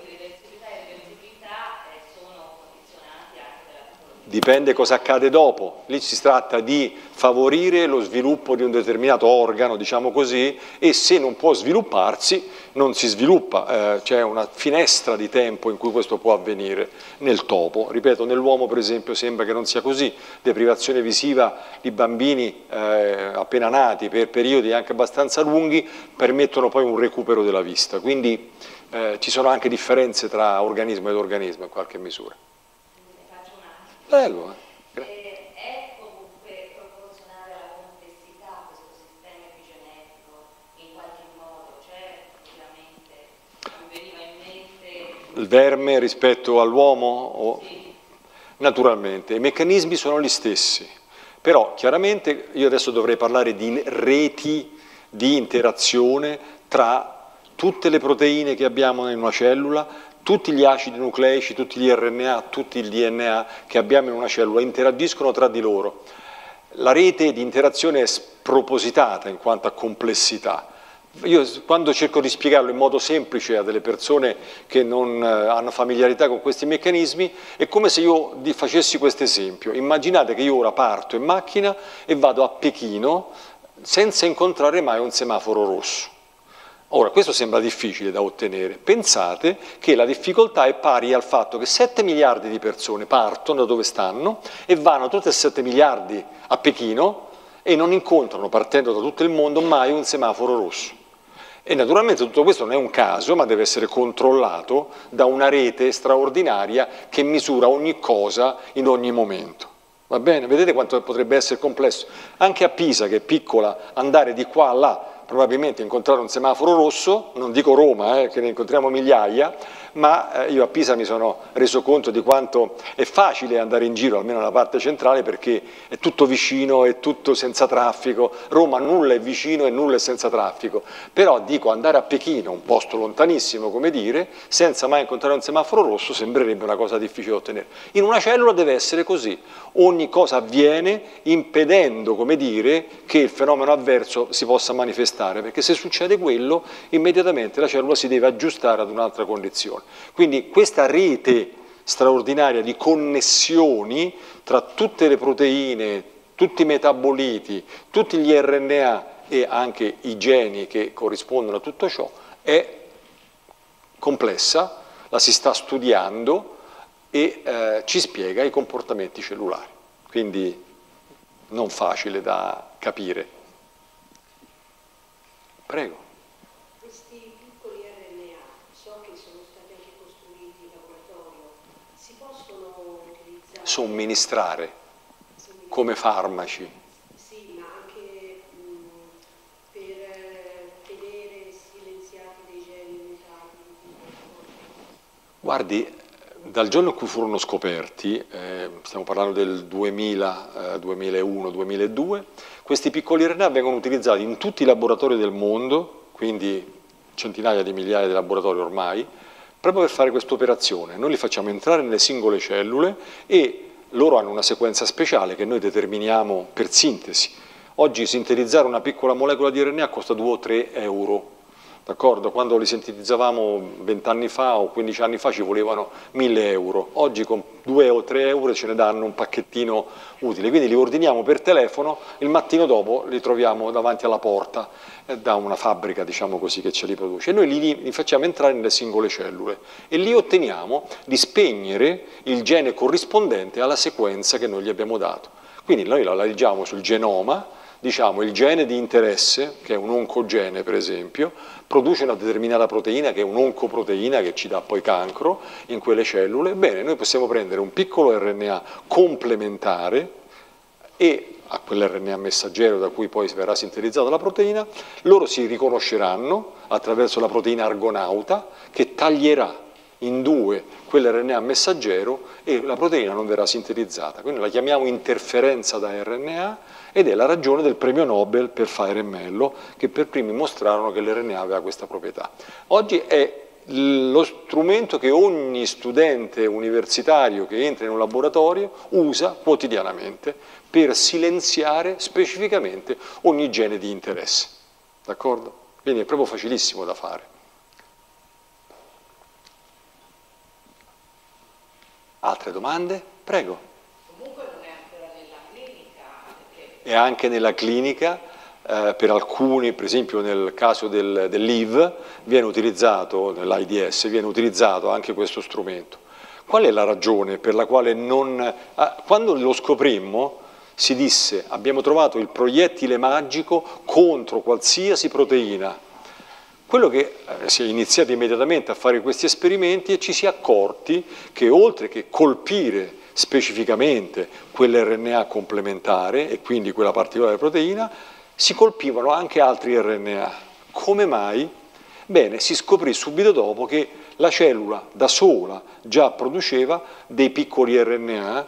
Speaker 2: Dipende cosa accade dopo, lì si tratta di favorire lo sviluppo di un determinato organo, diciamo così, e se non può svilupparsi, non si sviluppa, eh, c'è una finestra di tempo in cui questo può avvenire nel topo. Ripeto, nell'uomo per esempio sembra che non sia così, deprivazione visiva di bambini eh, appena nati per periodi anche abbastanza lunghi permettono poi un recupero della vista, quindi eh, ci sono anche differenze tra organismo ed organismo in qualche misura. Bello, eh?
Speaker 3: E è comunque proporzionale alla complessità questo sistema epigenetico in qualche modo, cioè ovviamente mi veniva in mente
Speaker 2: il verme rispetto all'uomo? O...
Speaker 3: Sì.
Speaker 2: Naturalmente, i meccanismi sono gli stessi, però chiaramente io adesso dovrei parlare di reti di interazione tra tutte le proteine che abbiamo in una cellula, tutti gli acidi nucleici, tutti gli R N A, tutti il D N A che abbiamo in una cellula interagiscono tra di loro. La rete di interazione è spropositata in quanto a complessità. Io quando cerco di spiegarlo in modo semplice a delle persone che non hanno familiarità con questi meccanismi, è come se io facessi questo esempio. Immaginate che io ora parto in macchina e vado a Pechino senza incontrare mai un semaforo rosso. Ora, questo sembra difficile da ottenere. Pensate che la difficoltà è pari al fatto che sette miliardi di persone partono da dove stanno e vanno tutte e sette miliardi a Pechino e non incontrano, partendo da tutto il mondo, mai un semaforo rosso. E naturalmente tutto questo non è un caso, ma deve essere controllato da una rete straordinaria che misura ogni cosa in ogni momento. Va bene? Vedete quanto potrebbe essere complesso? Anche a Pisa, che è piccola, andare di qua a là, probabilmente incontrare un semaforo rosso, non dico Roma, eh, che ne incontriamo migliaia, ma eh, io a Pisa mi sono reso conto di quanto è facile andare in giro, almeno nella parte centrale, perché è tutto vicino, è tutto senza traffico. Roma nulla è vicino e nulla è senza traffico, però dico andare a Pechino, un posto lontanissimo come dire, senza mai incontrare un semaforo rosso sembrerebbe una cosa difficile da ottenere. In una cellula deve essere così, ogni cosa avviene impedendo, come dire, che il fenomeno avverso si possa manifestare, perché se succede quello, immediatamente la cellula si deve aggiustare ad un'altra condizione. Quindi questa rete straordinaria di connessioni tra tutte le proteine, tutti i metaboliti, tutti gli R N A e anche i geni che corrispondono a tutto ciò è complessa, la si sta studiando e eh, ci spiega i comportamenti cellulari. quindi non facile da capire. Prego.
Speaker 4: Questi piccoli R N A, so che sono stati anche costruiti in laboratorio, si possono utilizzare?
Speaker 2: Somministrare, come farmaci.
Speaker 4: Sì, ma anche mh, per eh, tenere silenziati dei geni mutati.
Speaker 2: Guardi, dal giorno in cui furono scoperti, eh, stiamo parlando del duemila, eh, duemilauno, duemiladue, questi piccoli R N A vengono utilizzati in tutti i laboratori del mondo, quindi centinaia di migliaia di laboratori ormai, proprio per fare questa operazione. Noi li facciamo entrare nelle singole cellule e loro hanno una sequenza speciale che noi determiniamo per sintesi. Oggi sintetizzare una piccola molecola di R N A costa due o tre euro. D'accordo? Quando li sintetizzavamo vent'anni fa o quindici anni fa ci volevano mille euro, oggi con due o tre euro ce ne danno un pacchettino utile, quindi li ordiniamo per telefono, il mattino dopo li troviamo davanti alla porta eh, da una fabbrica, diciamo così, che ce li produce, e noi li, li facciamo entrare nelle singole cellule e lì otteniamo di spegnere il gene corrispondente alla sequenza che noi gli abbiamo dato. Quindi noi la leggiamo sul genoma, diciamo il gene di interesse, che è un oncogene per esempio, produce una determinata proteina che è un'oncoproteina che ci dà poi cancro in quelle cellule. Bene, noi possiamo prendere un piccolo R N A complementare e a quell'R N A messaggero da cui poi verrà sintetizzata la proteina, loro si riconosceranno attraverso la proteina argonauta che taglierà in due quell'R N A messaggero e la proteina non verrà sintetizzata. Quindi la chiamiamo interferenza da R N A ed è la ragione del premio Nobel per Fire e Mello, che per primi mostrarono che l'R N A aveva questa proprietà. Oggi è lo strumento che ogni studente universitario che entra in un laboratorio usa quotidianamente per silenziare specificamente ogni gene di interesse. D'accordo? Quindi è proprio facilissimo da fare. Altre domande? Prego.
Speaker 3: Comunque non è ancora nella clinica. Perché...
Speaker 2: È anche nella clinica, eh, per alcuni, per esempio nel caso del, dell'I V, viene utilizzato, nell'AIDS, viene utilizzato anche questo strumento. Qual è la ragione per la quale non... Eh, quando lo scoprimmo si disse abbiamo trovato il proiettile magico contro qualsiasi proteina. Quello che eh, si è iniziato immediatamente a fare questi esperimenti e ci si è accorti che oltre che colpire specificamente quell'R N A complementare e quindi quella particolare proteina, si colpivano anche altri R N A. Come mai? Bene, si scoprì subito dopo che la cellula da sola già produceva dei piccoli R N A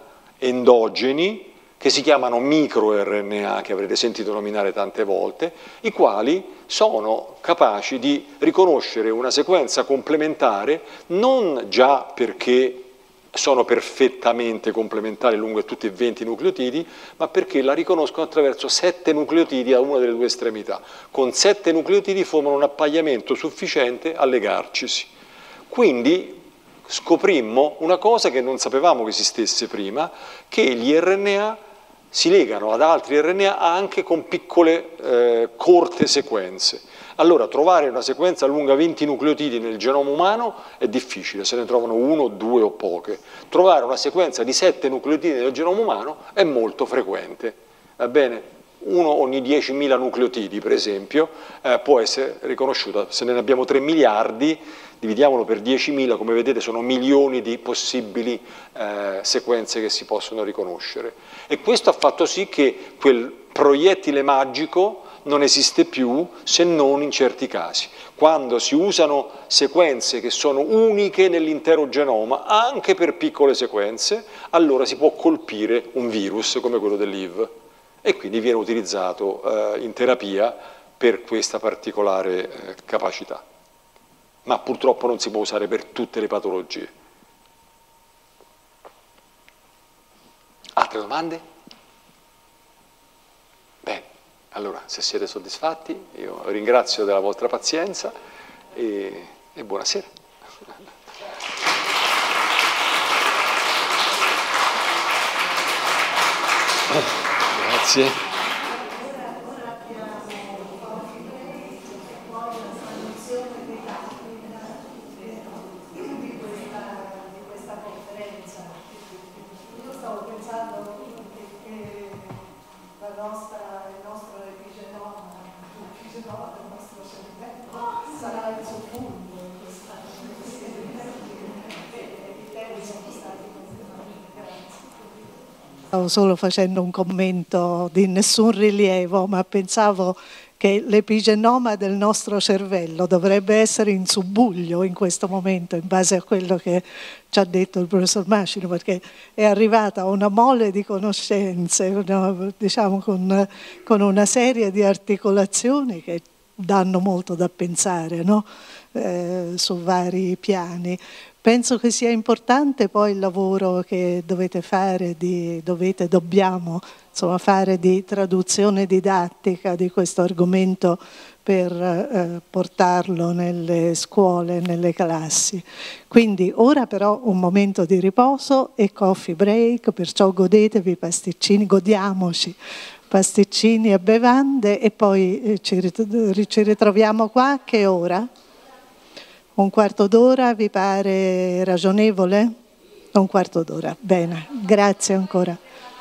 Speaker 2: endogeni che si chiamano microRNA, che avrete sentito nominare tante volte, i quali sono capaci di riconoscere una sequenza complementare non già perché sono perfettamente complementari lungo tutti e venti nucleotidi, ma perché la riconoscono attraverso sette nucleotidi a una delle due estremità. Con sette nucleotidi formano un appaiamento sufficiente a legarcisi. Quindi scoprimmo una cosa che non sapevamo che esistesse prima, che gli R N A si legano ad altri R N A anche con piccole eh, corte sequenze. Allora trovare una sequenza lunga venti nucleotidi nel genoma umano è difficile, se ne trovano uno, due o poche. Trovare una sequenza di sette nucleotidi nel genoma umano è molto frequente. Va bene? Uno ogni diecimila nucleotidi, per esempio, eh, può essere riconosciuto. Se ne abbiamo tre miliardi, dividiamolo per diecimila, come vedete sono milioni di possibili eh, sequenze che si possono riconoscere. E questo ha fatto sì che quel proiettile magico non esiste più se non in certi casi. Quando si usano sequenze che sono uniche nell'intero genoma, anche per piccole sequenze, allora si può colpire un virus come quello dell'I V. E quindi viene utilizzato eh, in terapia per questa particolare eh, capacità. Ma purtroppo non si può usare per tutte le patologie. Altre domande? Bene, allora se siete soddisfatti io ringrazio della vostra pazienza e, e buonasera. Grazie.
Speaker 1: Di questa conferenza. Io stavo pensando nostra, il nostro epigenoma, l'epigenoma del nostro cervello sarà il suo punto in questa Stavo solo facendo un commento di nessun rilievo, ma pensavo che l'epigenoma del nostro cervello dovrebbe essere in subbuglio in questo momento, in base a quello che ci ha detto il professor Macino, perché è arrivata una mole di conoscenze, no, diciamo con, con una serie di articolazioni che danno molto da pensare, no? eh, su vari piani. Penso che sia importante poi il lavoro che dovete fare, di, dovete, dobbiamo insomma, fare di traduzione didattica di questo argomento per eh, portarlo nelle scuole, nelle classi. Quindi ora però un momento di riposo e coffee break, perciò godetevi i pasticcini, godiamoci pasticcini e bevande e poi eh, ci, rit- ci ritroviamo qua a che ora? Un quarto d'ora vi pare ragionevole? Un quarto d'ora, bene, grazie ancora.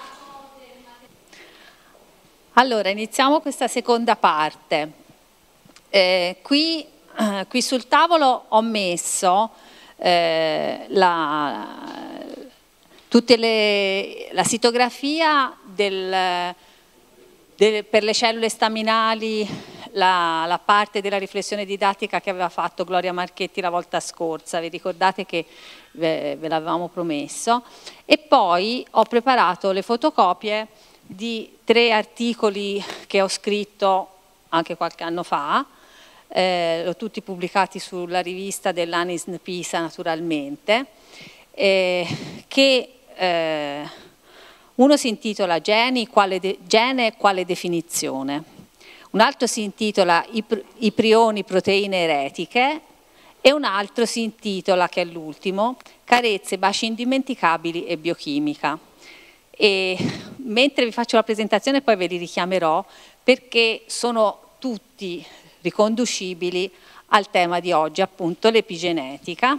Speaker 5: Allora, iniziamo questa seconda parte. Eh, qui, eh, qui sul tavolo ho messo eh, la, tutte le, la sitografia del, del, per le cellule staminali, La, la parte della riflessione didattica che aveva fatto Gloria Marchetti la volta scorsa, vi ricordate che ve, ve l'avevamo promesso, e poi ho preparato le fotocopie di tre articoli che ho scritto anche qualche anno fa, eh, l'ho tutti pubblicati sulla rivista dell'A N I S N Pisa naturalmente, eh, che eh, uno si intitola Geni, quale de, Gene quale definizione. Un altro si intitola I, I prioni proteine eretiche e un altro si intitola, che è l'ultimo, Carezze, baci indimenticabili e biochimica. E mentre vi faccio la presentazione poi ve li richiamerò perché sono tutti riconducibili al tema di oggi, appunto l'epigenetica.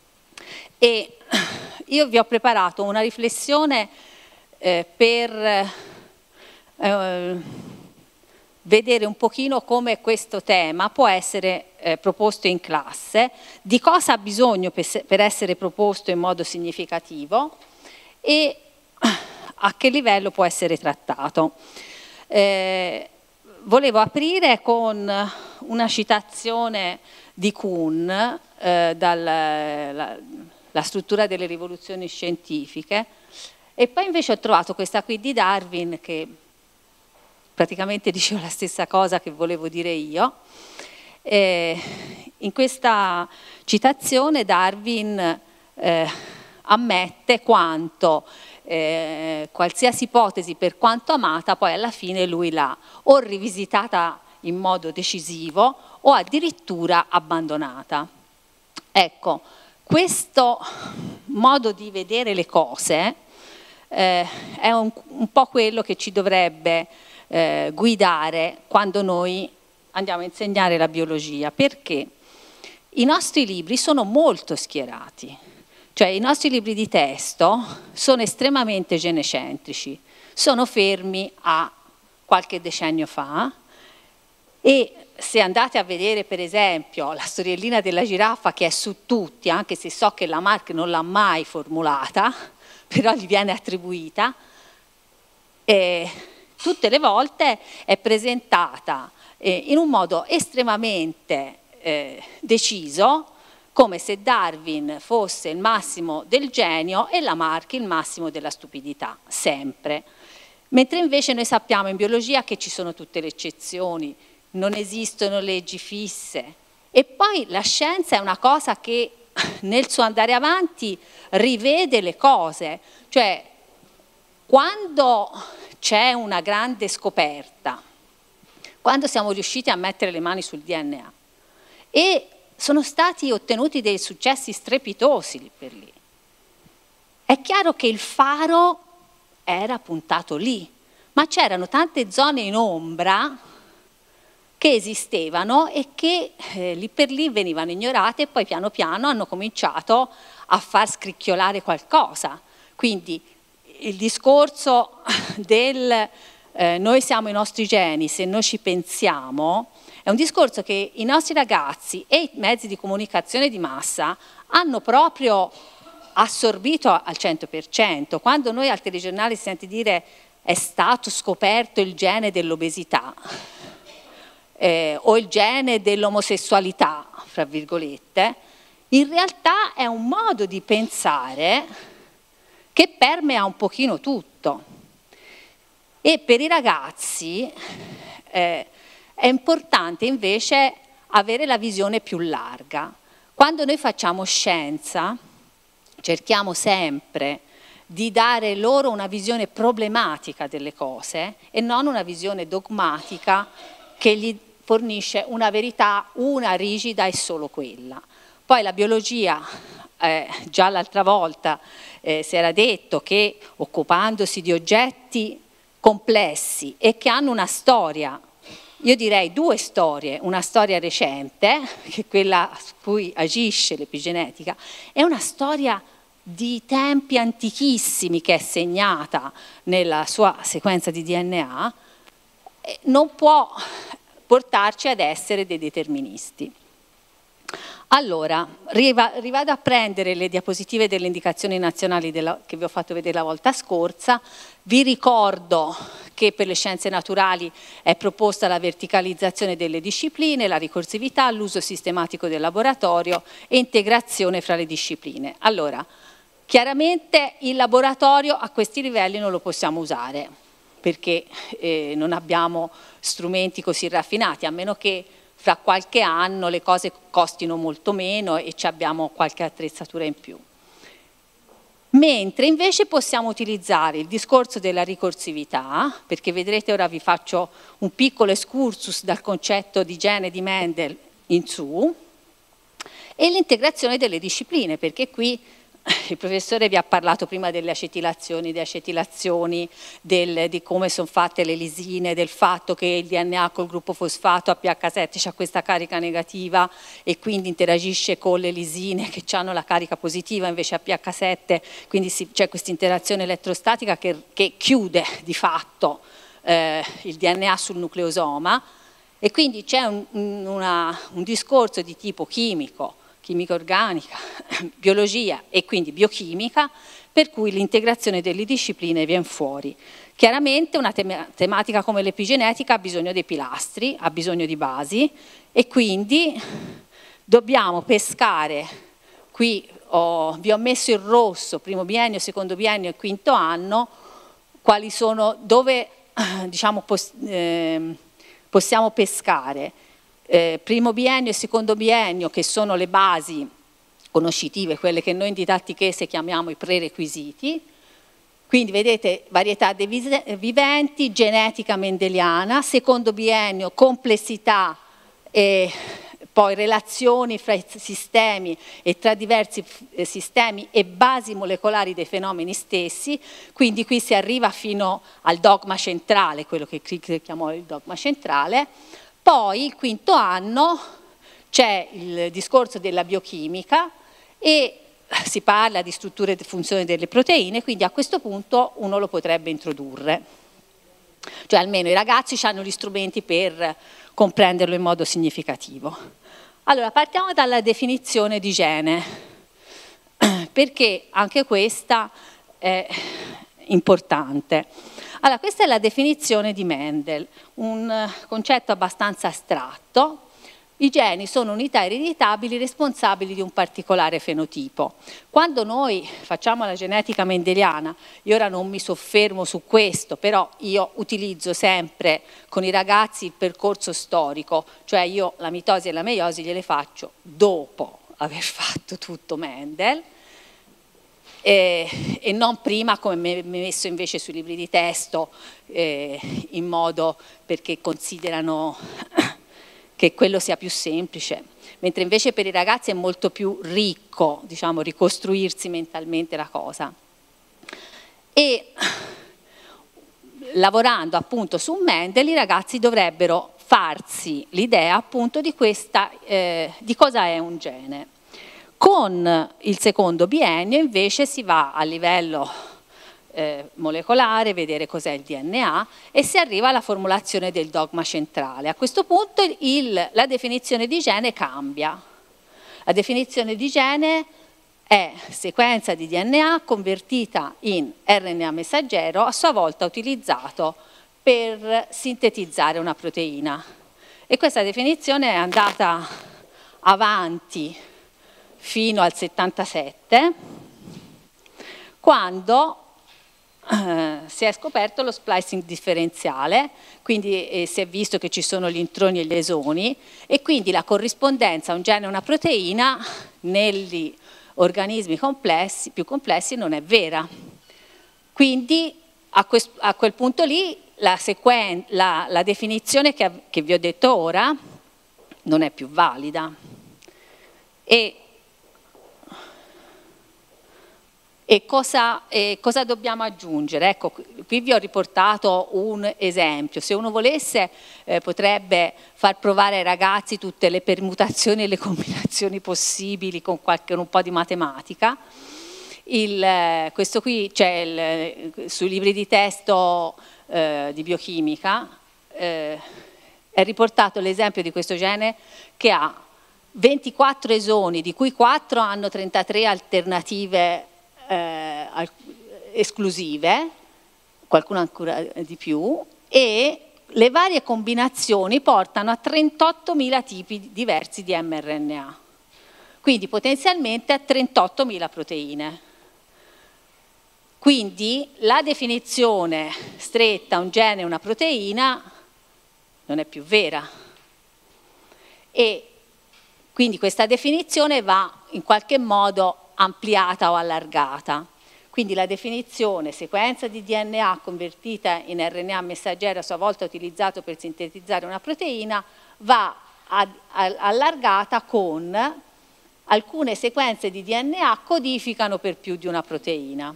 Speaker 5: E io vi ho preparato una riflessione eh, per... Eh, vedere un pochino come questo tema può essere eh, proposto in classe, di cosa ha bisogno per, per essere proposto in modo significativo e a che livello può essere trattato. Eh, volevo aprire con una citazione di Kuhn eh, dalla la struttura delle rivoluzioni scientifiche e poi invece ho trovato questa qui di Darwin che praticamente diceva la stessa cosa che volevo dire io. Eh, in questa citazione Darwin eh, ammette quanto eh, qualsiasi ipotesi, per quanto amata, poi alla fine lui l'ha o rivisitata in modo decisivo o addirittura abbandonata. Ecco, questo modo di vedere le cose eh, è un, un po' quello che ci dovrebbe Eh, guidare quando noi andiamo a insegnare la biologia, perché i nostri libri sono molto schierati, cioè i nostri libri di testo sono estremamente genecentrici, sono fermi a qualche decennio fa e se andate a vedere per esempio la storiellina della giraffa che è su tutti, anche se so che Lamarck non l'ha mai formulata, però gli viene attribuita, eh, tutte le volte è presentata eh, in un modo estremamente eh, deciso, come se Darwin fosse il massimo del genio e Lamarck il massimo della stupidità, sempre. Mentre invece noi sappiamo in biologia che ci sono tutte le eccezioni, non esistono leggi fisse. E poi la scienza è una cosa che nel suo andare avanti rivede le cose, cioè quando c'è una grande scoperta, quando siamo riusciti a mettere le mani sul D N A e sono stati ottenuti dei successi strepitosi lì per lì, è chiaro che il faro era puntato lì, ma c'erano tante zone in ombra che esistevano e che eh, lì per lì venivano ignorate e poi piano piano hanno cominciato a far scricchiolare qualcosa. Quindi il discorso del, eh, noi siamo i nostri geni se noi ci pensiamo, è un discorso che i nostri ragazzi e i mezzi di comunicazione di massa hanno proprio assorbito al cento per cento. Quando noi al telegiornale si sente dire è stato scoperto il gene dell'obesità eh, o il gene dell'omosessualità, fra virgolette, in realtà è un modo di pensare che permea un pochino tutto. E per i ragazzi eh, è importante invece avere la visione più larga. Quando noi facciamo scienza, cerchiamo sempre di dare loro una visione problematica delle cose e non una visione dogmatica che gli fornisce una verità, una rigida e solo quella. Poi la biologia, eh, già l'altra volta eh, si era detto che occupandosi di oggetti complessi e che hanno una storia, io direi due storie, una storia recente, che è quella su cui agisce l'epigenetica, e una storia di tempi antichissimi che è segnata nella sua sequenza di D N A, non può portarci ad essere dei deterministi. Allora, rivado a prendere le diapositive delle indicazioni nazionali della, che vi ho fatto vedere la volta scorsa. Vi ricordo che per le scienze naturali è proposta la verticalizzazione delle discipline, la ricorsività, l'uso sistematico del laboratorio e integrazione fra le discipline. Allora, chiaramente il laboratorio a questi livelli non lo possiamo usare perché eh, non abbiamo strumenti così raffinati, a meno che fra qualche anno le cose costino molto meno e ci abbiamo qualche attrezzatura in più. Mentre invece possiamo utilizzare il discorso della ricorsività, perché vedrete ora vi faccio un piccolo excursus dal concetto di gene di Mendel in su, e l'integrazione delle discipline, perché qui il professore vi ha parlato prima delle acetilazioni, delle acetilazioni, del, di come sono fatte le lisine, del fatto che il D N A col gruppo fosfato a P H sette ha questa carica negativa e quindi interagisce con le lisine che hanno la carica positiva invece a P H sette, quindi c'è questa interazione elettrostatica che, che chiude di fatto eh, il D N A sul nucleosoma, e quindi c'è un, una, un discorso di tipo chimico, chimica organica, biologia e quindi biochimica, per cui l'integrazione delle discipline viene fuori. Chiaramente una tem- tematica come l'epigenetica ha bisogno dei pilastri, ha bisogno di basi, e quindi dobbiamo pescare, qui ho, vi ho messo in rosso primo biennio, secondo biennio e quinto anno, quali sono, dove diciamo, pos- eh, possiamo pescare. Eh, primo biennio e secondo biennio, che sono le basi conoscitive, quelle che noi in didattichese chiamiamo i prerequisiti. Quindi vedete varietà dei viventi, genetica mendeliana, secondo biennio complessità e poi relazioni fra i sistemi e tra diversi sistemi e basi molecolari dei fenomeni stessi, quindi qui si arriva fino al dogma centrale, quello che Crick chiamò il dogma centrale. Poi il quinto anno c'è il discorso della biochimica e si parla di strutture e funzioni delle proteine, quindi a questo punto uno lo potrebbe introdurre. Cioè almeno i ragazzi hanno gli strumenti per comprenderlo in modo significativo. Allora partiamo dalla definizione di gene, perché anche questa è importante. Allora, questa è la definizione di Mendel, un concetto abbastanza astratto. I geni sono unità ereditabili responsabili di un particolare fenotipo. Quando noi facciamo la genetica mendeliana, io ora non mi soffermo su questo, però io utilizzo sempre con i ragazzi il percorso storico, cioè io la mitosi e la meiosi gliele faccio dopo aver fatto tutto Mendel, Eh, e non prima come mi è messo invece sui libri di testo, eh, in modo perché considerano che quello sia più semplice, mentre invece per i ragazzi è molto più ricco, diciamo, ricostruirsi mentalmente la cosa. E lavorando appunto su Mendel i ragazzi dovrebbero farsi l'idea appunto di questa, eh, di cosa è un gene. Con il secondo biennio invece si va a livello eh, molecolare, vedere cos'è il D N A e si arriva alla formulazione del dogma centrale. A questo punto il, la definizione di gene cambia. La definizione di gene è sequenza di D N A convertita in R N A messaggero, a sua volta utilizzato per sintetizzare una proteina. E questa definizione è andata avanti fino al settantasette, quando eh, si è scoperto lo splicing differenziale, quindi eh, si è visto che ci sono gli introni e gli esoni, e quindi la corrispondenza a un gene e una proteina negli organismi complessi, più complessi non è vera. Quindi a, quest, a quel punto lì la, sequen, la, la definizione che, che vi ho detto ora non è più valida. E, e, cosa, e cosa dobbiamo aggiungere? Ecco, qui vi ho riportato un esempio. Se uno volesse eh, potrebbe far provare ai ragazzi tutte le permutazioni e le combinazioni possibili con, qualche, con un po' di matematica. Il, questo qui c'è sui libri di testo eh, di biochimica, eh, è riportato l'esempio di questo gene che ha ventiquattro esoni, di cui quattro hanno trentatré alternative eh, esclusive, qualcuno ancora di più, e le varie combinazioni portano a trentottomila tipi diversi di mRNA, quindi potenzialmente a trentottomila proteine. Quindi la definizione stretta un gene e una proteina non è più vera, e quindi questa definizione va in qualche modo ampliata o allargata. Quindi la definizione sequenza di D N A convertita in R N A messaggero, a sua volta utilizzato per sintetizzare una proteina, va ad, a, allargata con alcune sequenze di D N A codificano per più di una proteina.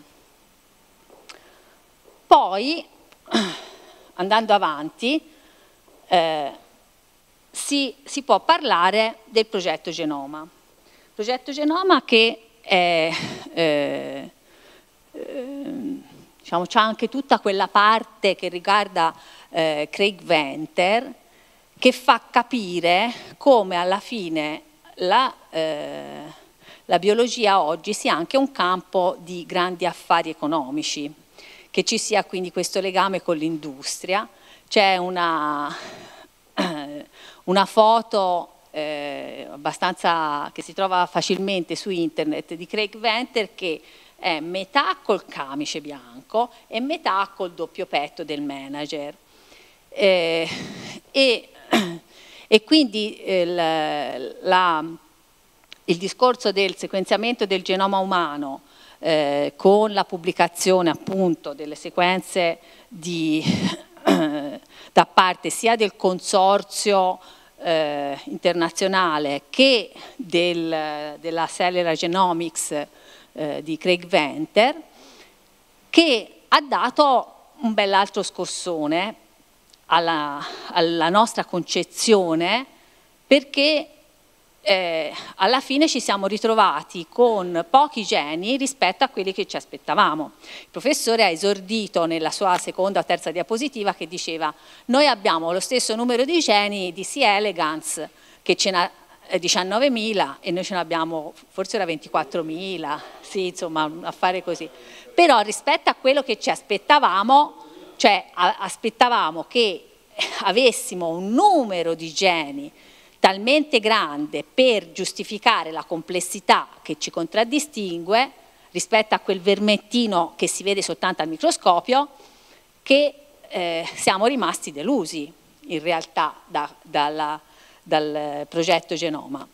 Speaker 5: Poi, andando avanti, eh, si, si può parlare del progetto Genoma. Il progetto Genoma che è, eh, eh, diciamo, c'ha anche tutta quella parte che riguarda eh, Craig Venter, che fa capire come alla fine la, eh, la biologia oggi sia anche un campo di grandi affari economici, che ci sia quindi questo legame con l'industria. C'è una, una foto eh, abbastanza che si trova facilmente su internet di Craig Venter, che è metà col camice bianco e metà col doppio petto del manager. Eh, e, e quindi il, la, il discorso del sequenziamento del genoma umano Eh, con la pubblicazione appunto delle sequenze di, eh, da parte sia del consorzio eh, internazionale che del, della Cellular Genomics eh, di Craig Venter, che ha dato un bell'altro scossone alla, alla nostra concezione, perché Eh, alla fine ci siamo ritrovati con pochi geni rispetto a quelli che ci aspettavamo. Il professore ha esordito nella sua seconda o terza diapositiva che diceva: noi abbiamo lo stesso numero di geni di C. elegans, che ce n'ha diciannovemila, e noi ce ne abbiamo, forse era ventiquattromila, sì, insomma, un affare così. Però rispetto a quello che ci aspettavamo, cioè a, aspettavamo che avessimo un numero di geni talmente grande per giustificare la complessità che ci contraddistingue rispetto a quel vermettino che si vede soltanto al microscopio, che eh, siamo rimasti delusi in realtà da, dalla, dal progetto Genoma.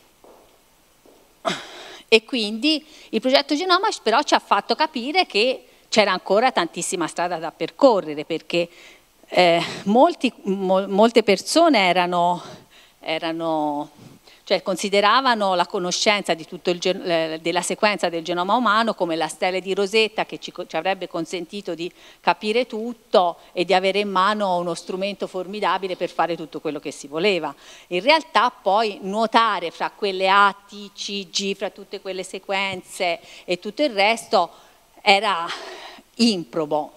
Speaker 5: E quindi il progetto Genoma però ci ha fatto capire che c'era ancora tantissima strada da percorrere, perché eh, molti, mo, molte persone erano erano, cioè consideravano la conoscenza di tutto il, della sequenza del genoma umano come la stella di Rosetta che ci, ci avrebbe consentito di capire tutto e di avere in mano uno strumento formidabile per fare tutto quello che si voleva. In realtà poi nuotare fra quelle A, T, C, G, fra tutte quelle sequenze e tutto il resto era improbo.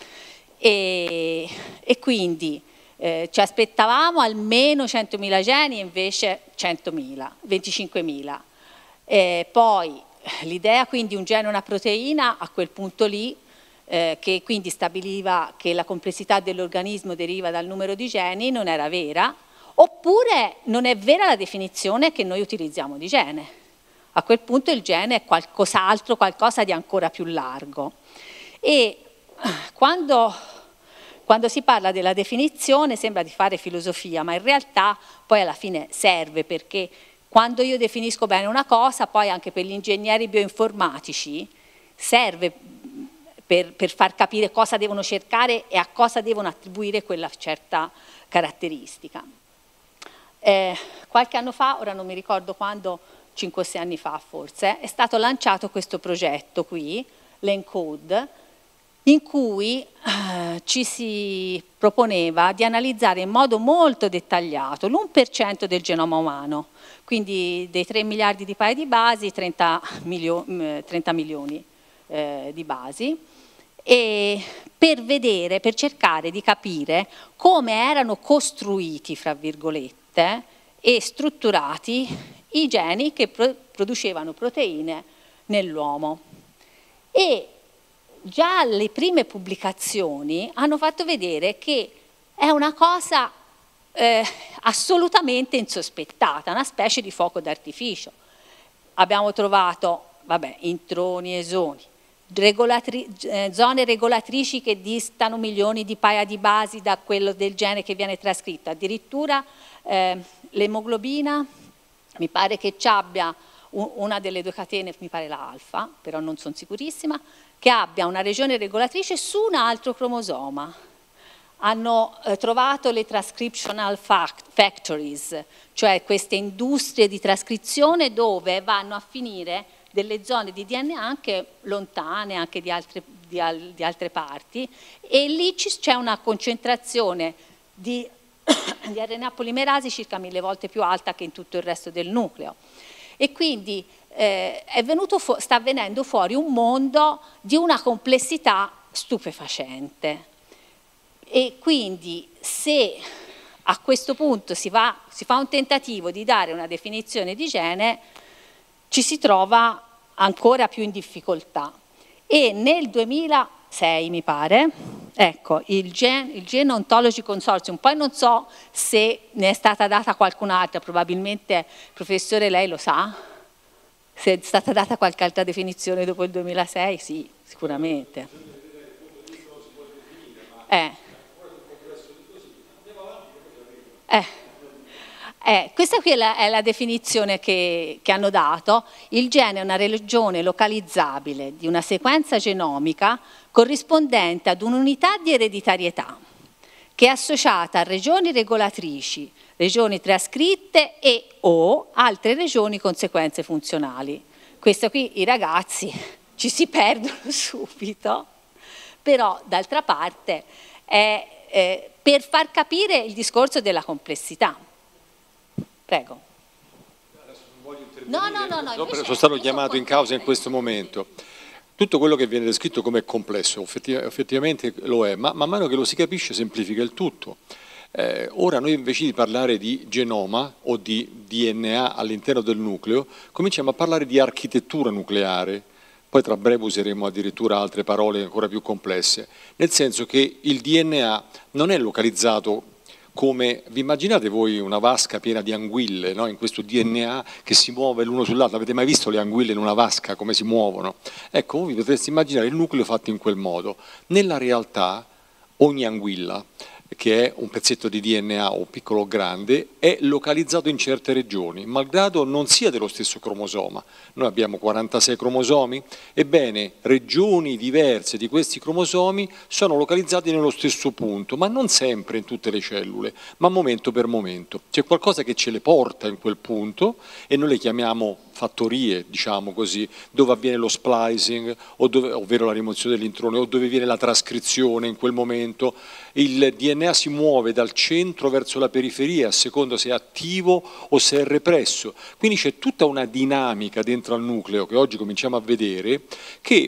Speaker 5: E, e quindi eh, ci aspettavamo almeno centomila geni, invece centomila, venticinquemila. Eh, poi l'idea quindi di un gene e una proteina a quel punto lì, eh, che quindi stabiliva che la complessità dell'organismo deriva dal numero di geni, non era vera, oppure non è vera la definizione che noi utilizziamo di gene. A quel punto il gene è qualcos'altro, qualcosa di ancora più largo. E quando, quando si parla della definizione sembra di fare filosofia, ma in realtà poi alla fine serve, perché quando io definisco bene una cosa, poi anche per gli ingegneri bioinformatici serve per, per far capire cosa devono cercare e a cosa devono attribuire quella certa caratteristica. Eh, qualche anno fa, ora non mi ricordo quando, cinque o sei anni fa forse, è stato lanciato questo progetto qui, l'ENCODE, in cui eh, ci si proponeva di analizzare in modo molto dettagliato l'uno per cento del genoma umano, quindi dei tre miliardi di paia di basi, trenta, milio, trenta milioni eh, di basi, e per vedere, per cercare di capire come erano costruiti, fra virgolette, e strutturati i geni che pro- producevano proteine nell'uomo. E già le prime pubblicazioni hanno fatto vedere che è una cosa eh, assolutamente insospettata, una specie di fuoco d'artificio. Abbiamo trovato, vabbè, introni, esoni, regolatri- eh, zone regolatrici che distano milioni di paia di basi da quello del gene che viene trascritto, addirittura eh, l'emoglobina mi pare che ci abbia una delle due catene, mi pare la alfa, però non sono sicurissima, che abbia una regione regolatrice su un altro cromosoma. Hanno eh, trovato le transcriptional factories, cioè queste industrie di trascrizione dove vanno a finire delle zone di D N A anche lontane, anche di altre, di al, di altre parti, e lì c'è una concentrazione di, di R N A polimerasi circa mille volte più alta che in tutto il resto del nucleo. E quindi eh, è venuto sta avvenendo fuori un mondo di una complessità stupefacente. E quindi se a questo punto si, va, si fa un tentativo di dare una definizione di gene, ci si trova ancora più in difficoltà. E nel duemilasei, mi pare, ecco, il, Gen, il Gene Ontology Consortium, poi non so se ne è stata data qualcun'altra, probabilmente, professore, lei lo sa? Se è stata data qualche altra definizione dopo il duemilasei? Sì, sicuramente. Eh. Eh. Eh, questa qui è la, è la definizione che, che hanno dato. Il gene è una regione localizzabile di una sequenza genomica corrispondente ad un'unità di ereditarietà che è associata a regioni regolatrici, regioni trascritte e o altre regioni con sequenze funzionali. Questo qui i ragazzi ci si perdono subito, però d'altra parte è eh, per far capire il discorso della complessità. Prego. No, no, no, no,
Speaker 2: no, sono stato chiamato in causa in questo momento. Tutto quello che viene descritto come complesso, effettivamente lo è, ma man mano che lo si capisce semplifica il tutto. Eh, ora noi invece di parlare di genoma o di D N A all'interno del nucleo, cominciamo a parlare di architettura nucleare, poi tra breve useremo addirittura altre parole ancora più complesse, nel senso che il D N A non è localizzato come, vi immaginate voi una vasca piena di anguille, no? In questo D N A che si muove l'uno sull'altro, avete mai visto le anguille in una vasca come si muovono? Ecco, voi potreste immaginare il nucleo fatto in quel modo. Nella realtà ogni anguilla, che è un pezzetto di D N A o piccolo o grande, è localizzato in certe regioni, malgrado non sia dello stesso cromosoma. Noi abbiamo quarantasei cromosomi, ebbene regioni diverse di questi cromosomi sono localizzati nello stesso punto, ma non sempre in tutte le cellule, ma momento per momento. C'è qualcosa che ce le porta in quel punto e noi le chiamiamo fattorie, diciamo così, dove avviene lo splicing, o dove, ovvero la rimozione dell'introne, o dove viene la trascrizione in quel momento. Il D N A si muove dal centro verso la periferia a seconda se è attivo o se è represso. Quindi c'è tutta una dinamica dentro al nucleo che oggi cominciamo a vedere che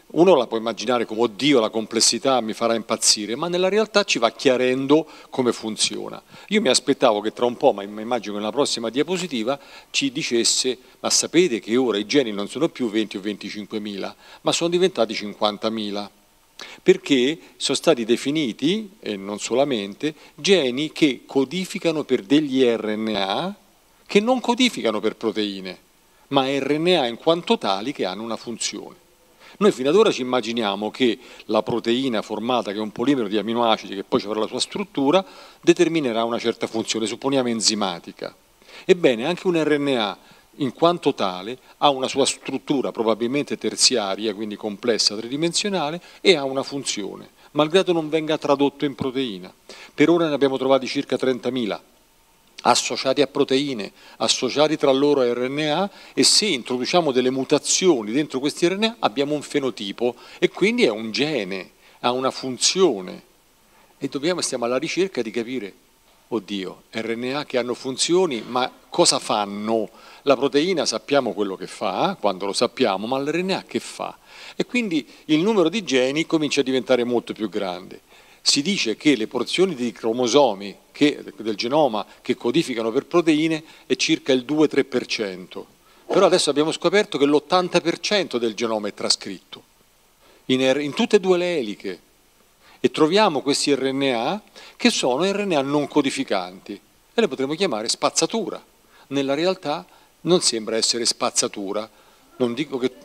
Speaker 2: Uno la può immaginare come oddio, la complessità mi farà impazzire, ma nella realtà ci va chiarendo come funziona. Io mi aspettavo che tra un po', ma immagino che nella prossima diapositiva, ci dicesse: ma sapete che ora i geni non sono più venti o venticinquemila, ma sono diventati cinquantamila, perché sono stati definiti, e non solamente, geni che codificano per degli R N A che non codificano per proteine, ma R N A in quanto tali che hanno una funzione. Noi fino ad ora ci immaginiamo che la proteina formata, che è un polimero di aminoacidi che poi ci avrà la sua struttura, determinerà una certa funzione, supponiamo enzimatica. Ebbene, anche un R N A in quanto tale ha una sua struttura probabilmente terziaria, quindi complessa, tridimensionale, e ha una funzione, malgrado non venga tradotto in proteina. Per ora ne abbiamo trovati circa trentamila. Associati a proteine, associati tra loro a R N A, e se introduciamo delle mutazioni dentro questi R N A abbiamo un fenotipo e quindi è un gene, ha una funzione e dobbiamo, stiamo alla ricerca di capire, oddio, R N A che hanno funzioni, ma cosa fanno? La proteina sappiamo quello che fa, quando lo sappiamo, ma l'R N A che fa? E quindi il numero di geni comincia a diventare molto più grande. Si dice che le porzioni di cromosomi che, del genoma che codificano per proteine è circa il due tre per cento, però adesso abbiamo scoperto che l'ottanta per cento del genoma è trascritto in, in tutte e due le eliche, e troviamo questi R N A che sono R N A non codificanti e le potremmo chiamare spazzatura. Nella realtà non sembra essere spazzatura, non dico che...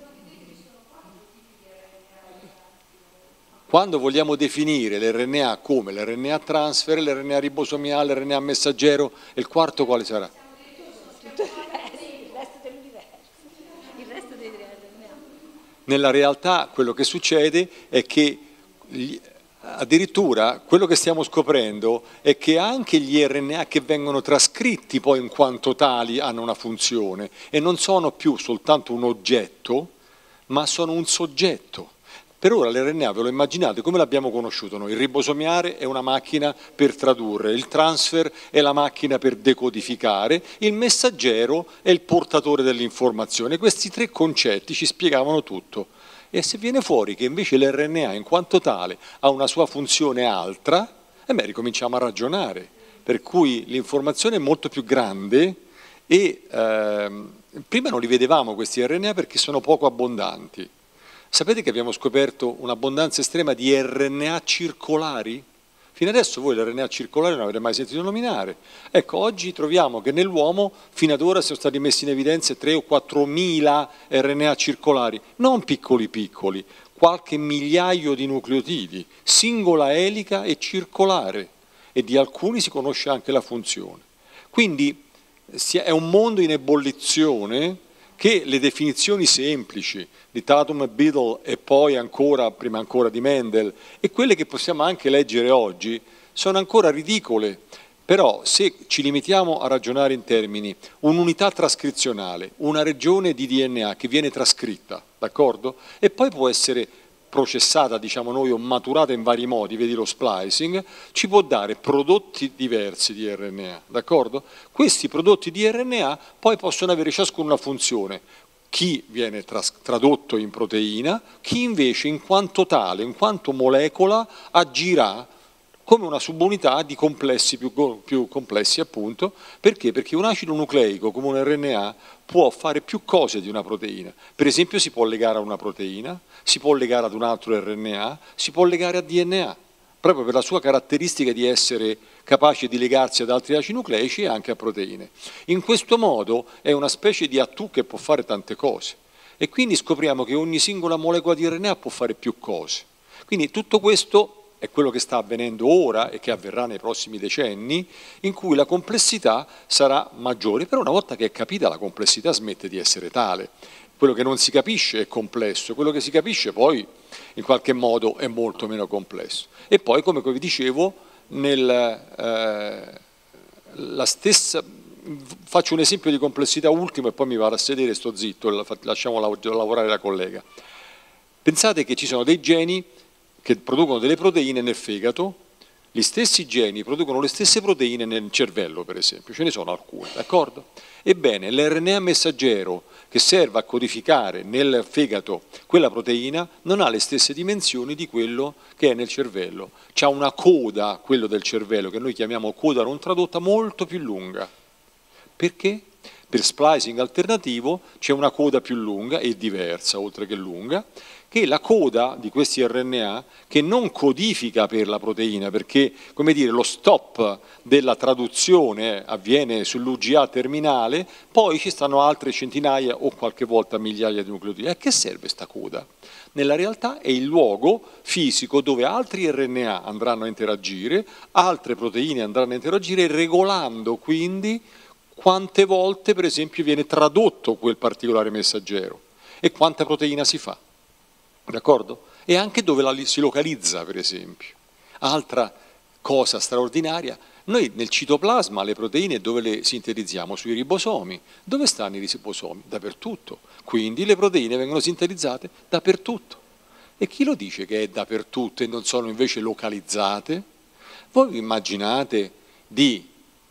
Speaker 2: Quando vogliamo definire l'R N A come l'R N A transfer, l'R N A ribosomiale, l'R N A messaggero, e il quarto quale sarà?
Speaker 3: Il resto dell'universo, il resto dei R N A.
Speaker 2: Nella realtà quello che succede è che gli, addirittura quello che stiamo scoprendo è che anche gli R N A che vengono trascritti poi in quanto tali hanno una funzione e non sono più soltanto un oggetto, ma sono un soggetto. Per ora l'R N A, ve lo immaginate, come l'abbiamo conosciuto noi? Il ribosomiare è una macchina per tradurre, il transfer è la macchina per decodificare, il messaggero è il portatore dell'informazione. Questi tre concetti ci spiegavano tutto. E se viene fuori che invece l'R N A in quanto tale ha una sua funzione altra, e beh, ricominciamo a ragionare. Per cui l'informazione è molto più grande e ehm, prima non li vedevamo questi R N A perché sono poco abbondanti. Sapete che abbiamo scoperto un'abbondanza estrema di R N A circolari? Fino adesso voi l'R N A circolare non avete mai sentito nominare. Ecco, oggi troviamo che nell'uomo fino ad ora sono stati messi in evidenza tre o quattro mila R N A circolari, non piccoli piccoli, qualche migliaio di nucleotidi, singola elica e circolare, e di alcuni si conosce anche la funzione. Quindi è un mondo in ebollizione che le definizioni semplici di Tatum e Biddle e poi ancora, prima ancora di Mendel, e quelle che possiamo anche leggere oggi, sono ancora ridicole. Però se ci limitiamo a ragionare in termini un'unità trascrizionale, una regione di D N A che viene trascritta, d'accordo? E poi può essere processata, diciamo noi, o maturata in vari modi, vedi lo splicing, ci può dare prodotti diversi di R N A, d'accordo? Questi prodotti di R N A poi possono avere ciascuno una funzione, chi viene tradotto in proteina, chi invece in quanto tale, in quanto molecola, agirà come una subunità di complessi più, più complessi appunto. Perché? Perché un acido nucleico come un R N A può fare più cose di una proteina. Per esempio si può legare a una proteina, si può legare ad un altro R N A, si può legare a D N A, proprio per la sua caratteristica di essere capace di legarsi ad altri acidi nucleici e anche a proteine. In questo modo è una specie di A T U che può fare tante cose, e quindi scopriamo che ogni singola molecola di R N A può fare più cose. Quindi tutto questo è quello che sta avvenendo ora e che avverrà nei prossimi decenni, in cui la complessità sarà maggiore, però una volta che è capita la complessità smette di essere tale. Quello che non si capisce è complesso, quello che si capisce poi in qualche modo è molto meno complesso. E poi, come vi dicevo, nel, eh, la stessa, faccio un esempio di complessità ultimo e poi mi vado a sedere, sto zitto, lasciamo lavorare la collega. Pensate che ci sono dei geni che producono delle proteine nel fegato, Gli stessi geni producono le stesse proteine nel cervello, per esempio, ce ne sono alcune, d'accordo? Ebbene, l'R N A messaggero che serve a codificare nel fegato quella proteina non ha le stesse dimensioni di quello che è nel cervello. C'ha una coda, quello del cervello, che noi chiamiamo coda non tradotta, molto più lunga. Perché? Per splicing alternativo c'è una coda più lunga e diversa, oltre che lunga, che è la coda di questi R N A che non codifica per la proteina, perché, come dire, lo stop della traduzione avviene sull'U G A terminale, poi ci stanno altre centinaia o qualche volta migliaia di nucleotidi. A che serve sta coda? Nella realtà è il luogo fisico dove altri R N A andranno a interagire, altre proteine andranno a interagire, regolando quindi quante volte, per esempio, viene tradotto quel particolare messaggero e quanta proteina si fa. D'accordo? E anche dove la si localizza, per esempio. Altra cosa straordinaria, noi nel citoplasma le proteine dove le sintetizziamo? Sui ribosomi. Dove stanno i ribosomi? Dappertutto. Quindi le proteine vengono sintetizzate dappertutto. E chi lo dice che è dappertutto e non sono invece localizzate? Voi vi immaginate di,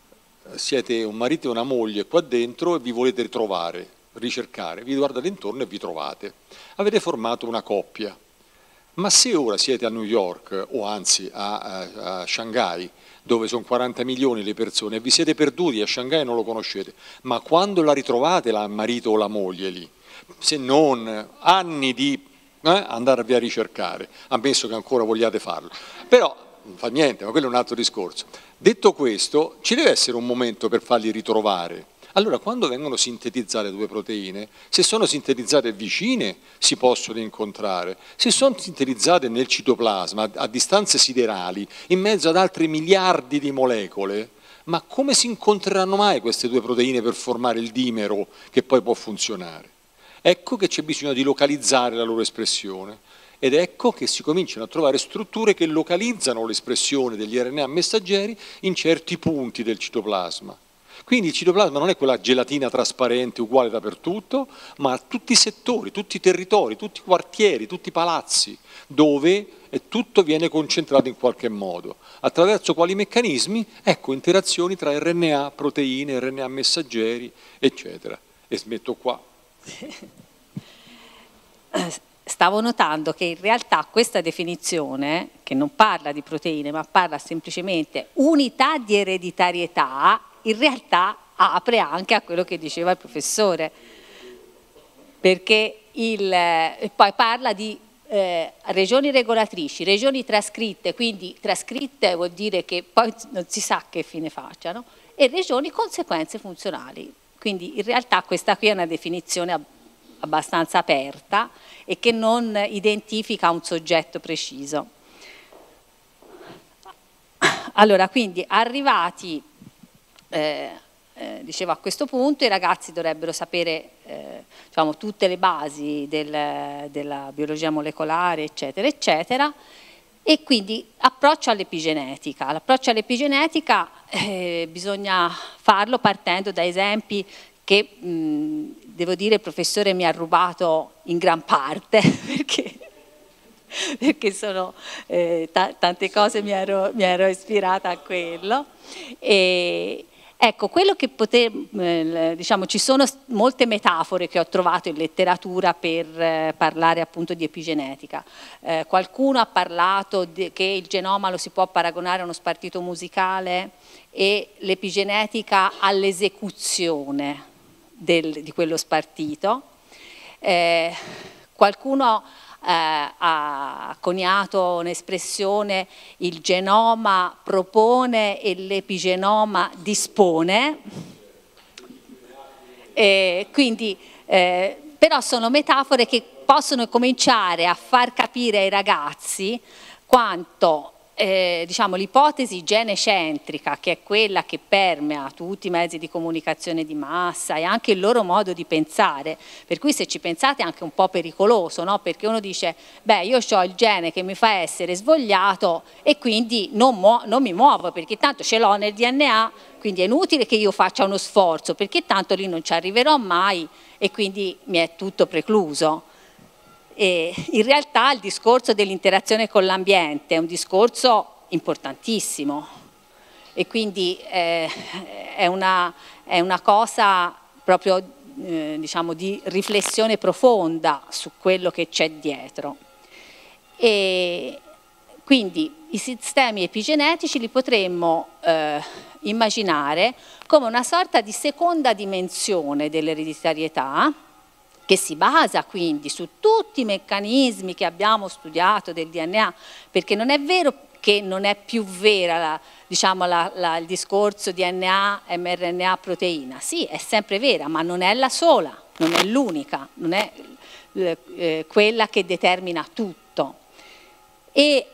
Speaker 2: siete un marito e una moglie qua dentro e vi volete ritrovare, ricercare, vi guardate intorno e vi trovate. Avete formato una coppia, ma se ora siete a New York o anzi a, a, a Shanghai, dove sono quaranta milioni le persone, e vi siete perduti a Shanghai e non lo conoscete, ma quando la ritrovate il marito o la moglie lì, se non anni di eh, andarvi a ricercare, ammesso che ancora vogliate farlo, però non fa niente, ma quello è un altro discorso. Detto questo, ci deve essere un momento per farli ritrovare. Allora, quando vengono sintetizzate due proteine, se sono sintetizzate vicine si possono incontrare, se sono sintetizzate nel citoplasma a distanze siderali, in mezzo ad altri miliardi di molecole, ma come si incontreranno mai queste due proteine per formare il dimero che poi può funzionare? Ecco che c'è bisogno di localizzare la loro espressione. Ed ecco che si cominciano a trovare strutture che localizzano l'espressione degli R N A messaggeri in certi punti del citoplasma. Quindi il citoplasma non è quella gelatina trasparente uguale dappertutto, ma tutti i settori, tutti i territori, tutti i quartieri, tutti i palazzi, dove tutto viene concentrato in qualche modo. Attraverso quali meccanismi? Ecco, interazioni tra R N A, proteine, R N A messaggeri, eccetera. E smetto qua.
Speaker 5: Stavo notando che in realtà questa definizione, che non parla di proteine, ma parla semplicemente unità di ereditarietà, in realtà apre anche a quello che diceva il professore, perché il, poi parla di eh, regioni regolatrici, regioni trascritte, quindi trascritte vuol dire che poi non si sa che fine facciano, e regioni conseguenze funzionali. Quindi in realtà questa qui è una definizione abbastanza aperta e che non identifica un soggetto preciso. Allora, quindi arrivati, eh, eh, dicevo a questo punto, i ragazzi dovrebbero sapere eh, diciamo, tutte le basi del, della biologia molecolare, eccetera, eccetera, e quindi approccio all'epigenetica. L'approccio all'epigenetica eh, bisogna farlo partendo da esempi che mh, devo dire il professore mi ha rubato in gran parte, perché, perché sono eh, tante cose mi ero, mi ero ispirata a quello. E, ecco, quello che potevo, eh, diciamo, ci sono molte metafore che ho trovato in letteratura per eh, parlare appunto di epigenetica. Eh, qualcuno ha parlato de, che il genoma lo si può paragonare a uno spartito musicale e l'epigenetica all'esecuzione Del, di quello spartito. Eh, qualcuno eh, ha coniato un'espressione: il genoma propone e l'epigenoma dispone, eh, quindi, eh, però sono metafore che possono cominciare a far capire ai ragazzi quanto Eh, diciamo, l'ipotesi genecentrica, che è quella che permea tutti i mezzi di comunicazione di massa e anche il loro modo di pensare, per cui se ci pensate è anche un po' pericoloso, no? Perché uno dice, beh, io ho il gene che mi fa essere svogliato e quindi non, non mi muovo perché tanto ce l'ho nel D N A, quindi è inutile che io faccia uno sforzo perché tanto lì non ci arriverò mai e quindi mi è tutto precluso. E in realtà il discorso dell'interazione con l'ambiente è un discorso importantissimo e quindi eh, è, una, è una cosa proprio eh, diciamo di riflessione profonda su quello che c'è dietro. E quindi i sistemi epigenetici li potremmo eh, immaginare come una sorta di seconda dimensione dell'ereditarietà, che si basa quindi su tutti i meccanismi che abbiamo studiato del D N A, perché non è vero che non è più vera la, diciamo, la, la, il discorso D N A, mRNA, proteina. Sì, è sempre vera, ma non è la sola, non è l'unica, non è eh, quella che determina tutto. E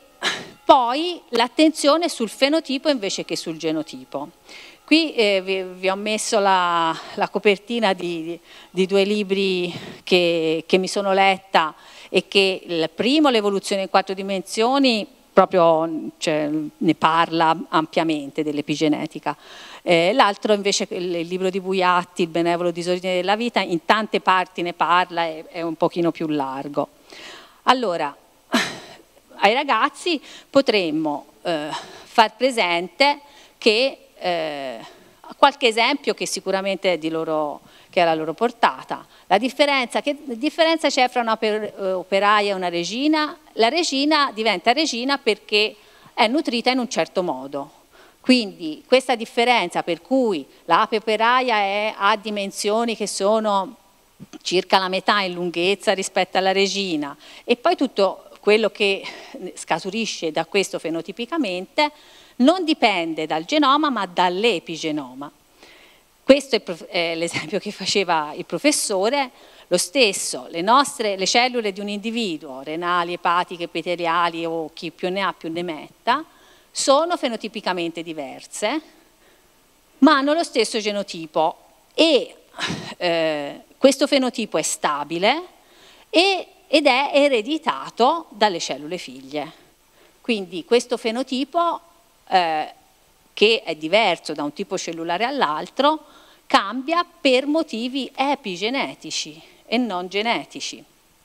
Speaker 5: poi l'attenzione sul fenotipo invece che sul genotipo. Qui eh, vi, vi ho messo la, la copertina di, di due libri che, che mi sono letta e che il primo, l'evoluzione in quattro dimensioni, proprio cioè, ne parla ampiamente dell'epigenetica. Eh, l'altro invece, il libro di Buiatti, Il benevolo disordine della vita, in tante parti ne parla, è, è un pochino più largo. Allora, ai ragazzi potremmo eh, far presente che Eh, qualche esempio che sicuramente è di loro, che è alla loro portata. La differenza, che differenza c'è fra una per, uh, operaia e una regina? La regina diventa regina perché è nutrita in un certo modo. Quindi questa differenza per cui l'ape operaia è, ha dimensioni che sono circa la metà in lunghezza rispetto alla regina e poi tutto quello che scaturisce da questo fenotipicamente non dipende dal genoma ma dall'epigenoma. Questo è l'esempio che faceva il professore. Lo stesso, le nostre, le cellule di un individuo, renali, epatiche, epiteliali o chi più ne ha più ne metta, sono fenotipicamente diverse, ma hanno lo stesso genotipo e eh, questo fenotipo è stabile e, ed è ereditato dalle cellule figlie. Quindi questo fenotipo Eh, che è diverso da un tipo cellulare all'altro, cambia per motivi epigenetici e non genetici.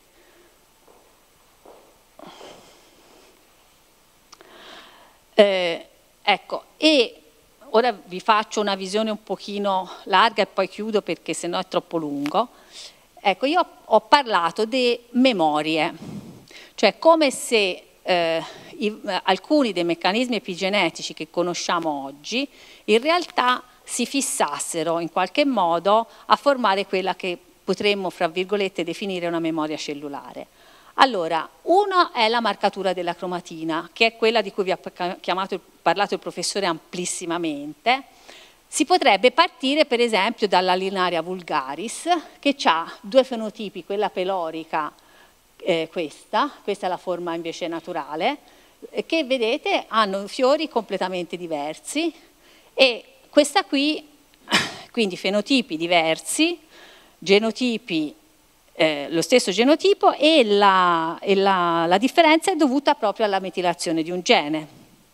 Speaker 5: Eh, ecco, e ora vi faccio una visione un pochino larga e poi chiudo perché sennò è troppo lungo. Ecco, io ho parlato di memorie, cioè come se eh, I, alcuni dei meccanismi epigenetici che conosciamo oggi in realtà si fissassero in qualche modo a formare quella che potremmo, fra virgolette, definire una memoria cellulare. Allora, uno è la marcatura della cromatina, che è quella di cui vi ha chiamato, parlato il professore amplissimamente. Si potrebbe partire per esempio dalla Linaria vulgaris, che ha due fenotipi, quella pelorica, eh, questa, questa è la forma invece naturale, che vedete hanno fiori completamente diversi e questa qui, quindi fenotipi diversi, genotipi, eh, lo stesso genotipo e, la, e la, la differenza è dovuta proprio alla metilazione di un gene.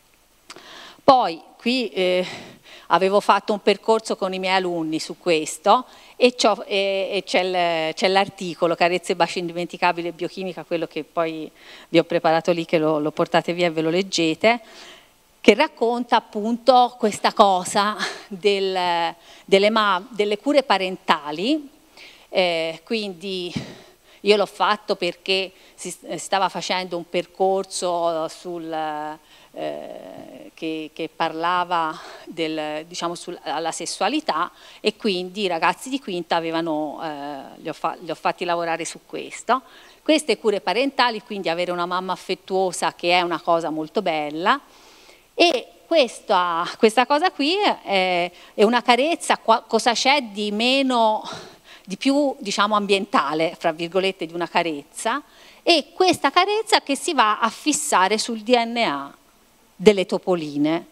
Speaker 5: Poi qui eh, avevo fatto un percorso con i miei alunni su questo e, e, e c'è l'articolo Carezze e baci indimenticabili e biochimica, quello che poi vi ho preparato lì, che lo, lo portate via e ve lo leggete, che racconta appunto questa cosa del, delle, ma, delle cure parentali. Eh, quindi io l'ho fatto perché si stava facendo un percorso sul... Eh, che, che parlava del, diciamo, sulla sessualità e quindi i ragazzi di quinta avevano, eh, li, ho fa, li ho fatti lavorare su questo. Queste cure parentali, quindi avere una mamma affettuosa, che è una cosa molto bella, e questa, questa cosa qui è, è una carezza. Cosa c'è di meno, di più diciamo ambientale, fra virgolette, di una carezza? E questa carezza che si va a fissare sul D N A delle topoline.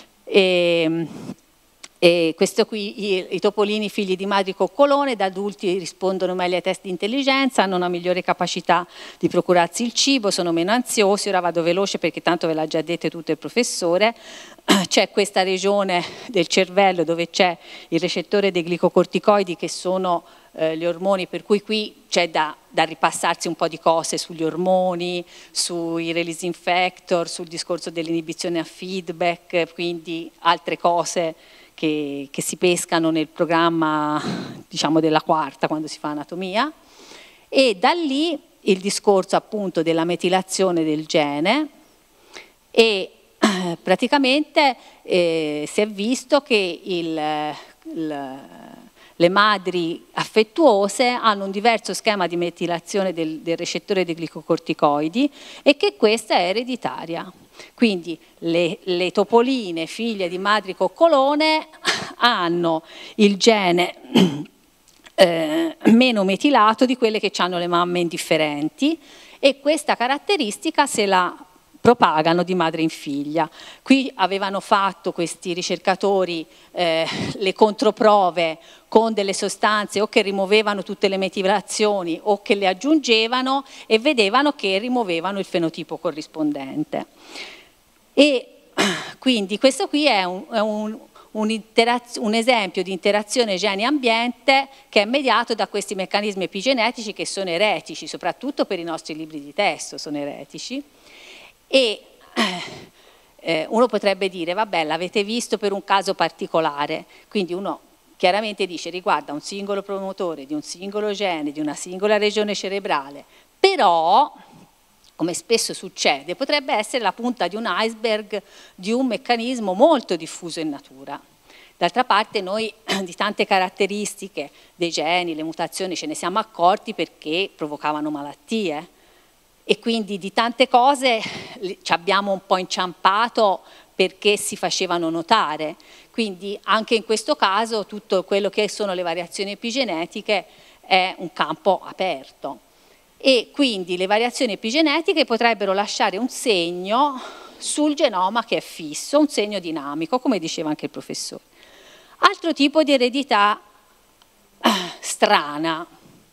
Speaker 5: E, e questo qui, i, i topolini figli di madri coccolone, da adulti rispondono meglio ai test di intelligenza, hanno una migliore capacità di procurarsi il cibo, sono meno ansiosi. Ora vado veloce perché tanto ve l'ha già detto tutto il professore. C'è questa regione del cervello dove c'è il recettore dei glicocorticoidi che sono eh, gli ormoni, per cui qui c'è da, da ripassarsi un po' di cose sugli ormoni, sui releasing factor, sul discorso dell'inibizione a feedback, quindi altre cose che, che si pescano nel programma, diciamo, della quarta quando si fa anatomia, e da lì il discorso appunto della metilazione del gene, e eh, praticamente eh, si è visto che il, il, le madri affettuose hanno un diverso schema di metilazione del, del recettore dei glicocorticoidi e che questa è ereditaria. Quindi le, le topoline figlie di madri coccolone hanno il gene eh, meno metilato di quelle che hanno le mamme indifferenti, e questa caratteristica se la propagano di madre in figlia. Qui avevano fatto questi ricercatori eh, le controprove con delle sostanze o che rimuovevano tutte le metilazioni o che le aggiungevano, e vedevano che rimuovevano il fenotipo corrispondente. E quindi questo qui è un, è un, un, un esempio di interazione gene-ambiente che è mediato da questi meccanismi epigenetici che sono eretici, soprattutto per i nostri libri di testo sono eretici. E eh, uno potrebbe dire, vabbè, l'avete visto per un caso particolare, quindi uno chiaramente dice riguarda un singolo promotore di un singolo gene, di una singola regione cerebrale, però, come spesso succede, potrebbe essere la punta di un iceberg di un meccanismo molto diffuso in natura. D'altra parte noi di tante caratteristiche dei geni, le mutazioni, ce ne siamo accorti perché provocavano malattie, e quindi di tante cose ci abbiamo un po' inciampato perché si facevano notare. Quindi anche in questo caso tutto quello che sono le variazioni epigenetiche è un campo aperto, e quindi le variazioni epigenetiche potrebbero lasciare un segno sul genoma che è fisso, un segno dinamico, come diceva anche il professore. Altro tipo di eredità eh, strana,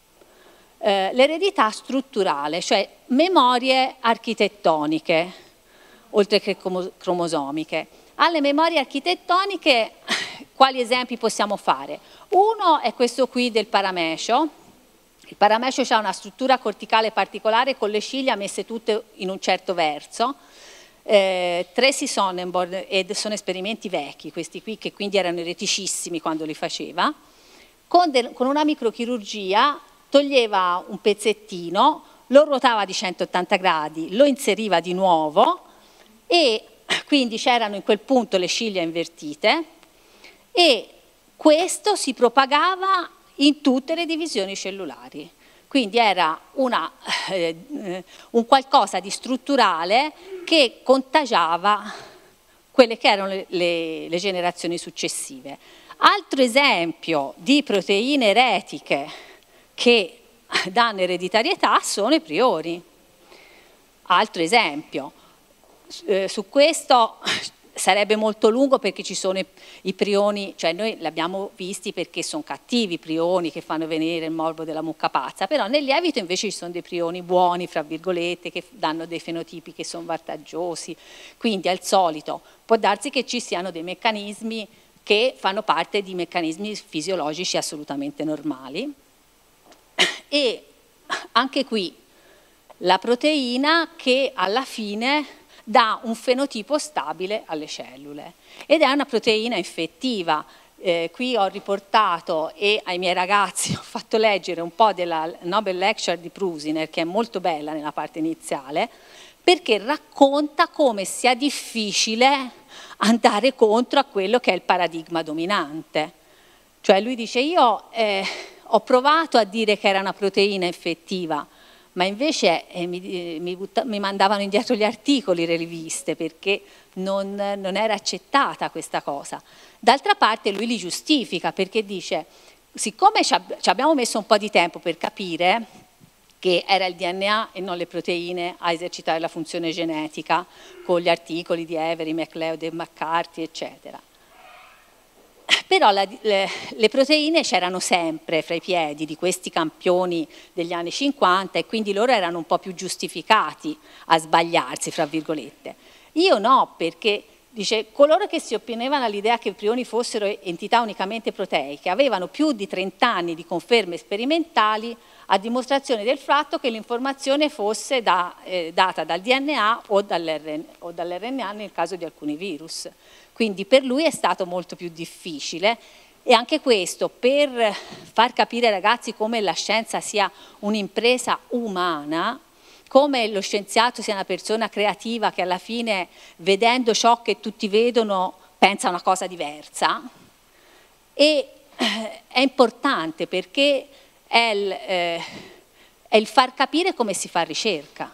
Speaker 5: eh, l'eredità strutturale, cioè memorie architettoniche, oltre che cromosomiche. Alle memorie architettoniche quali esempi possiamo fare? Uno è questo qui del paramecio. Il paramecio ha una struttura corticale particolare con le ciglia messe tutte in un certo verso. Eh, Tracy Sonnenborn, ed sono esperimenti vecchi questi qui, che quindi erano ereticissimi quando li faceva, con, del, con una microchirurgia toglieva un pezzettino, lo ruotava di centottanta gradi, lo inseriva di nuovo, e quindi c'erano in quel punto le ciglia invertite, e questo si propagava in tutte le divisioni cellulari. Quindi era una, eh, un qualcosa di strutturale che contagiava quelle che erano le, le, le generazioni successive. Altro esempio di proteine eretiche che danno ereditarietà sono i priori. Altro esempio. Eh, su questo sarebbe molto lungo perché ci sono i, i prioni, cioè noi li abbiamo visti perché sono cattivi i prioni che fanno venire il morbo della mucca pazza, però nel lievito invece ci sono dei prioni buoni, fra virgolette, che danno dei fenotipi che sono vantaggiosi, quindi al solito può darsi che ci siano dei meccanismi che fanno parte di meccanismi fisiologici assolutamente normali. E anche qui la proteina che alla fine dà un fenotipo stabile alle cellule, ed è una proteina infettiva. Eh, qui ho riportato, e ai miei ragazzi ho fatto leggere un po' della Nobel Lecture di Prusiner, che è molto bella nella parte iniziale, perché racconta come sia difficile andare contro a quello che è il paradigma dominante. Cioè lui dice, io eh, ho provato a dire che era una proteina infettiva, ma invece eh, mi, mi, butta, mi mandavano indietro gli articoli, le riviste, perché non, non era accettata questa cosa. D'altra parte lui li giustifica, perché dice, siccome ci, ab- ci abbiamo messo un po' di tempo per capire che era il D N A e non le proteine a esercitare la funzione genetica, con gli articoli di Avery, MacLeod e McCarthy, eccetera. Però la, le, le proteine c'erano sempre fra i piedi di questi campioni degli anni cinquanta, e quindi loro erano un po' più giustificati a sbagliarsi, fra virgolette. Io no, perché dice, coloro che si opponevano all'idea che i prioni fossero entità unicamente proteiche avevano più di trenta anni di conferme sperimentali a dimostrazione del fatto che l'informazione fosse da, eh, data dal D N A o dall'R N A nel caso di alcuni virus. Quindi per lui è stato molto più difficile, e anche questo per far capire ai ragazzi come la scienza sia un'impresa umana, come lo scienziato sia una persona creativa che alla fine, vedendo ciò che tutti vedono, pensa una cosa diversa, e eh, è importante perché è il, eh, è il far capire come si fa ricerca.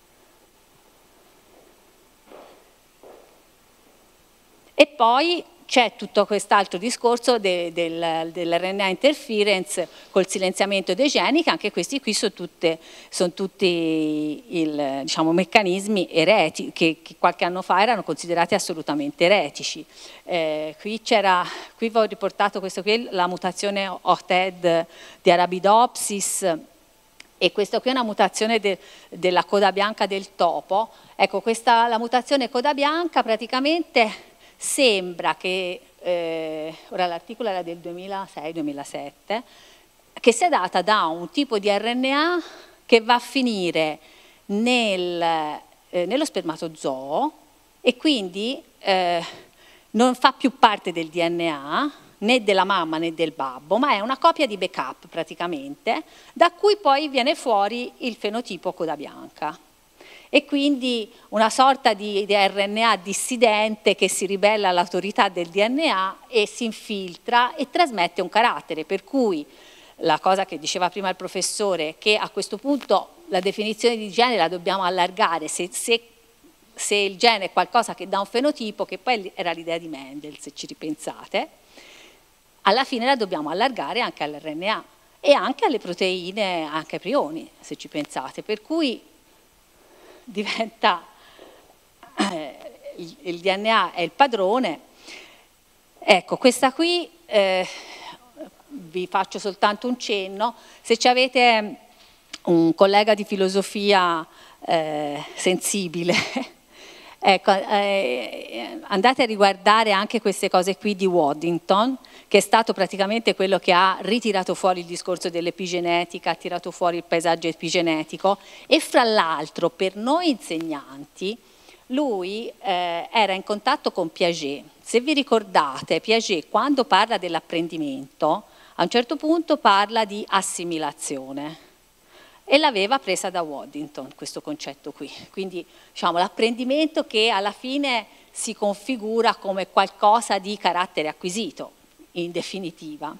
Speaker 5: E poi c'è tutto quest'altro discorso de, del, dell'R N A interference col silenziamento dei geni, che anche questi qui sono, tutte, sono tutti il, diciamo, meccanismi eretici, che, che qualche anno fa erano considerati assolutamente eretici. Eh, qui c'era, qui vi ho riportato questo qui, la mutazione O T E D di Arabidopsis, e questa qui è una mutazione de, della coda bianca del topo. Ecco, questa, la mutazione coda bianca praticamente sembra che, eh, ora l'articolo era del duemilasei duemilasette, che sia data da un tipo di R N A che va a finire nel, eh, nello spermatozoo, e quindi eh, non fa più parte del D N A né della mamma né del babbo, ma è una copia di backup praticamente, da cui poi viene fuori il fenotipo coda bianca. E quindi una sorta di, di R N A dissidente che si ribella all'autorità del D N A e si infiltra e trasmette un carattere, per cui la cosa che diceva prima il professore, che a questo punto la definizione di gene la dobbiamo allargare, se, se, se il gene è qualcosa che dà un fenotipo, che poi era l'idea di Mendel, se ci ripensate, alla fine la dobbiamo allargare anche all'R N A e anche alle proteine, anche ai prioni, se ci pensate, per cui diventa, eh, il, il D N A è il padrone. Ecco, questa qui eh, vi faccio soltanto un cenno. Se ci avete un collega di filosofia eh, sensibile, ecco, eh, andate a riguardare anche queste cose qui di Waddington, che è stato praticamente quello che ha ritirato fuori il discorso dell'epigenetica, ha tirato fuori il paesaggio epigenetico, e fra l'altro per noi insegnanti lui eh, era in contatto con Piaget. Se vi ricordate, Piaget quando parla dell'apprendimento a un certo punto parla di assimilazione, e l'aveva presa da Waddington questo concetto qui, quindi diciamo l'apprendimento che alla fine si configura come qualcosa di carattere acquisito, in definitiva.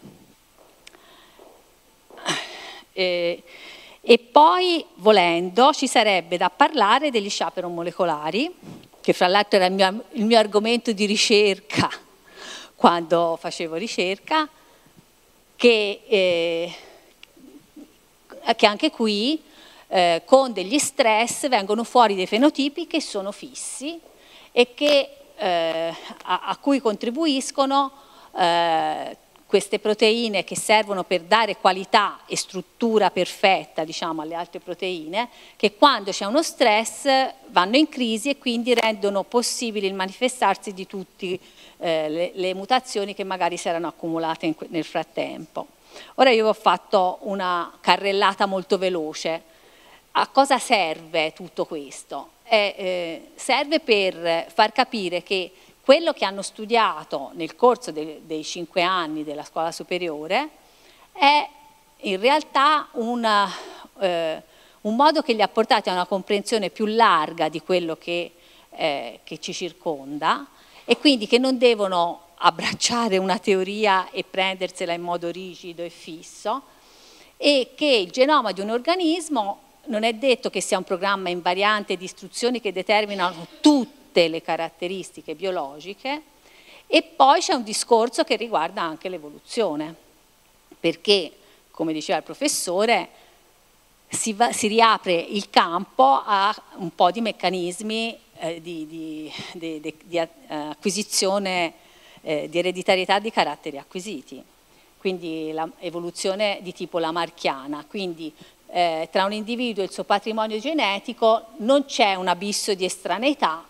Speaker 5: Eh, e poi, volendo, ci sarebbe da parlare degli chaperone molecolari, che fra l'altro era il mio, il mio argomento di ricerca quando facevo ricerca, che, eh, che anche qui eh, con degli stress vengono fuori dei fenotipi che sono fissi e che, eh, a, a cui contribuiscono Eh, queste proteine che servono per dare qualità e struttura perfetta, diciamo, alle altre proteine, che quando c'è uno stress vanno in crisi e quindi rendono possibile il manifestarsi di tutte eh, le, le mutazioni che magari si erano accumulate in, nel frattempo. Ora io ho fatto una carrellata molto veloce. A cosa serve tutto questo? Eh, eh, serve per far capire che quello che hanno studiato nel corso dei, dei cinque anni della scuola superiore è in realtà una, eh, un modo che li ha portati a una comprensione più larga di quello che, eh, che ci circonda, e quindi che non devono abbracciare una teoria e prendersela in modo rigido e fisso, e che il genoma di un organismo non è detto che sia un programma invariante di istruzioni che determinano tutte le caratteristiche biologiche. E poi c'è un discorso che riguarda anche l'evoluzione, perché, come diceva il professore, si, va, si riapre il campo a un po' di meccanismi eh, di, di, di, di, di acquisizione, eh, di ereditarietà di caratteri acquisiti, quindi l'evoluzione di tipo lamarckiana, quindi eh, tra un individuo e il suo patrimonio genetico non c'è un abisso di estraneità,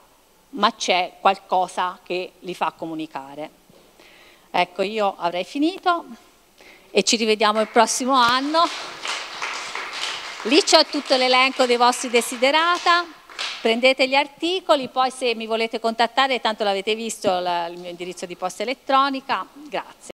Speaker 5: ma c'è qualcosa che li fa comunicare. Ecco, io avrei finito e ci rivediamo il prossimo anno. Lì c'è tutto l'elenco dei vostri desiderata, prendete gli articoli, poi se mi volete contattare, tanto l'avete visto il mio indirizzo di posta elettronica. Grazie.